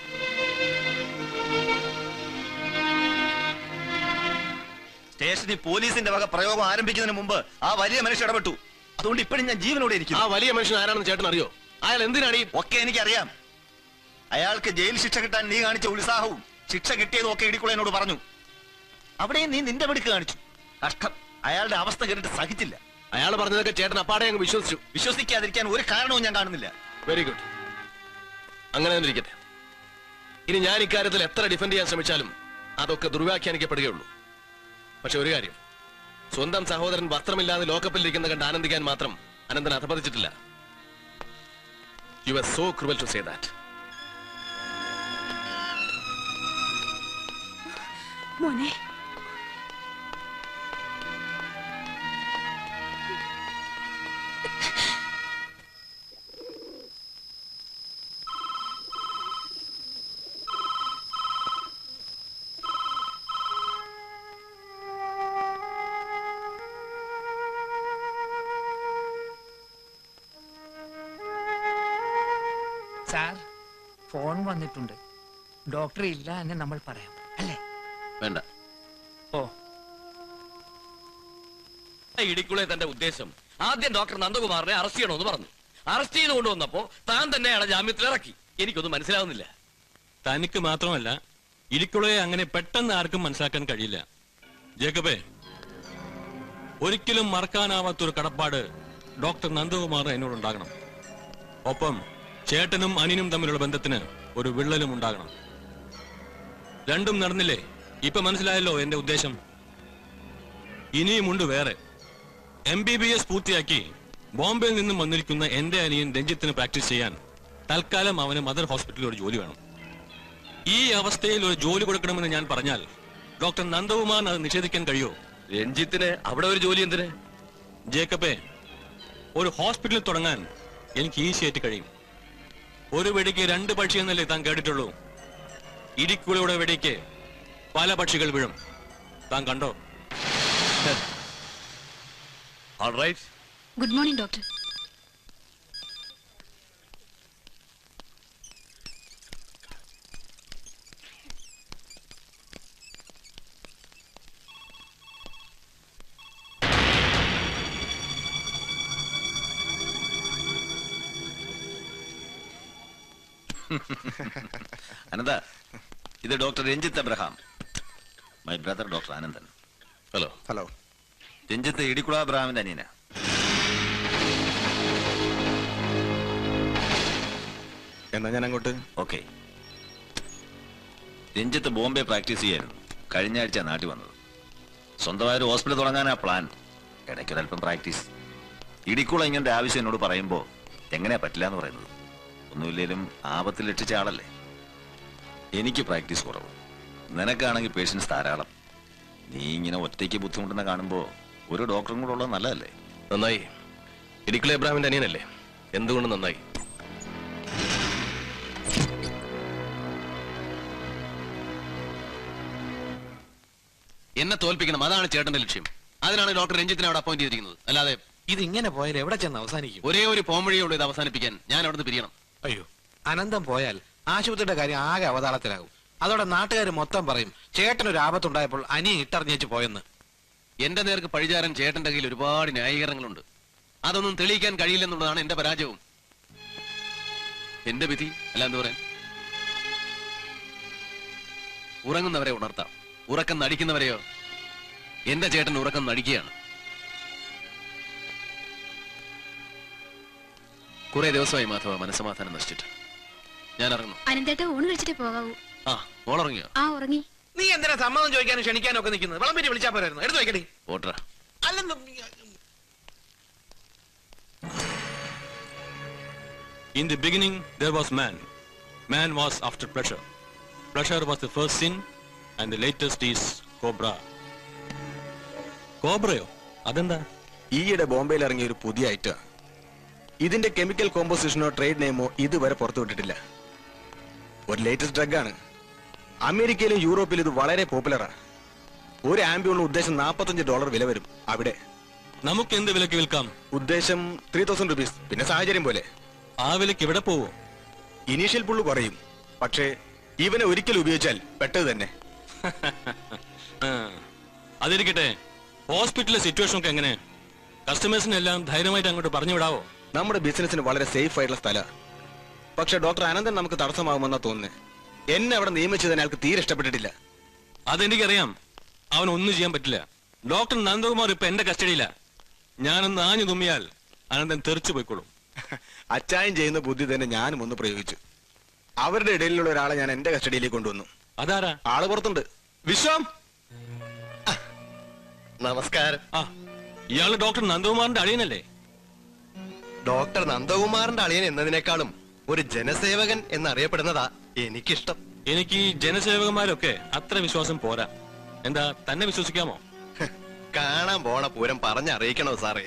സ്റ്റേഷനിൽ പോലീസിന്റെ വക പ്രയോഗം ആരംഭിക്കുന്നതിന് മുമ്പ് ആ വലിയ മനുഷ്യൻ ഇടപെട്ടു. അതുകൊണ്ട് ഇപ്പോഴും ഞാൻ ജീവനോടെ ഇരിക്കുന്നു. ആ വലിയ മനുഷ്യൻ ആരാണെന്ന് ചേട്ടൻ അറിയോ? അയാൾ എന്തിനാണ് ഈ ഒക്കെ എനിക്കറിയാം. അയാൾക്ക് ജയിൽ ശിക്ഷ കിട്ടാൻ നീ കാണിച്ച ഉത്സാഹവും ശിക്ഷ കിട്ടിയതും ഒക്കെ ഇടിക്കുള്ള എന്നോട് പറഞ്ഞു. അവിടെയും നീ നിന്റെ പിടിക്ക് കാണിച്ചു. കഷ്ടം, അയാളുടെ അവസ്ഥ കേട്ടിട്ട് സഹിച്ചില്ല. അയാൾ പറഞ്ഞതൊക്കെ ചേട്ടൻ അപ്പാടെ അങ്ങ് വിശ്വസിച്ചു. വിശ്വസിക്കാതിരിക്കാൻ ഒരു കാരണവും ഞാൻ കാണുന്നില്ല. വെരി ഗുഡ്, അങ്ങനെ തന്നെ ഇരിക്കട്ടെ. ഇനി ഞാൻ ഇക്കാര്യത്തിൽ എത്ര ഡിഫെൻഡ് ചെയ്യാൻ ശ്രമിച്ചാലും അതൊക്കെ ദുർവ്യാഖ്യാനിക്കപ്പെടുകയുള്ളൂ. പക്ഷെ ഒരു കാര്യം, സ്വന്തം സഹോദരൻ വസ്ത്രമില്ലാതെ ലോക്കപ്പിലിരിക്കുന്ന കണ്ട് ആനന്ദിക്കാൻ മാത്രം അനന്തൻ അധപതിച്ചിട്ടില്ല. You are so cruel to say that. മോനെ, സാർ, ഫോൺ വന്നിട്ടുണ്ട്. ഡോക്ടർ ഇല്ല എന്ന് നമ്മൾ പറയാം അല്ലേ? വേണ്ട. ഓ, ഇടിക്കുളെ തന്റെ ഉദ്ദേശം ആദ്യം ഡോക്ടർ നന്ദകുമാറിനെ അറസ്റ്റ് ചെയ്യണമെന്ന് പറഞ്ഞു. അറസ്റ്റ് ചെയ്ത് കൊണ്ടുവന്നപ്പോ താൻ തന്നെയാണ് ജാമ്യത്തിൽ ഇറക്കി. എനിക്കൊന്നും മനസ്സിലാവുന്നില്ല. തനിക്ക് മാത്രമല്ല, ഇടിക്കുളയെ അങ്ങനെ പെട്ടെന്ന് ആർക്കും മനസ്സിലാക്കാൻ കഴിയില്ല. ജേക്കബേ, ഒരിക്കലും മറക്കാനാവാത്തൊരു കടപ്പാട് ഡോക്ടർ നന്ദകുമാർ എന്നോടുണ്ടാകണം. ഒപ്പം ചേട്ടനും അനിനും തമ്മിലുള്ള ബന്ധത്തിന് ഒരു വിള്ളലും ഉണ്ടാകണം. രണ്ടും നടന്നില്ലേ? ഇപ്പൊ മനസ്സിലായല്ലോ എന്റെ ഉദ്ദേശം. ഇനിയുമുണ്ട് വേറെ. എം ബി ബി എസ് പൂർത്തിയാക്കി ബോംബെയിൽ നിന്നും വന്നിരിക്കുന്ന എന്റെ അനിയൻ രഞ്ജിത്തിന് പ്രാക്ടീസ് ചെയ്യാൻ തൽക്കാലം അവന് മദർ ഹോസ്പിറ്റലിൽ ഒരു ജോലി വേണം. ഈ അവസ്ഥയിൽ ഒരു ജോലി കൊടുക്കണമെന്ന് ഞാൻ പറഞ്ഞാൽ ഡോക്ടർ നന്ദകുമാറിന് അത് നിഷേധിക്കാൻ കഴിയുമോ? രഞ്ജിത്തിന് അവിടെ ഒരു ജോലി എന്തിന്? ജേക്കബേ, ഒരു ഹോസ്പിറ്റലിൽ തുടങ്ങാൻ എനിക്ക് ഈസിയായിട്ട് കഴിയും. ഒരു വെടിക്ക് രണ്ട് പക്ഷി എന്നല്ലേ താൻ കേട്ടിട്ടുള്ളൂ. ഇടിക്കുളയുടെ വെടിക്ക് പല പക്ഷികൾ വീഴും. താൻ കണ്ടോ? Good morning doctor. അനന്ത, ഇത് doctor Ranjith Abraham, my brother doctor Anandan. Hello. Hello. Ranjith Idikkula അബ്രഹാമിന്റെ അനിയന. എന്നാ ഞാൻ അങ്ങോട്ട്. ഓക്കെ. രഞ്ജിത്ത് ബോംബെ പ്രാക്ടീസ് ചെയ്യായിരുന്നു. കഴിഞ്ഞ ആഴ്ച നാട്ടിൽ വന്നത്. സ്വന്തമായൊരു ഹോസ്പിറ്റൽ തുടങ്ങാനാ പ്ലാൻ. ഇടയ്ക്കൊരൽപ്പം പ്രാക്ടീസ്. ഇടിക്കുള ഇങ്ങനത്തെ ആവശ്യം എന്നോട് പറയുമ്പോ എങ്ങനെയാ പറ്റില്ല എന്ന് പറയുന്നത്? ഒന്നുമില്ലേലും ആപത്തിൽ രക്ഷിച്ച ആളല്ലേ. എനിക്ക് പ്രാക്ടീസ് കുറവ്, നിനക്കാണെങ്കിൽ പേഷ്യൻസ് ധാരാളം. നീ ഇങ്ങനെ ഒറ്റയ്ക്ക് ബുദ്ധിമുട്ടുന്ന കാണുമ്പോ ഒരു ഡോക്ടറും കൂടെ ഉള്ളത് നല്ലതല്ലേ? നന്നായി. ഇടിക്കുള ഇബ്രാഹിമിന്റെ അനിയനല്ലേ? എന്തുകൊണ്ട് നന്നായി. എന്നെ തോൽപ്പിക്കണം, അതാണ് ചേട്ടന്റെ ലക്ഷ്യം. അതിനാണ് ഡോക്ടർ രഞ്ജിത്തിനെ അവിടെ അപ്പോയിന്റ് ചെയ്തിരിക്കുന്നത്. അല്ലാതെ ഇതിങ്ങനെ പോയാൽ എവിടെ ചെന്ന് അവസാനിക്കും? ഒരേ ഒരു പോംവഴിയേ ഉള്ളൂ ഇത് അവസാനിപ്പിക്കാൻ. ഞാൻ അവിടുന്ന് പിരിയണം. അയ്യോ, അനന്തം പോയാൽ ആശുപത്രിയുടെ കാര്യം ആകെ അവതാളത്തിലാകും. അതോടെ നാട്ടുകാർ മൊത്തം പറയും ചേട്ടനൊരു ആപത്തുണ്ടായപ്പോൾ അനിയൻ ഇട്ടറിഞ്ഞേച്ച് പോയെന്ന്. എന്റെ നേർക്ക് പഴിചാരൻ ചേട്ടന്റെ കയ്യിൽ ഒരുപാട് ന്യായീകരണങ്ങളുണ്ട്. അതൊന്നും തെളിയിക്കാൻ കഴിയില്ലെന്നുള്ളതാണ് എന്റെ പരാജയവും. എന്റെ വിധി അല്ല എന്ത് പറയാൻ. ഉറങ്ങുന്നവരെ ഉണർത്താം, ഉറക്കം നടിക്കുന്നവരെയോ? എന്റെ ചേട്ടൻ ഉറക്കം നടിക്കുകയാണ്. കുറെ ദിവസമായി മാധവ മനസ്സമാധാനം നശിച്ചിട്ട്. ഞാൻ ഇറങ്ങുന്നു. അനന്തേട്ട ഊണ് കഴിച്ചിട്ടേ പോകാവൂ. ആ, മോളുറങ്ങിയോ? ആ, ഉറങ്ങി. നീ എന്തിനാ സമ്മതം ചോദിക്കാനും ക്ഷണിക്കാനും ഒക്കെ നിൽക്കുന്നത്? വളം പറ്റി വിളിച്ചാ പോരായിരുന്നു. എടുത്തു വയ്ക്കടി. ഓട്ടറാ. അല്ലെന്ന് In the beginning, there was man. Man was after pleasure. Pleasure was the first sin, and the latest is cobra. കോബ്രയോ? അതെന്താ? ഈയിടെ ബോംബെയിൽ ഇറങ്ങിയ ഒരു പുതിയ ഐറ്റം. ഇതിന്റെ കെമിക്കൽ കോമ്പോസിഷനോ ട്രേഡ് നെയിമോ ഇതുവരെ പുറത്തുവിട്ടിട്ടില്ല. ഒരു ലേറ്റസ്റ്റ് ഡ്രഗ് ആണ്. അമേരിക്കയിലും യൂറോപ്പിലും ഇത് വളരെ പോപ്പുലറാണ്. ഒരു ആംബ്യൂളിന് ഉദ്ദേശം നാൽപ്പത്തഞ്ച് ഡോളർ വില വരും അവിടെ. നമുക്ക് എന്ത് വിലക്ക് വിൽക്കാം? ഉദ്ദേശം ത്രീ തൗസൻഡ് റുപ്പീസ്. പിന്നെ സാഹചര്യം പോലെ. ആ വിലക്ക് ഇവിടെ പോവോ? ഇനീഷ്യൽ പുള്ളു കുറയും, പക്ഷേ ഇവനെ ഒരിക്കൽ ഉപയോഗിച്ചാൽ പെട്ടത് തന്നെ. അതിരിക്കട്ടെ, ഹോസ്പിറ്റലിലെ സിറ്റുവേഷൻ ഒക്കെ എങ്ങനെ? കസ്റ്റമേഴ്സിനെല്ലാം ധൈര്യമായിട്ട് അങ്ങോട്ട് പറഞ്ഞു വിടാവോ? നമ്മുടെ ബിസിനസിന് വളരെ സേഫ് ആയിട്ടുള്ള സ്ഥലം. പക്ഷെ ഡോക്ടർ അനന്തൻ നമുക്ക് തടസ്സമാകുമെന്നാ തോന്നുന്നത്. എന്നെ അവിടെ നിയമിച്ചതിന് അയാൾക്ക് തീരെ ഇഷ്ടപ്പെട്ടിട്ടില്ല. അതെനിക്കറിയാം. അവനൊന്നും ചെയ്യാൻ പറ്റില്ല. ഡോക്ടർ നന്ദകുമാർ ഇപ്പൊ എന്റെ കസ്റ്റഡിയില. ഞാനൊന്ന് ആഞ്ഞു തുമ്മിയാൽ അനന്തൻ തെറിച്ചു പോയിക്കോളും. അച്ചായം ചെയ്യുന്ന ബുദ്ധി തന്നെ ഞാനും ഒന്ന് പ്രയോഗിച്ചു. അവരുടെ ഇടയിലുള്ള ഒരാളെ ഞാൻ എന്റെ കസ്റ്റഡിയിലേക്ക് കൊണ്ടുവന്നു. അതാരാ? ആള് പുറത്തുണ്ട്. വിശ്വം, നമസ്കാരം. ആ, ഇയാള് ഡോക്ടർ നന്ദകുമാറിന്റെ അളിയനല്ലേ? ഡോക്ടർ നന്ദകുമാറിന്റെ അളിയൻ എന്നതിനേക്കാളും ഒരു ജനസേവകൻ എന്നറിയപ്പെടുന്നതാ എനിക്കിഷ്ടം. എനിക്ക് ഈ ജനസേവകന്മാരൊക്കെ അത്ര വിശ്വാസം പോരാ. എന്താ, തന്നെ വിശ്വസിക്കാമോ? കാണാൻ പോണ പൂരം പറഞ്ഞറിയിക്കണോ സാറേ?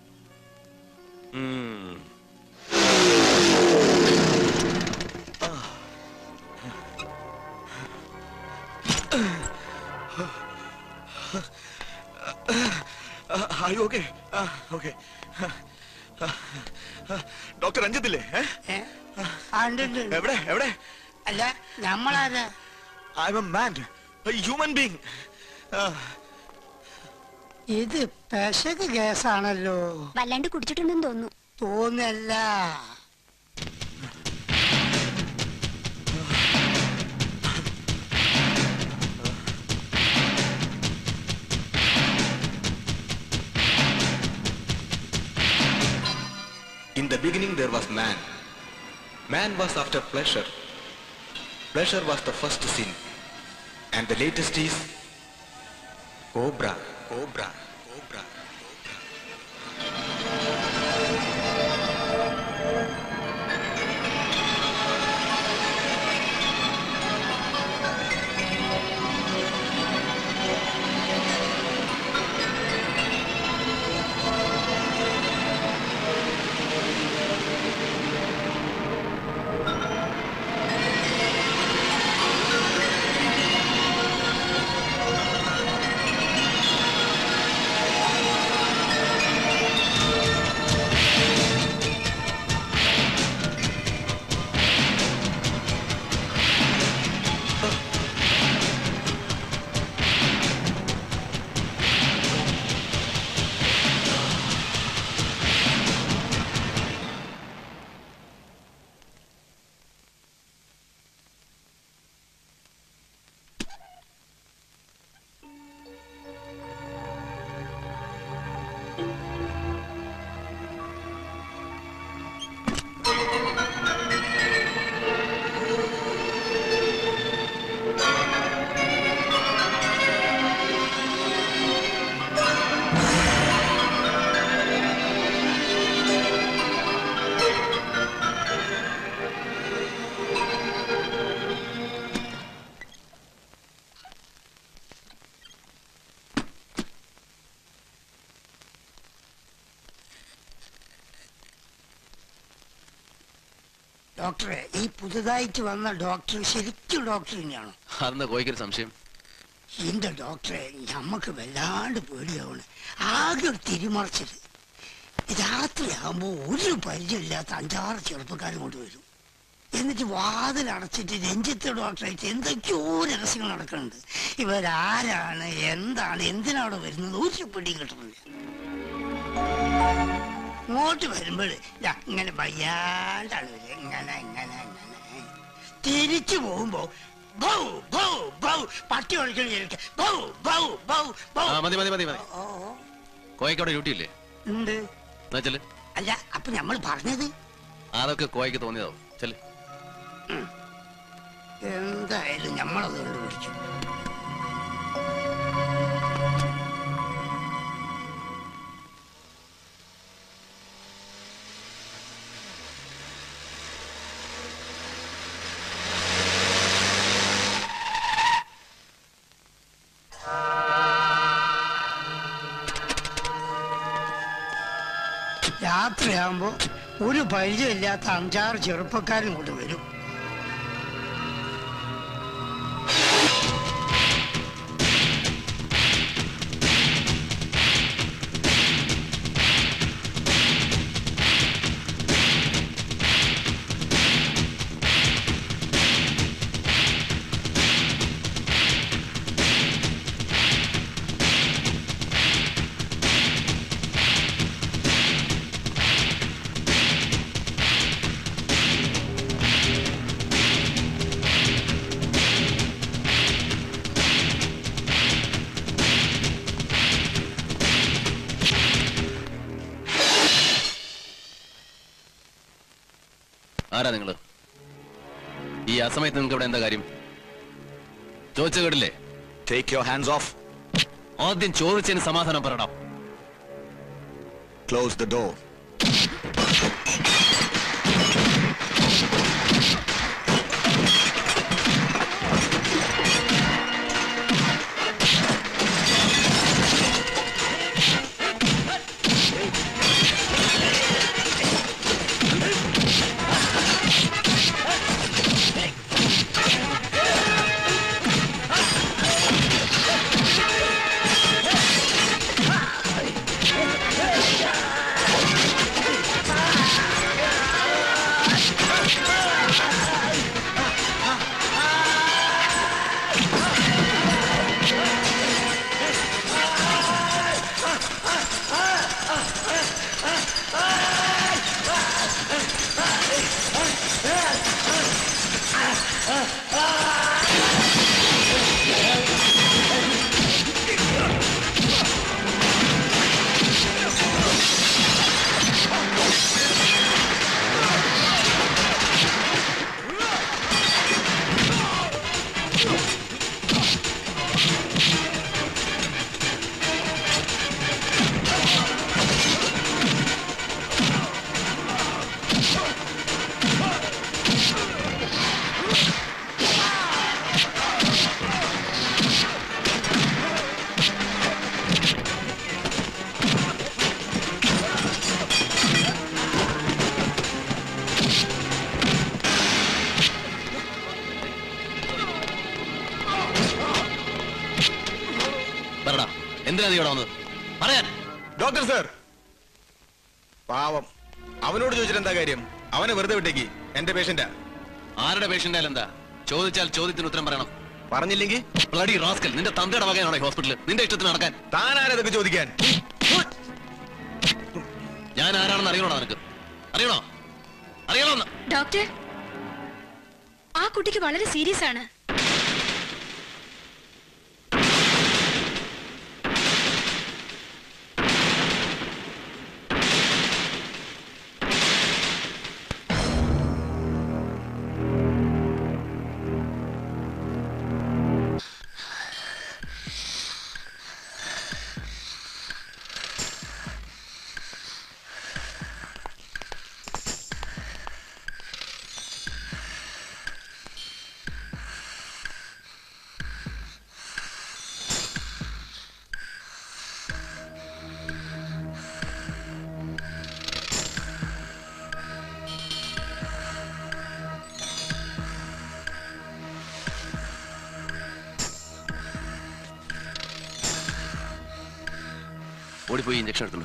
ഡോക്ടർ രഞ്ജിത്തില്ലേ? എവിടെ എവിടെ? അല്ല, നമ്മളാരാ? I am a man, a human being. ഇത് പെശക് കേസാണല്ലോ. വല്ലാണ്ട് കുടിച്ചിട്ടുണ്ടെന്ന് തോന്നുന്നു. തോന്നല്ല. In the beginning there was man. Man was after pleasure. Pleasure was the first sin. And the latest is cobra, cobra, cobra, cobra. ഡോക്ടറെ, ഈ പുതുതായിട്ട് വന്ന ഡോക്ടർ ശരിക്കും ഡോക്ടർ തന്നെയാണോ? അതെന്താ കോയിക്കൊരു സംശയം? എന്റെ ഡോക്ടറെ, ഞമ്മക്ക് വല്ലാണ്ട് പേടിയാവണ്. ആകെ ഒരു തിരിമറിച്ചത്. രാത്രിയാകുമ്പോ ഒരു പരിചയമില്ലാത്ത അഞ്ചാറ് ചെറുപ്പക്കാരും കൊണ്ടുവരും. എന്നിട്ട് വാതിലടച്ചിട്ട് രഞ്ജിത്ത് ഡോക്ടറായിട്ട് എന്തൊക്കെയോ രഹസ്യങ്ങൾ നടക്കുന്നുണ്ട്. ഇവരാരാണ്, എന്താണ്, എന്തിനാണ് വരുന്നത് ഒരു പിടിയും കിട്ടുന്നില്ല. ഇങ്ങോട്ട് വരുമ്പോൾ ഇങ്ങനെ വയ്യാണ്ടാണ് വരിക. ഇങ്ങനെ ഇങ്ങനെ ഇങ്ങനെ തിരിച്ചു പോകുമ്പോ ബൗ ബൗ ബൗ പട്ടി ഒഴിക്കണ ബൗ ബൗ ബൗ ബൗ. മതി മതി മതി മതി. കോയക്ക് അവിടെ ഡ്യൂട്ടി ഇല്ലേ? ഉണ്ട്. അല്ല, അപ്പൊ നമ്മൾ പറഞ്ഞത് അതൊക്കെ കോയക്ക് തോന്നിയതാവും. ചെല്. എന്തായാലും നമ്മളത് കണ്ടുപിടിച്ചു. രാത്രിയാകുമ്പോ ഒരു പരിചയമില്ലാത്ത അഞ്ചാറ് ചെറുപ്പക്കാരും കൊണ്ട് വരും. ആരാ നിങ്ങള്? ഈ അസമയത്ത് നിങ്ങൾക്ക് ഇവിടെ എന്താ കാര്യം? ചോദിച്ച കേട്ടില്ലേ? Take your hands off. ആദ്യം ചോദിച്ചതിന് സമാധാനം പറയണം. Close the door. Doctor sir, പാവം അവനോട് ചോദിച്ചിട്ട് എന്താ കാര്യം? അവനെ വെറുതെ വിട്ടേക്ക്. എന്റെ പേഷ്യന്റാ. ആരുടെ പേഷ്യന്റ് എന്താ? ചോദിച്ചാൽ ചോദ്യത്തിന് ഉത്തരം പറയണം. പറഞ്ഞില്ലെങ്കിൽ ബ്ലഡി റാസ്കൽ, നിന്റെ തന്തയുടെ വകയാണോ ഈ ഹോസ്പിറ്റലിൽ? നിന്റെ ഇഷ്ടത്തിന് നടക്കാൻ താൻ ആരതൊക്കെ ചോദിക്കാൻ? ഞാൻ ആരാണെന്ന് അറിയണോ നിനക്ക്? അറിയണോ? അറിയണോന്ന്? ഡോക്ടർ, ആ കുട്ടിക്ക് വളരെ സീരിയസ് ആണ്. ഓടിപ്പോയി ഇഞ്ചക്ഷൻ എടുത്തുള്ളൂ.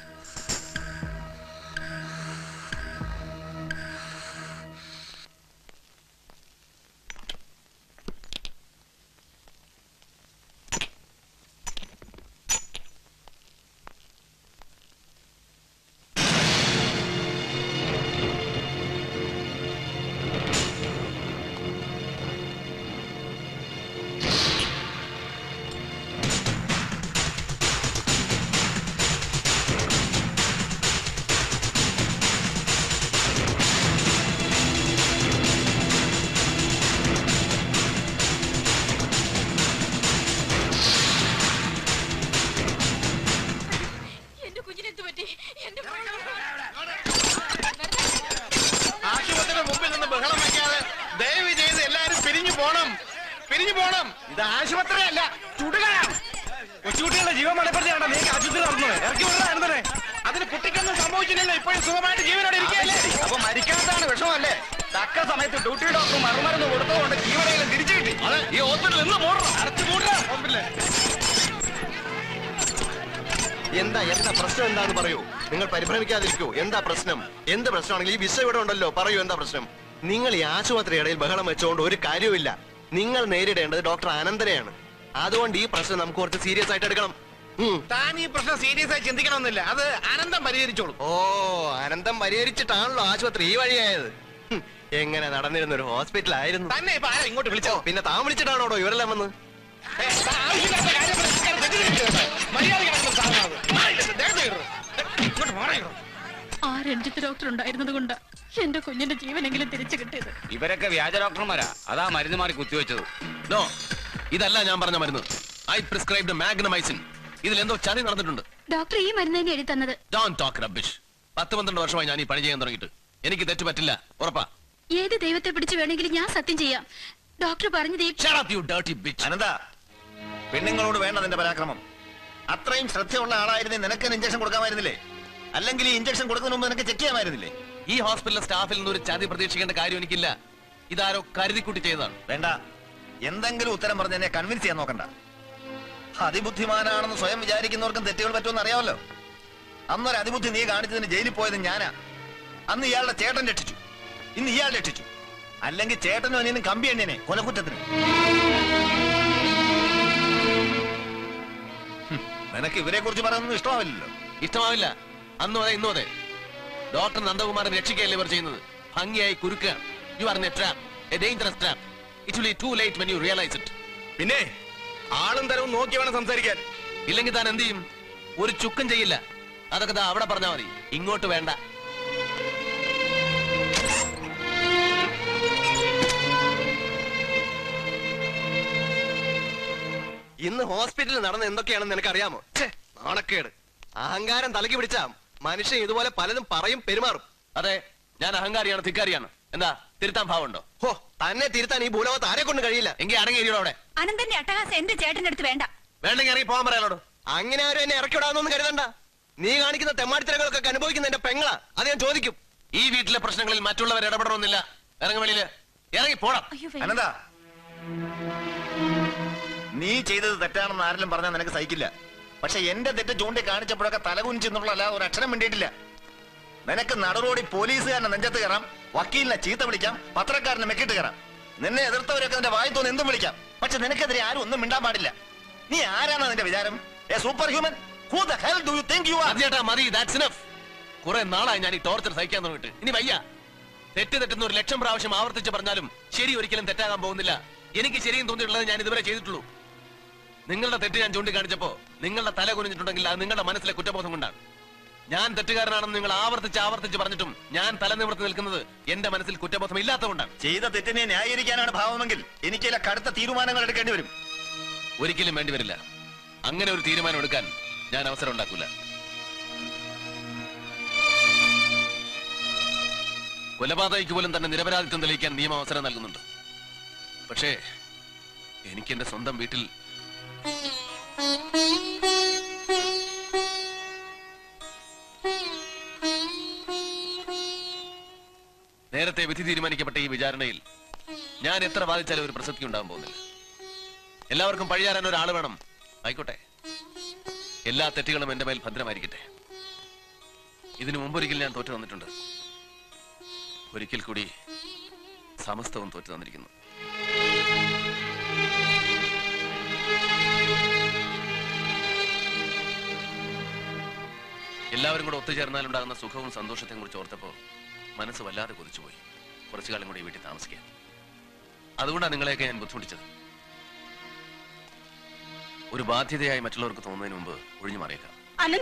ആശുപത്രിയുടെ മുമ്പിൽ നിന്ന് ബഹളം വയ്ക്കാതെ ദയവ് ചെയ്ത് എല്ലാരും പിരിഞ്ഞു പോണം, പിരിഞ്ഞു പോണം. ഇത് ആശുപത്രിയല്ല, ചുടുകയാണ്. കൊച്ചുകുട്ടികളുടെ ജീവൻ മലപ്പെടുത്തിയാണ് നീ ആശുപത്രി നടന്നത്. ഇറക്കി വിടാൻ അതിന് കുട്ടിക്കൊന്നും സംഭവിച്ചില്ലല്ലോ, ഇപ്പോഴും സുഖമായിട്ട് ജീവനോടെ ഇരിക്കുകയല്ലേ? അപ്പൊ മരിക്കാത്തതാണ് വിഷമല്ലേ? തക്ക സമയത്ത് ഡ്യൂട്ടി ഡോക്ടർ മറുമരുന്ന് കൊടുത്തതുകൊണ്ട് ജീവനെങ്കിലും തിരിച്ചു കിട്ടി. അതെ, ഈ ഹോസ്പിറ്റൽ എന്ന് മൂടണം. അടച്ചു മൂടാ ഹോസ്പിറ്റല്. എന്താ എന്താ പ്രശ്നം എന്താന്ന് പറയൂ. നിങ്ങൾ പരിഭ്രമിക്കാതിരിക്കൂ. എന്താ പ്രശ്നം? എന്ത് പ്രശ്നമാണെങ്കിൽ ഈ വിഷയം ഇവിടെ ഉണ്ടല്ലോ, പറയൂ എന്താ പ്രശ്നം? നിങ്ങൾ ഈ ആശുപത്രി ഇടയിൽ ബഹളം വെച്ചുകൊണ്ട് ഒരു കാര്യവുമില്ല. നിങ്ങൾ നേരിടേണ്ടത് ഡോക്ടർ അനന്തനെയാണ്. അതുകൊണ്ട് ഈ പ്രശ്നം നമുക്ക് കുറച്ച് സീരിയസ് ആയിട്ട് എടുക്കണം. താൻ ഈ പ്രശ്നം സീരിയസ് ആയി ചിന്തിക്കണമെന്നില്ല, അത് അനന്തം പരിഹരിച്ചോളൂ. ഓ, അനന്തം പരിഹരിച്ചിട്ടാണല്ലോ ആശുപത്രി ഈ വഴിയായത്. ഹും, എങ്ങനെ നടന്നിരുന്ന ഒരു ഹോസ്പിറ്റൽ ആയിരുന്നു. തന്നെ ഇപ്പൊ ആരാ ഇങ്ങോട്ട് വിളിച്ചോ? പിന്നെ താൻ വിളിച്ചിട്ടാണോടോ ഇവരെല്ലാം വന്ന്? ആ രഞ്ജിത്ത് ഡോക്ടർ ഉണ്ടായിരുന്നത് കൊണ്ട് എന്റെ കുഞ്ഞിന്റെ ജീവനെങ്കിലും തിരിച്ചു കിട്ടിയത്. ഇവരൊക്കെ വ്യാജ ഡോക്ടർമാരാ, അതാ മരുന്ന് മാറി കുത്തിവെച്ചത്. നോ, ഇതല്ല ഞാൻ പറഞ്ഞ മരുന്ന്. I prescribed മാഗ്നമൈസിൻ. ഇതിലെന്തോ ചതി നടന്നിട്ടുണ്ട്. ഡോക്ടർ ഈ മരുന്ന് തന്നെ എഴുതി തന്നത്. Don't talk rubbish. പത്ത് പന്ത്രണ്ട് വർഷമായി ഞാൻ ഈ പണി ചെയ്യാൻ തുടങ്ങിയിട്ട്. എനിക്ക് തെറ്റ് പറ്റില്ല, ഉറപ്പാ. ഏത് ദൈവത്തെ പിടിച്ചു വേണമെങ്കിലും ഞാൻ സത്യം ചെയ്യാം. ഡോക്ടർ പറഞ്ഞത് ഈ Shut up, you dirty bitch. അനന്ത, പെണ്ണുങ്ങളോട് വേണ്ട നിന്റെ പരാക്രമം. അത്രയും ശ്രദ്ധയുള്ള ആളായിരുന്നേ നിനക്ക് ഇഞ്ചക്ഷൻ കൊടുക്കാമായിരുന്നില്ലേ? അല്ലെങ്കിൽ ഈ ഇഞ്ചക്ഷൻ കൊടുക്കുന്നതിന് മുമ്പ് നിനക്ക് ചെക്ക് ചെയ്യാമായിരുന്നില്ലേ? ഈ ഹോസ്പിറ്റലിലെ സ്റ്റാഫിൽ നിന്ന് ഒരു ചതി പ്രതീക്ഷിക്കേണ്ട കാര്യം എനിക്കില്ല. ഇതാരോ കരുതിക്കൂട്ടി ചെയ്തതാണ്. വേണ്ട, എന്തെങ്കിലും ഉത്തരം പറഞ്ഞ് എന്നെ കൺവിൻസ് ചെയ്യാൻ നോക്കണ്ട. അതിബുദ്ധിമാനാണെന്ന് സ്വയം വിചാരിക്കുന്നവർക്കും തെറ്റുകൾ പറ്റുമെന്ന് അറിയാമല്ലോ. അന്നൊരു അതിബുദ്ധി നീ കാണിച്ചതിന് ജയിലിൽ പോയത് ഞാനാ. അന്ന് ഇയാളുടെ ചേട്ടൻ രക്ഷിച്ചു, ഇന്ന് ഇയാൾ രക്ഷിച്ചു. അല്ലെങ്കിൽ ചേട്ടനും അനിയനും കമ്പി എണ്ണിനെ കൊലക്കുറ്റത്തിന്. നിനക്ക് ഇവരെ കുറിച്ച് പറയുന്നത് ഇഷ്ടമാവില്ലല്ലോ. ഇഷ്ടമാവില്ല. അന്നും അതെ ഇന്നും അതെ. ഡോക്ടർ നന്ദകുമാരൻ രക്ഷിക്കുകയല്ലേ ഇവർ ചെയ്യുന്നത്. ഭംഗിയായി കുരുക്കുക. You are in a trap, a dangerous trap. It will be too late when you realise it. പിന്നെ ആളും തരവും നോക്കി വേണം സംസാരിക്കാൻ. ഇല്ലെങ്കിൽ താൻ എന്ത് ചെയ്യും? ഒരു ചുക്കും ചെയ്യില്ല. അതൊക്കെ താ അവിടെ പറഞ്ഞാൽ മതി, ഇങ്ങോട്ട് വേണ്ട. ഇന്ന് ഹോസ്പിറ്റലിൽ നടന്ന എന്തൊക്കെയാണെന്ന് നിനക്ക് അറിയാമോ? നാണക്കേട്. അഹങ്കാരം തലക്കി പിടിച്ചാ മനുഷ്യൻ ഇതുപോലെ പലതും പറയും, പെരുമാറും. അതെ, ഞാൻ അഹങ്കാരിയാണ്, ധിക്കാരിയാണ്. എന്താ തിരുത്താൻ ഭാവമുണ്ടോ? ഹോ, തന്നെ തിരുത്താൻ ഈ ഭൂലോകത്ത് ആരെ കൊണ്ട് കഴിയില്ല. എങ്കിൽ അടങ്ങിയിരിക്കണോ അവിടെ? അനന്തന്റെ അട്ടഹാസം എന്റെ ചേട്ടന്റെ അടുത്ത് വേണ്ട. വേണ്ടെങ്കിൽ ഇറങ്ങി പോകാൻ പറയാനോട്. അങ്ങനെ ആരും എന്നെ ഇറക്കിവിടാന്നൊന്നും കരുതണ്ട. നീ കാണിക്കുന്ന തെമ്മാടിത്തരങ്ങളൊക്കെ അനുഭവിക്കുന്ന എന്റെ പെങ്ങളാ. അത് ഞാൻ ചോദിക്കും. ഈ വീട്ടിലെ പ്രശ്നങ്ങളിൽ മറ്റുള്ളവർ ഇടപെടണമെന്നില്ല. ഇറങ്ങി വെളിയില് ഇറങ്ങി പോടാം. അനന്ത, നീ ചെയ്തത് തെറ്റാണെന്ന് ആരെങ്കിലും പറഞ്ഞാൽ നിനക്ക് സഹിക്കില്ല. പക്ഷെ എന്റെ തെറ്റ് ചൂണ്ടി കാണിച്ചപ്പോഴൊക്കെ തലകുനിച്ചെന്നുള്ള ഒരു അക്ഷരം വേണ്ടിയിട്ടില്ല. നിനക്ക് നടുറോടി പോലീസുകാരനെ നെഞ്ചത്ത് കയറാം, വക്കീലിനെ ചീത്ത വിളിക്കാം, പത്രക്കാരനെ മെക്കിട്ട് കയറാം. നിന്നെ എതിർത്തവരൊക്കെ നിന്റെ വായി തോന്നി എന്തും വിളിക്കാം. പക്ഷെ നിനക്കെതിരെ ആരും ഒന്നും മിണ്ടാൻ പാടില്ല. നീ ആരാണ് നിന്റെ വിചാരം? A super human? Who the hell do you think you are? ചേട്ടാ മതി, that's enough. കുറെ നാളായി ഞാൻ ഈ ടോർച്ചർ സഹിക്കാൻ തുടങ്ങിയിട്ട്. ഇനി വയ്യ. തെറ്റ് തെറ്റുന്ന ഒരു ലക്ഷം പ്രാവശ്യം ആവർത്തിച്ച് പറഞ്ഞാലും ശരി ഒരിക്കലും തെറ്റാകാൻ പോകുന്നില്ല. എനിക്ക് ശരിയും തോന്നിയിട്ടുള്ളത് ഞാൻ ഇതുവരെ ചെയ്തിട്ടുള്ളൂ. നിങ്ങളുടെ തെറ്റ് ഞാൻ ചൂണ്ടിക്കാണിച്ചപ്പോ നിങ്ങളുടെ തല കുനിഞ്ഞിട്ടുണ്ടെങ്കിൽ അത് നിങ്ങളുടെ മനസ്സിലെ കുറ്റബോധം കൊണ്ടാണ്. ഞാൻ തെറ്റുകാരനാണെന്ന് നിങ്ങൾ ആവർത്തിച്ച് ആവർത്തിച്ച് പറഞ്ഞിട്ടും ഞാൻ തല നിവർത്തി നിൽക്കുന്നത് എന്റെ മനസ്സിൽ കുറ്റബോധം ഇല്ലാത്തതുകൊണ്ടാണ്. ചെയ്ത തെറ്റിനെ ന്യായീകരിക്കാനാണ് ഭാവമെങ്കിൽ എനിക്ക് ചില കടുത്ത തീരുമാനങ്ങൾ എടുക്കേണ്ടി വരും. ഒരിക്കലും വേണ്ടി വരില്ല. അങ്ങനെ ഒരു തീരുമാനം എടുക്കാൻ ഞാൻ അവസരം ഉണ്ടാക്കൂല. കൊലപാതകയ്ക്ക് പോലും തന്നെ നിരപരാധിത്വം തെളിയിക്കാൻ നിയമം അവസരം നൽകുന്നുണ്ട്. പക്ഷേ എനിക്ക് എന്റെ സ്വന്തം വീട്ടിൽ നേരത്തെ വിധി തീരുമാനിക്കപ്പെട്ട ഈ വിചാരണയിൽ ഞാൻ എത്ര വാദിച്ചാലും ഒരു പ്രസക്തി ഉണ്ടാകാൻ പോകുന്നില്ല. എല്ലാവർക്കും പഴിയാറാൻ ഒരാൾ വേണം. ആയിക്കോട്ടെ, എല്ലാ തെറ്റുകളും എന്റെ മേൽ ഭദ്രമായിരിക്കട്ടെ. ഇതിനു മുമ്പൊരിക്കൽ ഞാൻ തോറ്റു തന്നിട്ടുണ്ട്. ഒരിക്കൽ കൂടി സമസ്തവും തോറ്റു തന്നിരിക്കുന്നു. എല്ലാവരും കൂടെ ഒത്തുചേർന്നാലുണ്ടാകുന്ന സുഖവും സന്തോഷത്തെയും കുറിച്ച് ഓർത്തപ്പോ മനസ്സ് വല്ലാതെ കൊതിച്ചുപോയി. കുറച്ചു കാലം കൂടി വീട്ടിൽ താമസിക്കാൻ. അതുകൊണ്ടാണ് നിങ്ങളെയൊക്കെ ഞാൻ ബുദ്ധിമുട്ടിച്ചത്. ഒരു ബാധ്യതയായി മറ്റുള്ളവർക്ക് തോന്നുന്നതിന് മുമ്പ് ഒഴിഞ്ഞു മാറിയേക്കാം.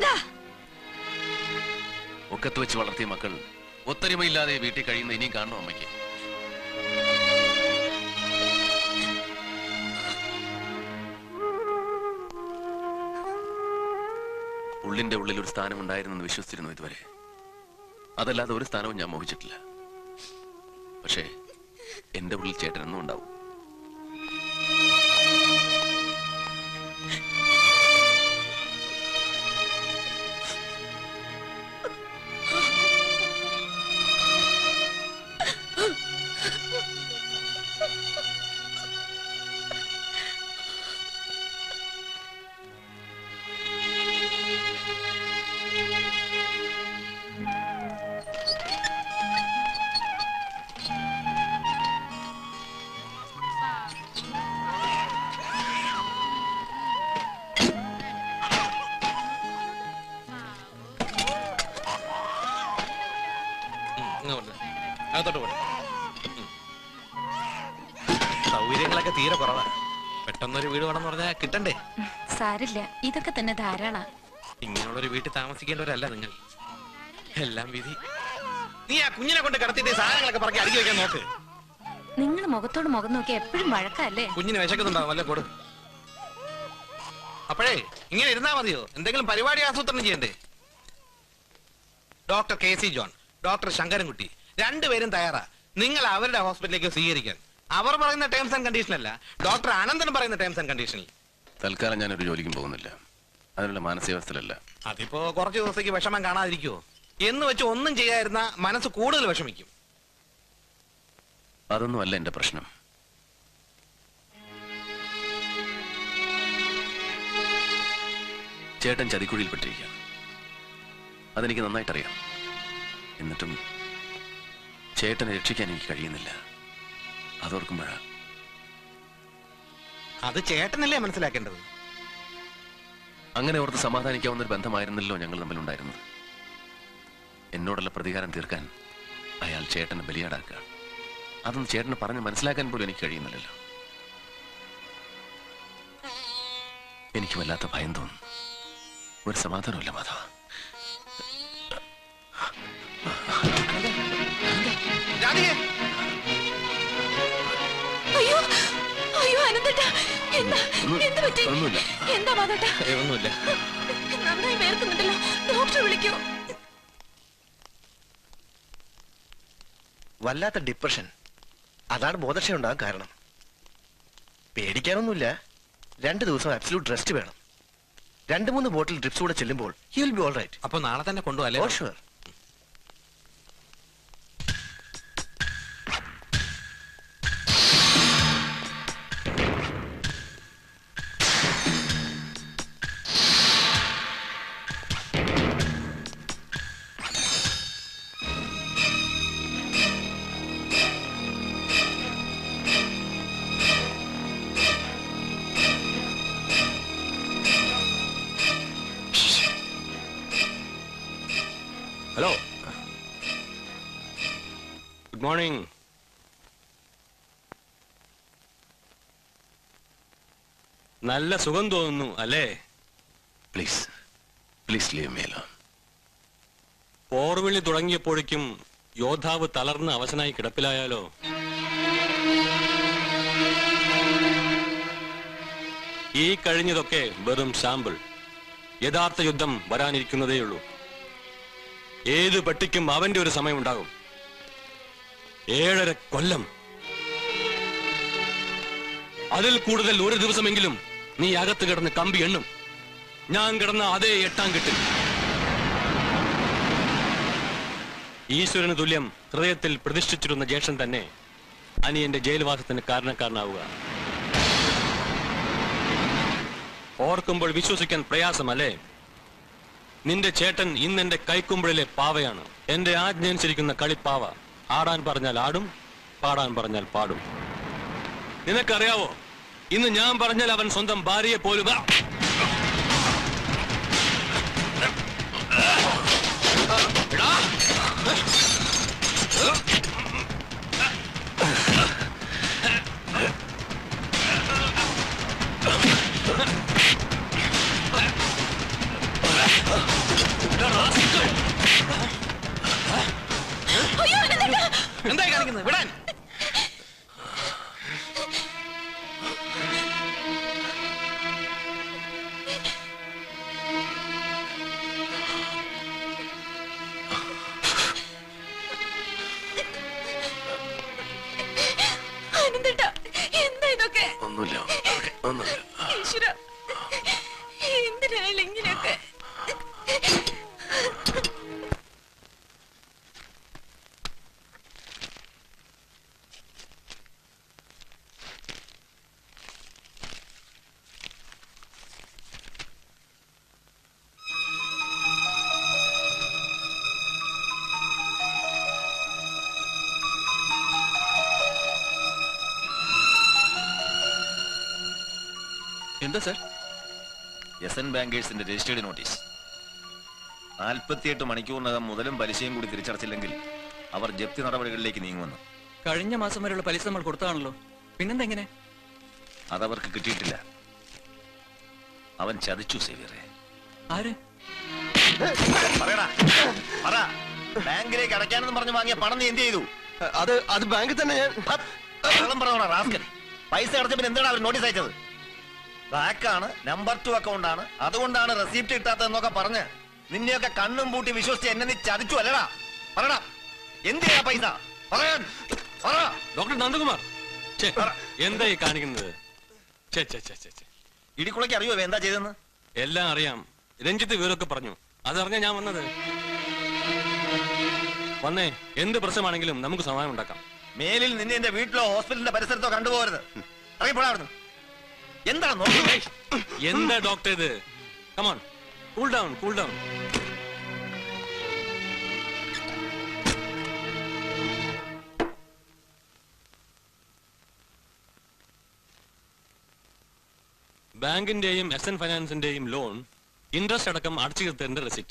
ഒക്കത്ത് വെച്ച് വളർത്തിയ മക്കൾ ഒത്തൊരുമയില്ലാതെ വീട്ടിൽ കഴിയുന്ന ഇനിയും കാണണം അമ്മയ്ക്ക്. ഉള്ളിന്റെ ഉള്ളിൽ ഒരു സ്ഥാനം ഉണ്ടായിരുന്നെന്ന് വിശ്വസിച്ചിരുന്നു ഇതുവരെ. അതല്ലാതെ ഒരു സ്ഥാനവും ഞാൻ മോഹിച്ചിട്ടില്ല. പക്ഷേ എന്റെ ഉള്ളിൽ ചേട്ടനെന്നും ഉണ്ടാവും. അകത്തോട്ട് പോട്ടെ. സൗകര്യങ്ങളൊക്കെ തീരെ കുറവാ. പെട്ടെന്നൊരു വീട് വേണമെന്ന് പറഞ്ഞാൽ കിട്ടണ്ടേ? സാരില്ല, ഇതൊക്കെ തന്നെ ധാരാള. ഇങ്ങനെയുള്ളൊരു വീട്ടിൽ താമസിക്കേണ്ടവരല്ല നിങ്ങൾ. എല്ലാം വിധി. നീ ആ കുഞ്ഞിനെ കൊണ്ട് കടത്തിയിട്ട് സാധനങ്ങളൊക്കെ പറക്കി അടുക്കി വെക്കാൻ നോക്ക്. നിങ്ങൾ മുഖത്തോട് മുഖം നോക്കി എപ്പോഴും വഴക്കല്ലേ? കുഞ്ഞിന് വിശക്കുന്നുണ്ടാവും, വല്ല കൊടു. അപ്പോഴേ ഇങ്ങനെ ഇരുന്നാ മതിയോ? എന്തെങ്കിലും പരിപാടി ആസൂത്രണം ചെയ്യണ്ടേ? Doctor K C John, doctor Sankarankutty രണ്ടുപേരും തയ്യാറാ നിങ്ങൾ അവരുടെ ഹോസ്പിറ്റലിലേക്ക് സ്വീകരിക്കാൻ. അവർ പറയുന്ന ടേംസ് ആൻഡ് കണ്ടീഷൻ അല്ല, ഡോക്ടർ അനന്തൻ പറയുന്ന ടേംസ് ആൻഡ് കണ്ടീഷനിൽ. തൽക്കാലം ഞാനൊരു ജോലിക്കും പോകുന്നില്ല, അതിനുള്ള മാനസികാവസ്ഥയിലല്ല. അതിപ്പോ കുറച്ചു ദിവസത്തേക്ക് വിഷമം കാണാതിരിക്കുവോ? എന്ന് വെച്ച് ഒന്നും ചെയ്യാതിരുന്ന മനസ്സ് കൂടുതൽ വിഷമിക്കും. അതൊന്നും അല്ല എന്റെ പ്രശ്നം. ചേട്ടൻ ചതിക്കുഴിയിൽപ്പെട്ടിരിക്കുകയാണ്, അതെനിക്ക് നന്നായിട്ടറിയാം. എന്നിട്ടും ചേട്ടനെ രക്ഷിക്കാൻ എനിക്ക് കഴിയുന്നില്ല. അതോർക്കുമ്പോഴാ. അത് ചേട്ടനല്ലേ മനസ്സിലാക്കേണ്ടത്. അങ്ങനെ ഓർത്ത് സമാധാനിക്കാവുന്ന ഒരു ബന്ധമായിരുന്നല്ലോ ഞങ്ങൾ തമ്മിലുണ്ടായിരുന്നത്. എന്നോടുള്ള പ്രതികാരം തീർക്കാൻ അയാൾ ചേട്ടനെ ബലിയാടാക്കുക. അതൊന്നും ചേട്ടന് പറഞ്ഞ് മനസ്സിലാക്കാൻ പോലും എനിക്ക് കഴിയുന്നില്ലല്ലോ. എനിക്ക് വല്ലാത്ത ഭയം തോന്നുന്നു. ഒരു സമാധാനമില്ല മാധവ. അയ്യോ അയ്യോ അനന്തേട്ടാ, എന്താ എന്ത് പറ്റി? ഒന്നുമില്ല. എന്താ മാധവേട്ടാ? ഒന്നുമില്ല. നന്നായി വേർക്കുന്നുണ്ടല്ലോ, ഡോക്ടറെ വിളിക്കൂ. വല്ലാത്ത ഡിപ്രഷൻ, അതാണ് ബോധക്ഷയം ഉണ്ടാകാൻ കാരണം. പേടിക്കാനൊന്നുമില്ല, രണ്ട് ദിവസം അബ്സല്യൂട്ട് റെസ്റ്റ് വേണം. രണ്ട് മൂന്ന് ബോട്ടിൽ ഡ്രിപ്സ് കൂടെ ചെല്ലുമ്പോൾ he will be all right. അപ്പൊ നാളെ തന്നെ കൊണ്ടുപോകാം. Oh sure. Hello, good morning. നല്ല സുഖം തോന്നുന്നു അല്ലേ? Please please leave me alone. പോർവിളി തുടങ്ങിയപ്പോഴേക്കും യോദ്ധാവ് തളർന്ന് അവശനായി കിടപ്പിലായാലോ? ഈ കഴിഞ്ഞതൊക്കെ വെറും സാമ്പിൾ. യഥാർത്ഥ യുദ്ധം വരാനിരിക്കുന്നതേയുള്ളൂ. ഏത് പട്ടിക്കും അവന്റെ ഒരു സമയമുണ്ടാകും. ഏഴര കൊല്ലം, അതിൽ കൂടുതൽ ഒരു ദിവസമെങ്കിലും നീ അകത്ത് കിടന്ന് കമ്പി എണ്ണും. ഞാൻ കിടന്ന അതേ എട്ടാം കെട്ടിൽ. ഈശ്വരന് തുല്യം ഹൃദയത്തിൽ പ്രതിഷ്ഠിച്ചിരുന്ന ജ്യേഷ്ഠൻ തന്നെ അനിയന്റെ ജയിൽവാസത്തിന് കാരണക്കാരനാവുക. ഓർക്കുമ്പോൾ വിശ്വസിക്കാൻ പ്രയാസമല്ലേ? നിന്റെ ചേട്ടൻ ഇന്നെന്റെ കൈക്കുമ്പിളിലെ പാവയാണ്. എന്റെ ആജ്ഞ അനുസരിക്കുന്ന കളിപ്പാവ. ആടാൻ പറഞ്ഞാൽ ആടും, പാടാൻ പറഞ്ഞാൽ പാടും. നിനക്കറിയാവോ, ഇന്ന് ഞാൻ പറഞ്ഞാൽ അവൻ സ്വന്തം ഭാര്യയെ പോലും എന്തായി കാണിക്കുന്നത്? വിടാൻ. അനന്തേട്ടാ, എന്താ ഇതൊക്കെ? ഒന്നുമില്ല, ഒന്നുമില്ല. ഈശ്വരാ, എന്തിനായാലും ഇങ്ങനെയൊക്കെ? എന്താ സാർ? എസ് എൻ ബാങ്കേഴ്സിന്റെ രജിസ്റ്റേർഡ് നോട്ടീസ്. നാൽപ്പത്തിയെട്ട് മണിക്കൂറിനകം മുതലും പലിശയും കൂടി തിരിച്ചടച്ചില്ലെങ്കിൽ അവർ ജപ്തി നടപടികളിലേക്ക് നീങ്ങുമെന്ന്. കഴിഞ്ഞ മാസം വരെയുള്ള പലിശ നമ്മൾ കൊടുത്തതാണല്ലോ, പിന്നെന്താ എങ്ങനെ? അതവർക്ക് കിട്ടിയിട്ടില്ല. അവൻ ചതിച്ചു സേവിയറെ. ആര്? പറയടാ, പറ. ബാങ്കിലേക്ക് അടയ്ക്കാനെന്ന് പറഞ്ഞ് വാങ്ങിയ പണം നീ എന്ത് ചെയ്തു? അത് അത് ബാങ്കിൽ തന്നെ ഞാൻ പറഞ്ഞോടാ റാസ്കൽ. പൈസ അടച്ചപ്പോൾ എന്താണ് അവർ നോട്ടീസ് അയച്ചത്? ബാക്കാണ്, നമ്പർ ടു അക്കൗണ്ട് ആണ്, അതുകൊണ്ടാണ് റെസിപ്റ്റ് കിട്ടാത്തതെന്നൊക്കെ പറഞ്ഞ് നിന്നെയൊക്കെ കണ്ണും പൂട്ടി വിശ്വസിച്ച് എന്നെ നീ ചതിച്ചു അല്ലടാ? പറയടാ, എന്ത് ചെയ്യാ പൈസ? പറയാൻ ഡോക്ടർ നന്ദകുമാർ എന്തായി കാണിക്കുന്നത്? ഇടിക്കുളയ്ക്ക് അറിയോ എന്താ ചെയ്തെന്ന്? എല്ലാം അറിയാം. രഞ്ജിത്ത് വിവരമൊക്കെ പറഞ്ഞു. അതറിഞ്ഞ ഞാൻ വന്നത്. വന്നേ, എന്ത് പ്രശ്നമാണെങ്കിലും നമുക്ക് സമാധാനം ഉണ്ടാക്കാം. മേലിൽ നിന്നെ എന്റെ വീട്ടിലോ ഹോസ്പിറ്റലിന്റെ പരിസരത്തോ കണ്ടുപോകരുത്. അറിയപ്പെടാവുന്നു. എന്താണ് നോക്കുന്നത്? എന്താ ഡോക്ടർ ഇത്? Come on, cool down, cool down. ബാങ്കിന്റെയും എസ് എൻ ഫൈനാൻസിന്റെയും ലോൺ ഇൻട്രസ്റ്റ് അടക്കം അടച്ചു തീർത്തതിന്റെ റെസിപ്റ്റ്,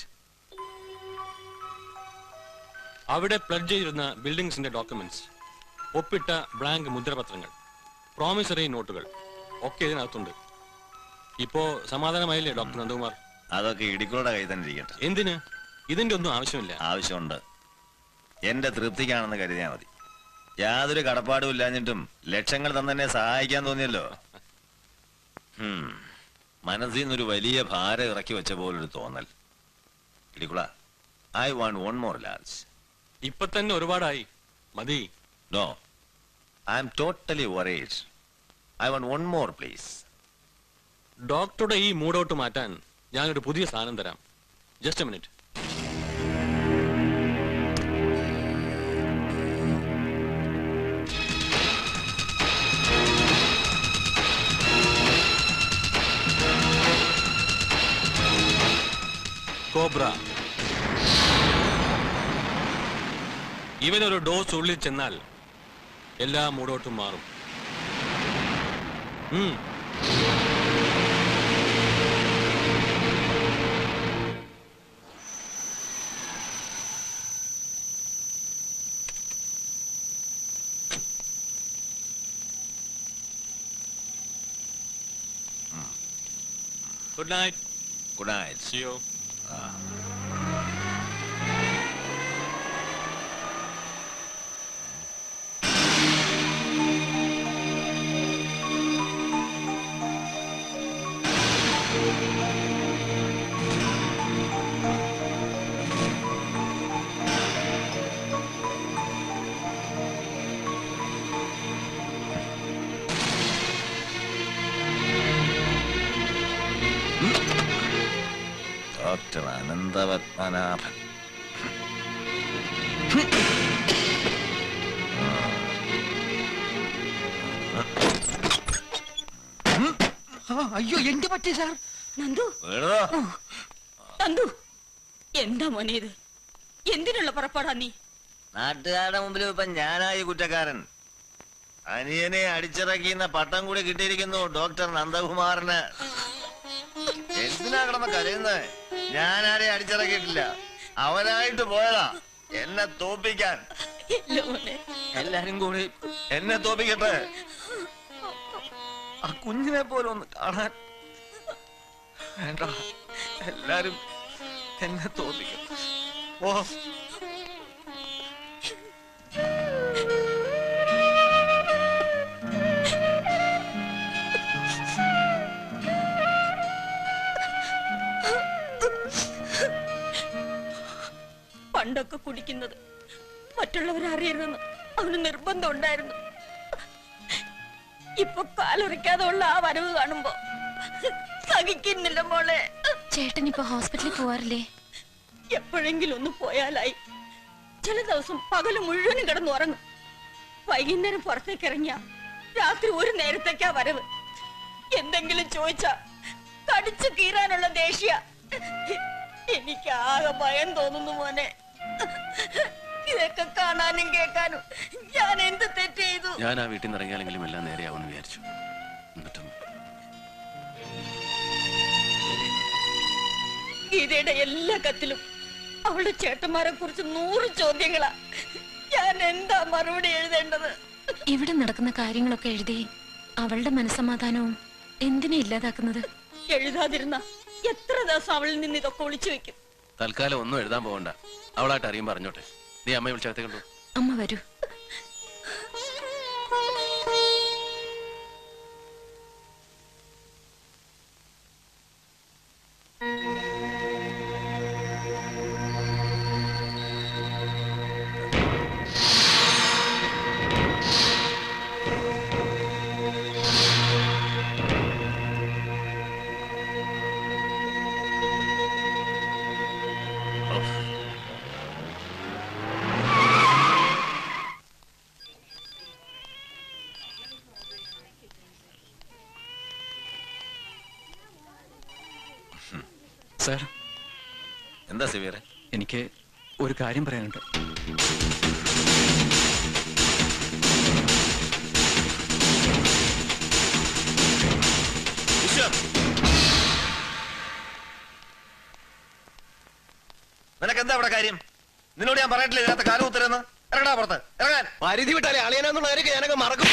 അവിടെ പ്ലഡ് ചെയ്തിരുന്ന ബിൽഡിംഗ്സിന്റെ ഡോക്യുമെന്റ്സ്, ഒപ്പിട്ട ബ്ലാങ്ക് മുദ്രപത്രങ്ങൾ, പ്രോമിസറി നോട്ടുകൾ ഒക്കെ ഇതിനകത്തുണ്ട്. ഇപ്പോ സമാധാനമായില്ലേ ഡോക്ടർ നന്ദകുമാർ? അതൊക്കെ ഇടിക്കുളുടെ കൈ തന്നെ ഇരിക്കട്ടെ. എന്തിന്? ഇതിന്റെ ഒന്നും ആവശ്യമില്ല. ആവശ്യമുണ്ട്. എന്റെ തൃപ്തിക്കാണെന്ന് കരുതിയാൽ മതി. യാതൊരു കടപ്പാടും ഇല്ലാഞ്ഞിട്ടും ലക്ഷങ്ങൾ തന്നെ സഹായിക്കാൻ തോന്നിയല്ലോ. മനസ്സിൽ നിന്നൊരു വലിയ ഭാരം ഇറക്കി വെച്ച പോലൊരു തോന്നൽ. Idikkula, I want one more large. ഇപ്പൊ തന്നെ ഒരുപാടായി, മതി. No, I'm totally worried. I want one more please. ഡോക്ടറുടെ ഈ മൂഡൌട്ട് മാറ്റാൻ ഞാനൊരു പുതിയ സാധനം തരാം. Just a minute. കോബ്ര. ഇവനൊരു ഡോസ് ഉള്ളിൽ ചെന്നാൽ എല്ലാ മൂടോട്ടും മാറും. Good night. Good night. See you. Doctor Ananthapadmanabhan. അയ്യോ, എന്ത് പറ്റി സാർ? നന്ദു, നന്ദു, എന്താ മോനെ ഇത്? എന്തിനുള്ള പുറപ്പാടാ നീ? നാട്ടുകാരുടെ മുമ്പിൽ ഇപ്പൊ ഞാനായി കുറ്റക്കാരൻ. അനിയനെ അടിച്ചിറക്കിന്ന പട്ടം കൂടി കിട്ടിയിരിക്കുന്നു ഡോക്ടർ നന്ദകുമാറിന്. എന്തിനാ കിടന്ന് കരയുന്നത്? ഞാനാരെ അടിച്ചിറക്കിയിട്ടില്ല, അവനായിട്ട് പോയതാ എന്നെ തോപ്പിക്കാൻ. എല്ലാരും കൂടി എന്നെ തോപ്പിക്കട്ടെ. ആ കുഞ്ഞിനെ പോലെ ഒന്ന് കാണാൻ വേണ്ട. എല്ലാരും എന്നെ തോപ്പിക്കട്ടെ. ഓ, പണ്ടൊക്കെ കുടിക്കുന്നത് മറ്റുള്ളവരെ അറിയരുതെന്ന് അവന് നിർബന്ധം ഉണ്ടായിരുന്നു. ഇപ്പൊ കാലുറിക്കാതെ ഉള്ള ആ വരവ് കാണുമ്പോ സഹിക്കുന്നില്ല മോളെ. ചേട്ടൻ ഇപ്പൊ ഹോസ്പിറ്റലിൽ പോവാറില്ലേ? എപ്പോഴെങ്കിലും ഒന്ന് പോയാലായി. ചില ദിവസം പകല് മുഴുവനും കിടന്നു ഉറങ്ങും. വൈകുന്നേരം പുറത്തേക്ക് ഇറങ്ങിയ രാത്രി ഒരു നേരത്തേക്കാ വരവ്. എന്തെങ്കിലും ചോദിച്ചാ കടിച്ചു കീറാനുള്ള ദേഷ്യ. എനിക്ക് ആകെ ഭയം തോന്നുന്നു മോനെ. ഇതൊക്കെ കാണാനും കേൾക്കാനും ഞാൻ എന്ത് തെറ്റ് ചെയ്തു? ഞാൻ ആ വീട്ടിൽ നിന്ന് ഇറങ്ങിയാലെങ്കിലും എല്ലാം നേരെയാവുമെന്ന് വിചാരിച്ചു. എന്നിട്ടും ഗീതയുടെ എല്ലാ കത്തിലും അവളുടെ ചേട്ടന്മാരെ കുറിച്ച് നൂറ് ചോദ്യങ്ങളാ. ഞാൻ എന്താ മറുപടി എഴുതേണ്ടത്? ഇവിടെ നടക്കുന്ന കാര്യങ്ങളൊക്കെ എഴുതി അവളുടെ മനസ്സമാധാനവും എന്തിനാ ഇല്ലാതാക്കുന്നത്? എഴുതാതിരുന്ന എത്ര ദിവസം അവളിൽ നിന്ന് ഇതൊക്കെ ഒളിച്ചു വെക്കും? തൽക്കാലം ഒന്നും എഴുതാൻ പോകണ്ട, അവളായിട്ട് അറിയും പറഞ്ഞോട്ടെ. നീ അമ്മയെ വിളിച്ചകത്തേ കണ്ടു. അമ്മ വരൂ. സാർ, എന്താ സിവിയറെ? എനിക്ക് ഒരു കാര്യം പറയാനുണ്ട്. നിനക്ക് എന്താ അവിടെ കാര്യം? നിന്നോട് ഞാൻ പറയട്ടില്ല ഇതിനകത്ത് കാലം ഉത്തരെന്ന്. ഇറങ്ങടാ പുറത്ത്, ഇറങ്ങാൻ. പരിധി വിട്ടാലേ അളിയനാന്നുള്ള കാര്യം ഞാനൊക്കെ മറക്കും.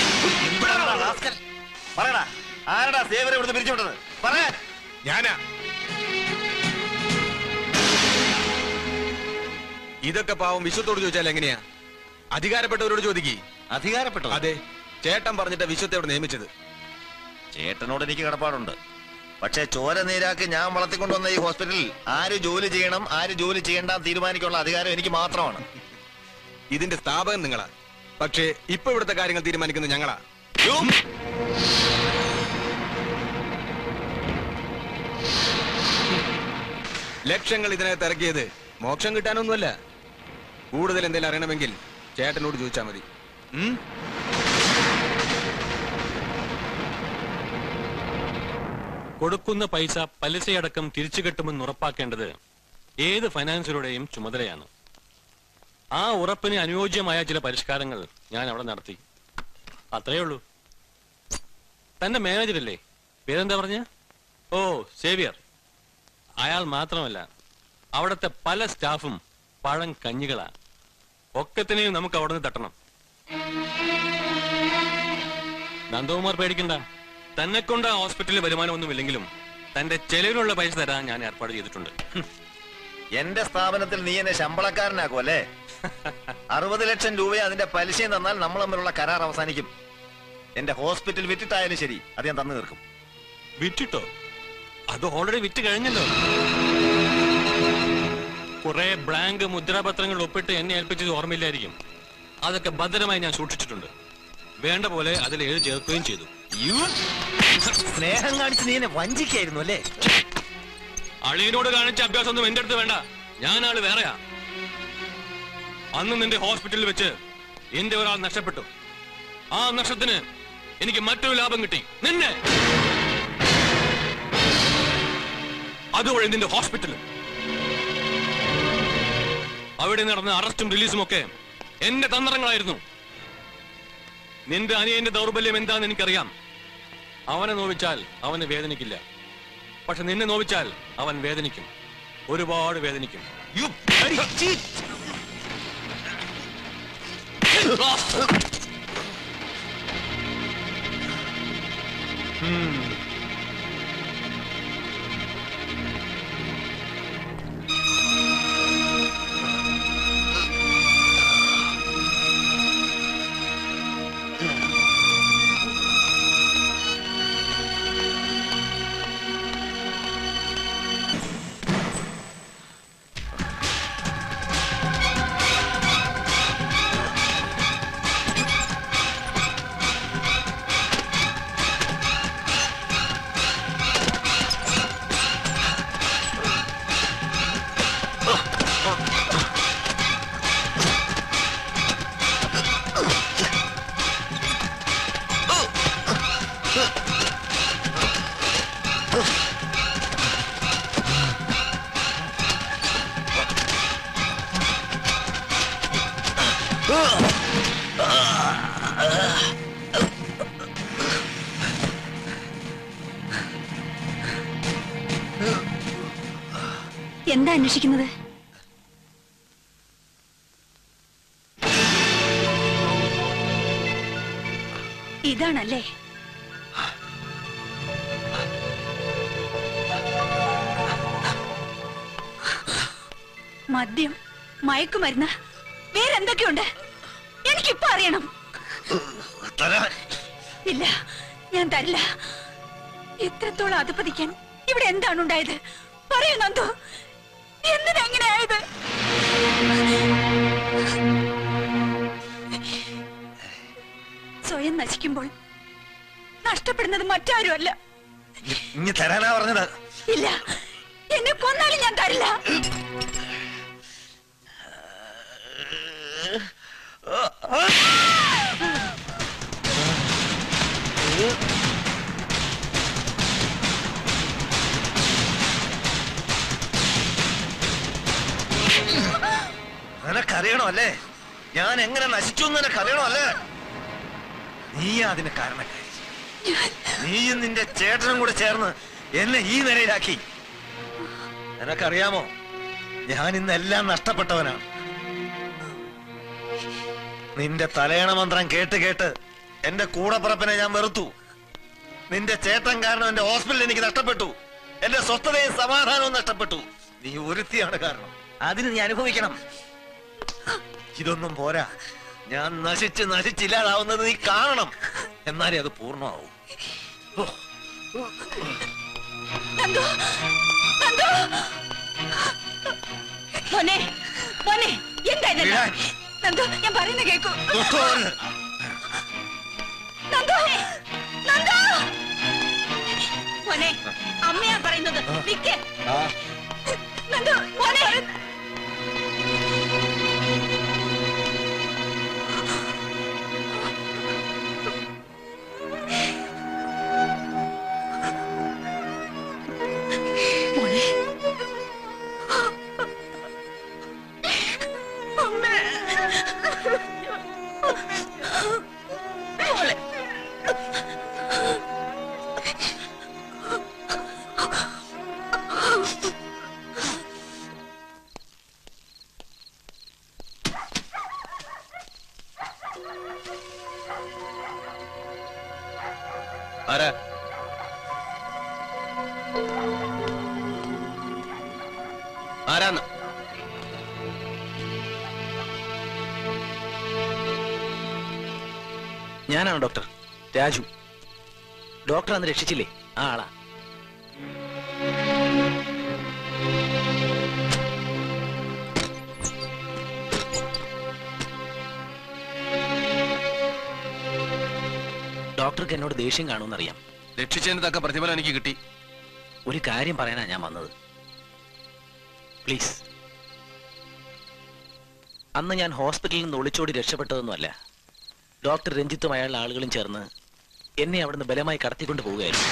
പറയടാ, ആരടാ സേവരെ ഇവിടുന്ന് പിരിച്ചുവിട്ടത്? പറയാൻ. ഞാനാ. ഇതൊക്കെ പാവം വിശ്വത്തോട് ചോദിച്ചാൽ എങ്ങനെയാ? അധികാരപ്പെട്ടവരോട് ചോദിക്കേ. അധികാരപ്പെട്ടു? അതെ, ചേട്ടൻ പറഞ്ഞിട്ട് വിശ്വത്തെ അവിടെ നിയമിച്ചത്. ചേട്ടനോട് എനിക്ക് കടപ്പാടുണ്ട്. പക്ഷെ ചോര നീരാക്കി ഞാൻ വളർത്തിക്കൊണ്ടുവന്ന ഈ ഹോസ്പിറ്റലിൽ ആര് ജോലി ചെയ്യണം ആര് ജോലി ചെയ്യണ്ട തീരുമാനിക്കാനുള്ള അധികാരം എനിക്ക് മാത്രമാണ്. ഇതിന്റെ സ്ഥാപകൻ നിങ്ങളാ, പക്ഷേ ഇപ്പൊ ഇവിടുത്തെ കാര്യങ്ങൾ തീരുമാനിക്കുന്നത് ഞങ്ങളാ. ലക്ഷങ്ങൾ ഇതിനകത്ത് ഇറക്കിയത് മോക്ഷം കിട്ടാനൊന്നുമല്ല. കൂടുതൽ എന്തെങ്കിലും അറിയണമെങ്കിൽ ചേട്ടനോട് ചോദിച്ചാൽ മതി. കൊടുക്കുന്ന പൈസ പലിശയടക്കം തിരിച്ചു കിട്ടുമെന്ന് ഉറപ്പാക്കേണ്ടത് ഏത് ഫൈനാൻസറുടെയും ചുമതലയാണ്. ആ ഉറപ്പിന് അനുയോജ്യമായ ചില പരിഷ്കാരങ്ങൾ ഞാൻ അവിടെ നടത്തി. അത്രയേ ഉള്ളൂ. തന്റെ മാനേജരല്ലേ, പേരെന്താ പറഞ്ഞ? ഓ, സേവിയർ. അയാൾ മാത്രമല്ല, അവിടുത്തെ പല സ്റ്റാഫും പഴം കഞ്ഞികളാ. ഒക്കത്തിനെയും നമുക്ക് അവിടെ നിന്ന് തട്ടണം. നന്ദകുമാർ പേടിക്കണ്ട. തന്നെ കൊണ്ട് ആ ഹോസ്പിറ്റലിൽ വരുമാനമൊന്നുമില്ലെങ്കിലും തന്റെ ചെലവിനുള്ള പൈസ തരാൻ ഞാൻ ഏർപ്പാട് ചെയ്തിട്ടുണ്ട്. എന്റെ സ്ഥാപനത്തിൽ നീ എന്നെ ശമ്പളക്കാരനാക്കും അല്ലേ? അറുപത് ലക്ഷം രൂപയെ അതിന്റെ പലിശയും തന്നാൽ നമ്മൾ തമ്മിലുള്ള കരാർ അവസാനിക്കും. എന്റെ ഹോസ്പിറ്റൽ വിറ്റിട്ടായാലും ശരി, അത് ഞാൻ തന്നു തീർക്കും. വിറ്റിട്ടോ? അത് ഓൾറെഡി വിറ്റ് കഴിഞ്ഞല്ലോ. കുറെ ബ്ലാങ്ക് മുദ്രാപത്രങ്ങൾ ഒപ്പിട്ട് എന്നെ ഏൽപ്പിച്ചത് ഓർമ്മയില്ലായിരിക്കും. അതൊക്കെ ഭദ്രമായി ഞാൻ സൂക്ഷിച്ചിട്ടുണ്ട്. വേണ്ട പോലെ അതിൽ എഴുതി ചേർക്കുകയും ചെയ്തു. സ്നേഹം കാണിച്ച് നീ എന്നെ വഞ്ചിക്കായിരുന്നു അല്ലേ? അളിയനോട് കാണിച്ച അഭ്യാസമൊന്നും എന്റെ അടുത്ത് വേണ്ട. ഞാൻ ആള് വേറെയാ. അന്ന് നിന്റെ ഹോസ്പിറ്റലിൽ വെച്ച് എന്റെ ഒരാൾ നഷ്ടപ്പെട്ടു. ആ നഷ്ടത്തിന് എനിക്ക് മറ്റൊരു ലാഭം കിട്ടി, നിന്നെ. അതുവഴി നിന്റെ ഹോസ്പിറ്റൽ. അവിടെ നടന്ന അറസ്റ്റും റിലീസും ഒക്കെ എന്റെ തന്ത്രങ്ങളായിരുന്നു. നിന്റെ അനിയന്റെ ദൗർബല്യം എന്താന്ന് എനിക്കറിയാം. അവനെ നോവിച്ചാൽ അവന് വേദനിക്കില്ല. പക്ഷെ നിന്നെ നോവിച്ചാൽ അവൻ വേദനിക്കും, ഒരുപാട് വേദനിക്കും. എന്താ അന്വേഷിക്കുന്നത്? ഇതാണല്ലേ? മദ്യം, മയക്കുമരുന്ന്, വേറെന്തൊക്കെയുണ്ട്? എനിക്കിപ്പോ അറിയണം. ഇല്ല, ഞാൻ തരില്ല. ഇത്രത്തോളം അധപ്പതിക്കാൻ ഇവിടെ എന്താണ് ഉണ്ടായത്? പറയൂ നന്ദു, എന്തിനാ ഇങ്ങനെ ആയത്? സ്വയം നശിക്കുമ്പോൾ നഷ്ടപ്പെടുന്നത് മറ്റാരും അല്ല. ഇനി തരാനാ പറഞ്ഞത്. ഇല്ല, എന്നെ കൊന്നാലും ഞാൻ തരില്ല. നിനക്കറിയണോ അല്ലേ ഞാൻ എങ്ങനെ നശിച്ചു എന്ന് നിനക്കറിയണോ അല്ലേ? നീയാ അതിന് കാരണക്കാരി. നീയും നിന്റെ ചേട്ടനും കൂടെ ചേർന്ന് എന്നെ ഈ നിലയിലാക്കി. നിനക്കറിയാമോ, ഞാൻ ഇന്നെല്ലാം നഷ്ടപ്പെട്ടവനാണ്. നിന്റെ തലയണ മന്ത്രം കേട്ട് കേട്ട് എന്റെ കൂടപ്പുറപ്പിനെ ഞാൻ വെറുത്തു. നിന്റെ ചേട്ടൻ കാരണം എന്റെ ഹോസ്പിറ്റൽ എനിക്ക് നഷ്ടപ്പെട്ടു. എന്റെ സ്വസ്ഥതയും സമാധാനവും നഷ്ടപ്പെട്ടു. നീ ഒരുത്തിയാണ് കാരണം. അതിന് നീ അനുഭവിക്കണം. ഇതൊന്നും പോരാ, ഞാൻ നശിച്ച് നശിച്ചില്ലാതാവുന്നത് നീ കാണണം. എന്നാലേ അത് പൂർണ്ണമാവൂ. മോനെ, മോനെ, എന്താ ഇതെല്ലാം? നന്ദു, ഞാൻ പറയുന്ന കേക്കൂ. നന്ദു, നന്ദു, മോനെ, അമ്മയാ പറയുന്നത്. നിക്ക്. നന്ദു, മോനെ. ആരാ? ആരാന്ന്? ഞാനാണ് ഡോക്ടർ രാജു. ഡോക്ടർ അന്ന് രക്ഷിച്ചില്ലേ, ആ ആളാ. ഡോക്ടർക്ക് എന്നോട് ദേഷ്യം കാണുമെന്നറിയാം. രക്ഷിച്ചതിന് തക്ക പ്രതിഫലം എനിക്ക് കിട്ടി. ഒരു കാര്യം പറയാനാ ഞാൻ വന്നത്. പ്ലീസ്. അന്ന് ഞാൻ ഹോസ്പിറ്റലിൽ നിന്ന് ഒളിച്ചോടി രക്ഷപ്പെട്ടതൊന്നുമല്ല. ഡോക്ടർ രഞ്ജിത്തും അയാളുടെ ആളുകളും ചേർന്ന് എന്നെ അവിടുന്ന് ബലമായി കടത്തിക്കൊണ്ട് പോവുകയായിരുന്നു.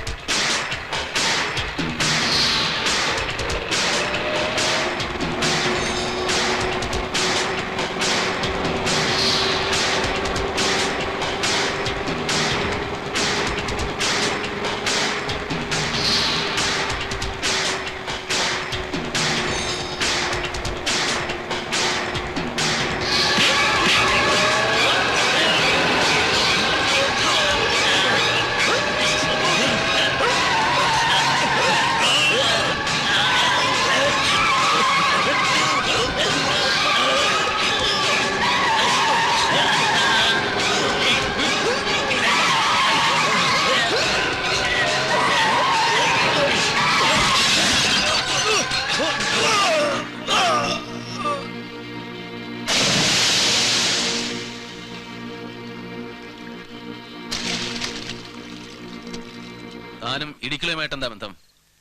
താനും ഇടിക്കലുമായിട്ട് എന്താ ബന്ധം?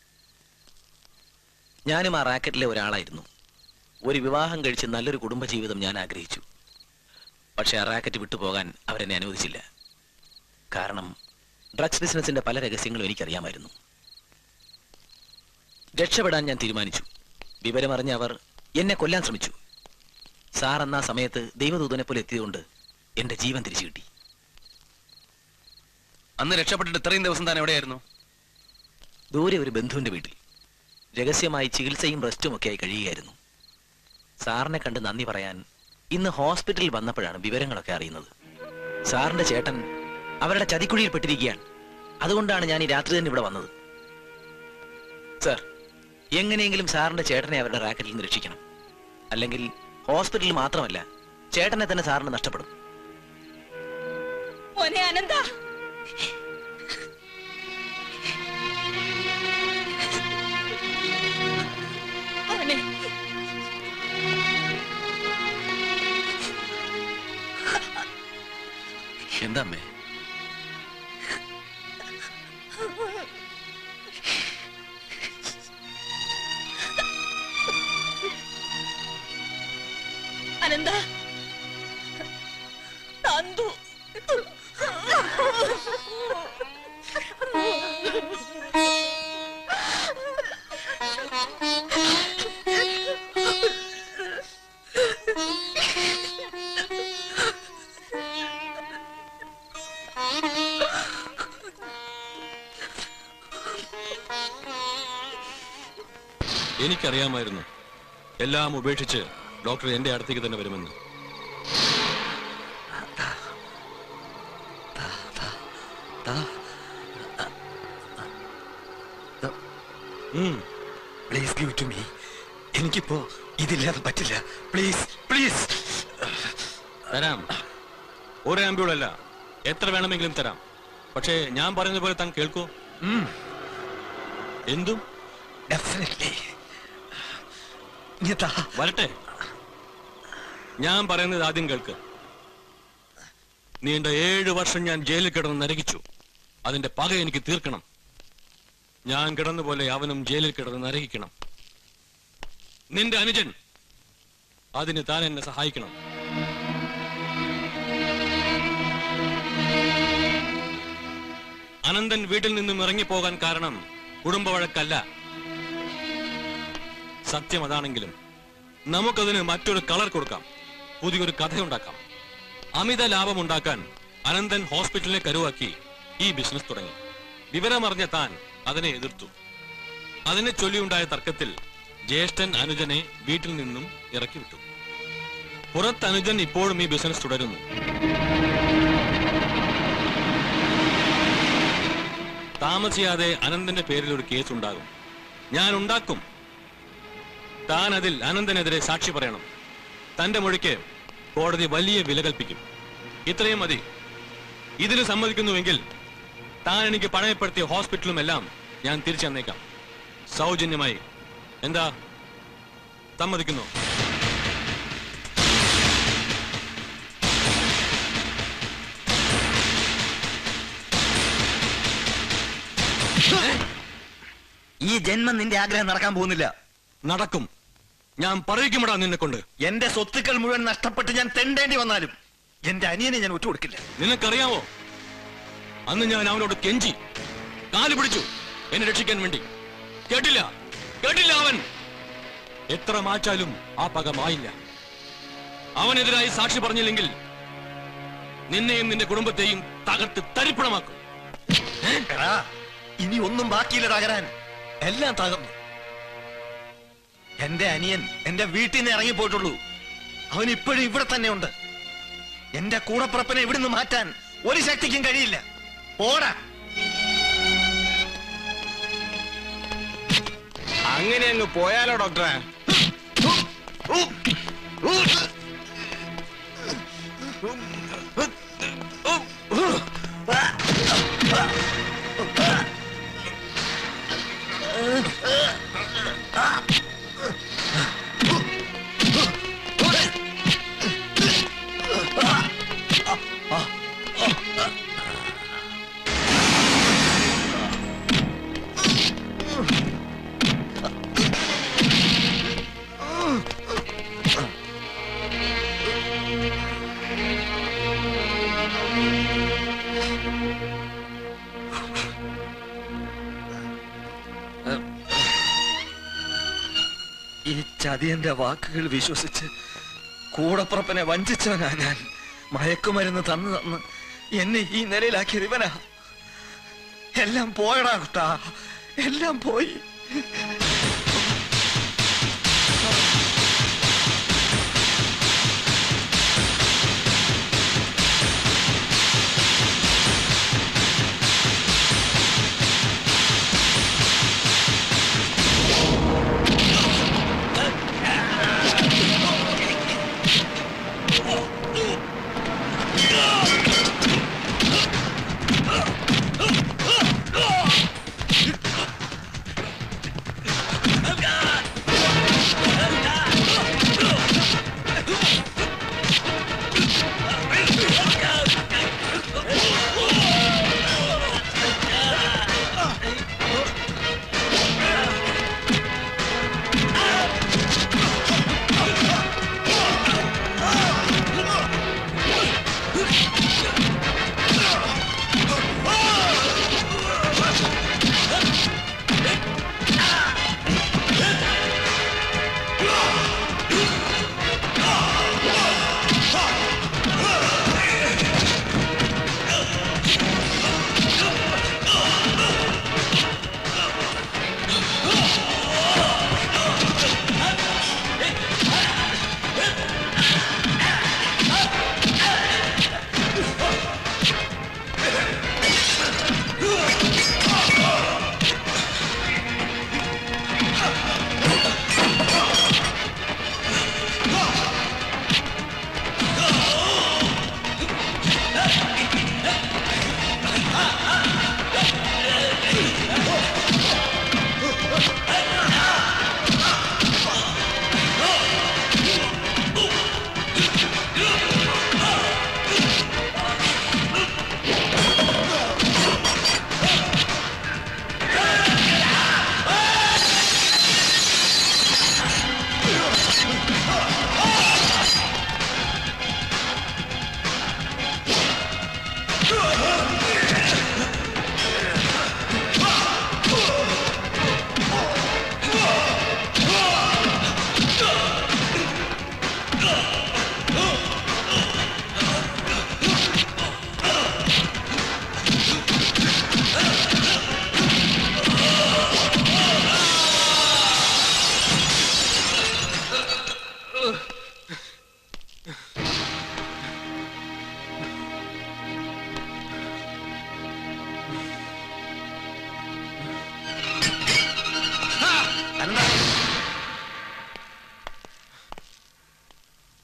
ഞാനും ആ റാക്കറ്റിലെ ഒരാളായിരുന്നു. ഒരു വിവാഹം കഴിച്ച് നല്ലൊരു കുടുംബജീവിതം ഞാൻ ആഗ്രഹിച്ചു. പക്ഷെ ആ റാക്കറ്റ് വിട്ടുപോകാൻ അവരെന്നെ അനുവദിച്ചില്ല. കാരണം ഡ്രഗ്സ് ബിസിനസിന്റെ പല രഹസ്യങ്ങളും എനിക്കറിയാമായിരുന്നു. രക്ഷപ്പെടാൻ ഞാൻ തീരുമാനിച്ചു. വിവരമറിഞ്ഞ അവർ എന്നെ കൊല്ലാൻ ശ്രമിച്ചു. സാർ എന്നാ സമയത്ത് ദൈവദൂതനെ പോലെ എത്തിയതുകൊണ്ട് എന്റെ ജീവൻ തിരിച്ചു കിട്ടി. അന്ന് രക്ഷപ്പെട്ടിട്ട് ഇത്രയും ദിവസം താൻ എവിടെയായിരുന്നു? ദൂരെ ഒരു ബന്ധുവിന്റെ വീട്ടിൽ രഹസ്യമായി ചികിത്സയും റെസ്റ്റും ഒക്കെ ആയി കഴിയുകയായിരുന്നു. സാറിനെ കണ്ട് നന്ദി പറയാൻ ഇന്ന് ഹോസ്പിറ്റലിൽ വന്നപ്പോഴാണ് വിവരങ്ങളൊക്കെ അറിയുന്നത്. സാറിന്റെ ചേട്ടൻ അവരുടെ ചതിക്കുഴിയിൽ പെട്ടിരിക്കുകയാണ്. അതുകൊണ്ടാണ് ഞാൻ ഈ രാത്രി തന്നെ ഇവിടെ വന്നത്. സാർ, എങ്ങനെയെങ്കിലും സാറിന്റെ ചേട്ടനെ അവരുടെ റാക്കറ്റിൽ നിന്ന് രക്ഷിക്കണം. അല്ലെങ്കിൽ ഹോസ്പിറ്റലിൽ മാത്രമല്ല, ചേട്ടനെ തന്നെ സാറിന് നഷ്ടപ്പെടും. മോനെ അനന്ത, മോനെ എന്താ അമ്മേ? അനന്ത, നന്ദു എനിക്കറിയാമായിരുന്നു എല്ലാം ഉപേക്ഷിച്ച് ഡോക്ടർ എന്റെ അടുത്തേക്ക് തന്നെ വരുമെന്ന്. Please give to me. എനിക്കിപ്പോ ഇതില്ലാതെ പറ്റില്ല. Please please. തരാം. ഒരു ആംബ്യൂളല്ല, എത്ര വേണമെങ്കിലും തരാം. പക്ഷേ ഞാൻ പറയുന്ന പോലെ താൻ കേൾക്കൂ. എന്തും വരട്ടെ. ഞാൻ പറയുന്നത് ആദ്യം കേൾക്ക്. നീണ്ട ഏഴു വർഷം ഞാൻ ജയിലിൽ കിടന്ന് നരകിച്ചു. അതിന്റെ പക എനിക്ക് തീർക്കണം. ഞാൻ കിടന്ന പോലെ അവനും ജയിലിൽ കിടന്ന് നരകിക്കണം. നിന്റെ അനുജൻ, അതിന് താൻ എന്നെ സഹായിക്കണം. അനന്തൻ വീട്ടിൽ നിന്നും ഇറങ്ങിപ്പോകാൻ കാരണം കുടുംബ വഴക്കല്ല. സത്യം അതാണെങ്കിലും നമുക്കതിന് മറ്റൊരു കളർ കൊടുക്കാം, പുതിയൊരു കഥയുണ്ടാക്കാം. അമിത ലാഭമുണ്ടാക്കാൻ അനന്തൻ ഹോസ്പിറ്റലിനെ കരുവാക്കി ഈ ബിസിനസ് തുടങ്ങി. വിവരമറിഞ്ഞ താൻ അതിനെ എതിർത്തു. അതിനെ ചൊല്ലിയുണ്ടായ തർക്കത്തിൽ ജ്യേഷ്ഠൻ അനുജനെ വീട്ടിൽ നിന്നും ഇറക്കി വിട്ടു. പുറത്ത് അനുജൻ ഇപ്പോഴും ഈ ബിസിനസ് തുടരുന്നു. താമസിയാതെ അനന്തന്റെ പേരിൽ ഒരു കേസ് ഉണ്ടാകും. ഞാൻ ഉണ്ടാക്കും. താൻ അതിൽ അനന്തനെതിരെ സാക്ഷി പറയണം. തന്റെ മൊഴിക്ക് കോടതി വലിയ വില കൽപ്പിക്കും. ഇത്രയും മതി. ഇതിന് സമ്മതിക്കുന്നുവെങ്കിൽ താൻ എനിക്ക് പണയപ്പെടുത്തിയ ഹോസ്പിറ്റലും എല്ലാം ഞാൻ തിരിച്ചു തന്നേക്കാം, സൗജന്യമായി. എന്താ, സമ്മതിക്കുന്നു? ഈ ജന്മം നിന്റെ ആഗ്രഹം നടക്കാൻ പോകുന്നില്ല. നടക്കും. ഞാൻ പറയിക്കുമടാ നിന്നെ കൊണ്ട്. എന്റെ സ്വത്തുക്കൾ മുഴുവൻ നഷ്ടപ്പെട്ട് ഞാൻ തെണ്ടേണ്ടി വന്നാലും എന്റെ അനിയനെ ഞാൻ ഒറ്റുകൊടുക്കില്ല. നിനക്കറിയാമോ, അന്ന് ഞാൻ അവനോട് കെഞ്ചി കാല് പിടിച്ചു എന്നെ രക്ഷിക്കാൻ വേണ്ടി. കേട്ടില്ല, കേട്ടില്ല. അവൻ എത്ര മാറ്റാലും ആ പക മായില്ല. അവനെതിരായി സാക്ഷി പറഞ്ഞില്ലെങ്കിൽ നിന്നെയും നിന്റെ കുടുംബത്തെയും തകർത്ത് തരിപ്പണമാക്കും. ഇനി ഒന്നും ബാക്കിയില്ല തകരാൻ. എല്ലാം തകർന്നു. എന്റെ അനിയൻ എന്റെ വീട്ടിൽ നിന്ന് ഇറങ്ങിപ്പോയിട്ടുള്ളൂ. അവൻ ഇപ്പോഴും ഇവിടെ തന്നെ ഉണ്ട്. എന്റെ കൂടപ്പുറപ്പിനെ ഇവിടുന്ന് മാറ്റാൻ ഒരു ശക്തിക്കും കഴിയില്ല. ഓടാ. അങ്ങനെ അങ്ങ് പോയാലോ ഡോക്ടറെ? ഈ ചതിയന്റെ വാക്കുകൾ വിശ്വസിച്ച് കൂടപ്പുറപ്പിനെ വഞ്ചിച്ചവനാ ഞാൻ. മയക്കുമരുന്ന് തന്നു തന്ന് എന്നെ ഈ നിലയിലാക്കിയത് ഇവനാ. എല്ലാം പോയടാ കുട്ടാ, എല്ലാം പോയി.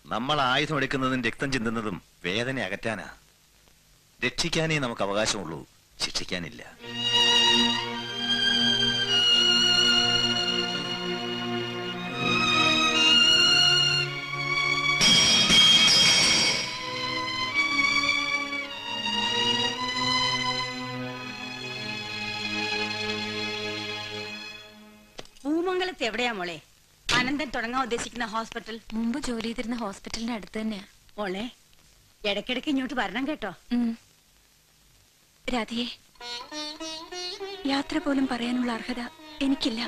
നമ്മൾ ആയുധം എടുക്കുന്നതും രക്തം ചിന്തുന്നതും വേദന അകറ്റാനാ. രക്ഷിക്കാനേ നമുക്ക് അവകാശമുള്ളൂ, ശിക്ഷിക്കാനില്ല. പൂമംഗലത്ത് എവിടെയാ മോളെ അനന്തൻ തുടങ്ങാൻ ഉദ്ദേശിക്കുന്ന ഹോസ്പിറ്റൽ? മുമ്പ് ജോലി ചെയ്തിരുന്ന ഹോസ്പിറ്റലിന്റെ അടുത്ത് തന്നെയാ. മോളെ ഇടയ്ക്കിടയ്ക്ക് ഇങ്ങോട്ട് വരണം കേട്ടോ. രാധിയെ, യാത്ര പോലും പറയാനുള്ള അർഹത എനിക്കില്ല.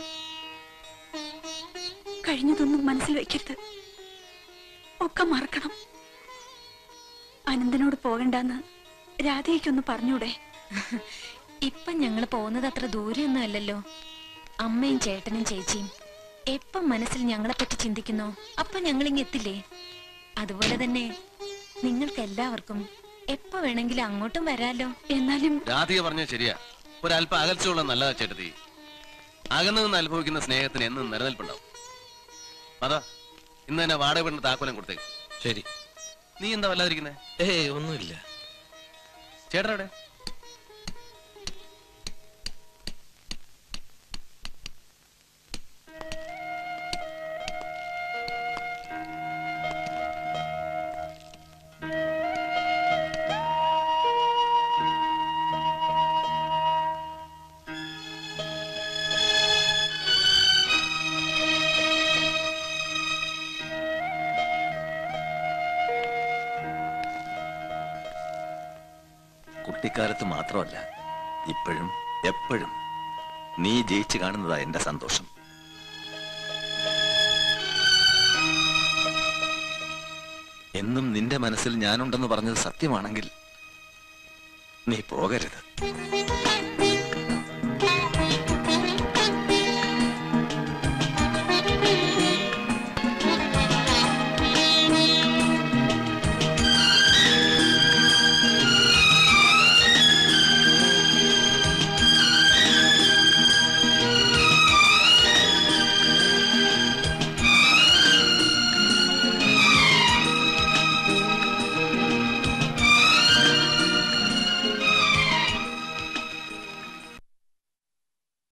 കഴിഞ്ഞതൊന്നും മനസ്സിൽ വെക്കരുത്, ഒക്കെ മറക്കണം. അനന്തനോട് പോകണ്ടെന്ന് രാധയ്ക്കൊന്ന് പറഞ്ഞൂടെ? ഇപ്പൊ ഞങ്ങൾ പോകുന്നത് അത്ര ദൂരെയൊന്നും അല്ലല്ലോ. അമ്മയും ചേട്ടനും ചേച്ചിയും എപ്പം മനസ്സിൽ ഞങ്ങളെ പറ്റി ചിന്തിക്കുന്നോ അപ്പൊ ഞങ്ങളിങ്ങ് എത്തില്ലേ. അതുപോലെ തന്നെ നിങ്ങൾക്ക് എല്ലാവർക്കും എപ്പോ വേണമെങ്കിലും അങ്ങോട്ടും വരാലോ. എന്നാലും രാധിക പറഞ്ഞ ശരിയാ, ഒരല്പം അകൽച്ചയുള്ള നല്ലതാ ചേട്ടത്തി. അകന്നു നിന്ന് അനുഭവിക്കുന്ന സ്നേഹത്തിന് എന്നും നിലനിൽപ്പുണ്ടാവും. അതാ ഇന്ന് തന്നെ വാടക വീടിന്റെ താക്കോലം കൊടുത്തേക്ക്. ശരി. നീ എന്താ വല്ലാതിരിക്കുന്നേ? ഏയ് ഒന്നുമില്ല. ചേട്ടനവിടെ? കുട്ടിക്കാലത്ത് മാത്രമല്ല, ഇപ്പോഴും എപ്പോഴും നീ ജയിച്ചു കാണുന്നതാ എന്റെ സന്തോഷം. എന്നും നിന്റെ മനസ്സിൽ ഞാനുണ്ടെന്ന് പറഞ്ഞത് സത്യമാണെങ്കിൽ നീ പോകരുത്.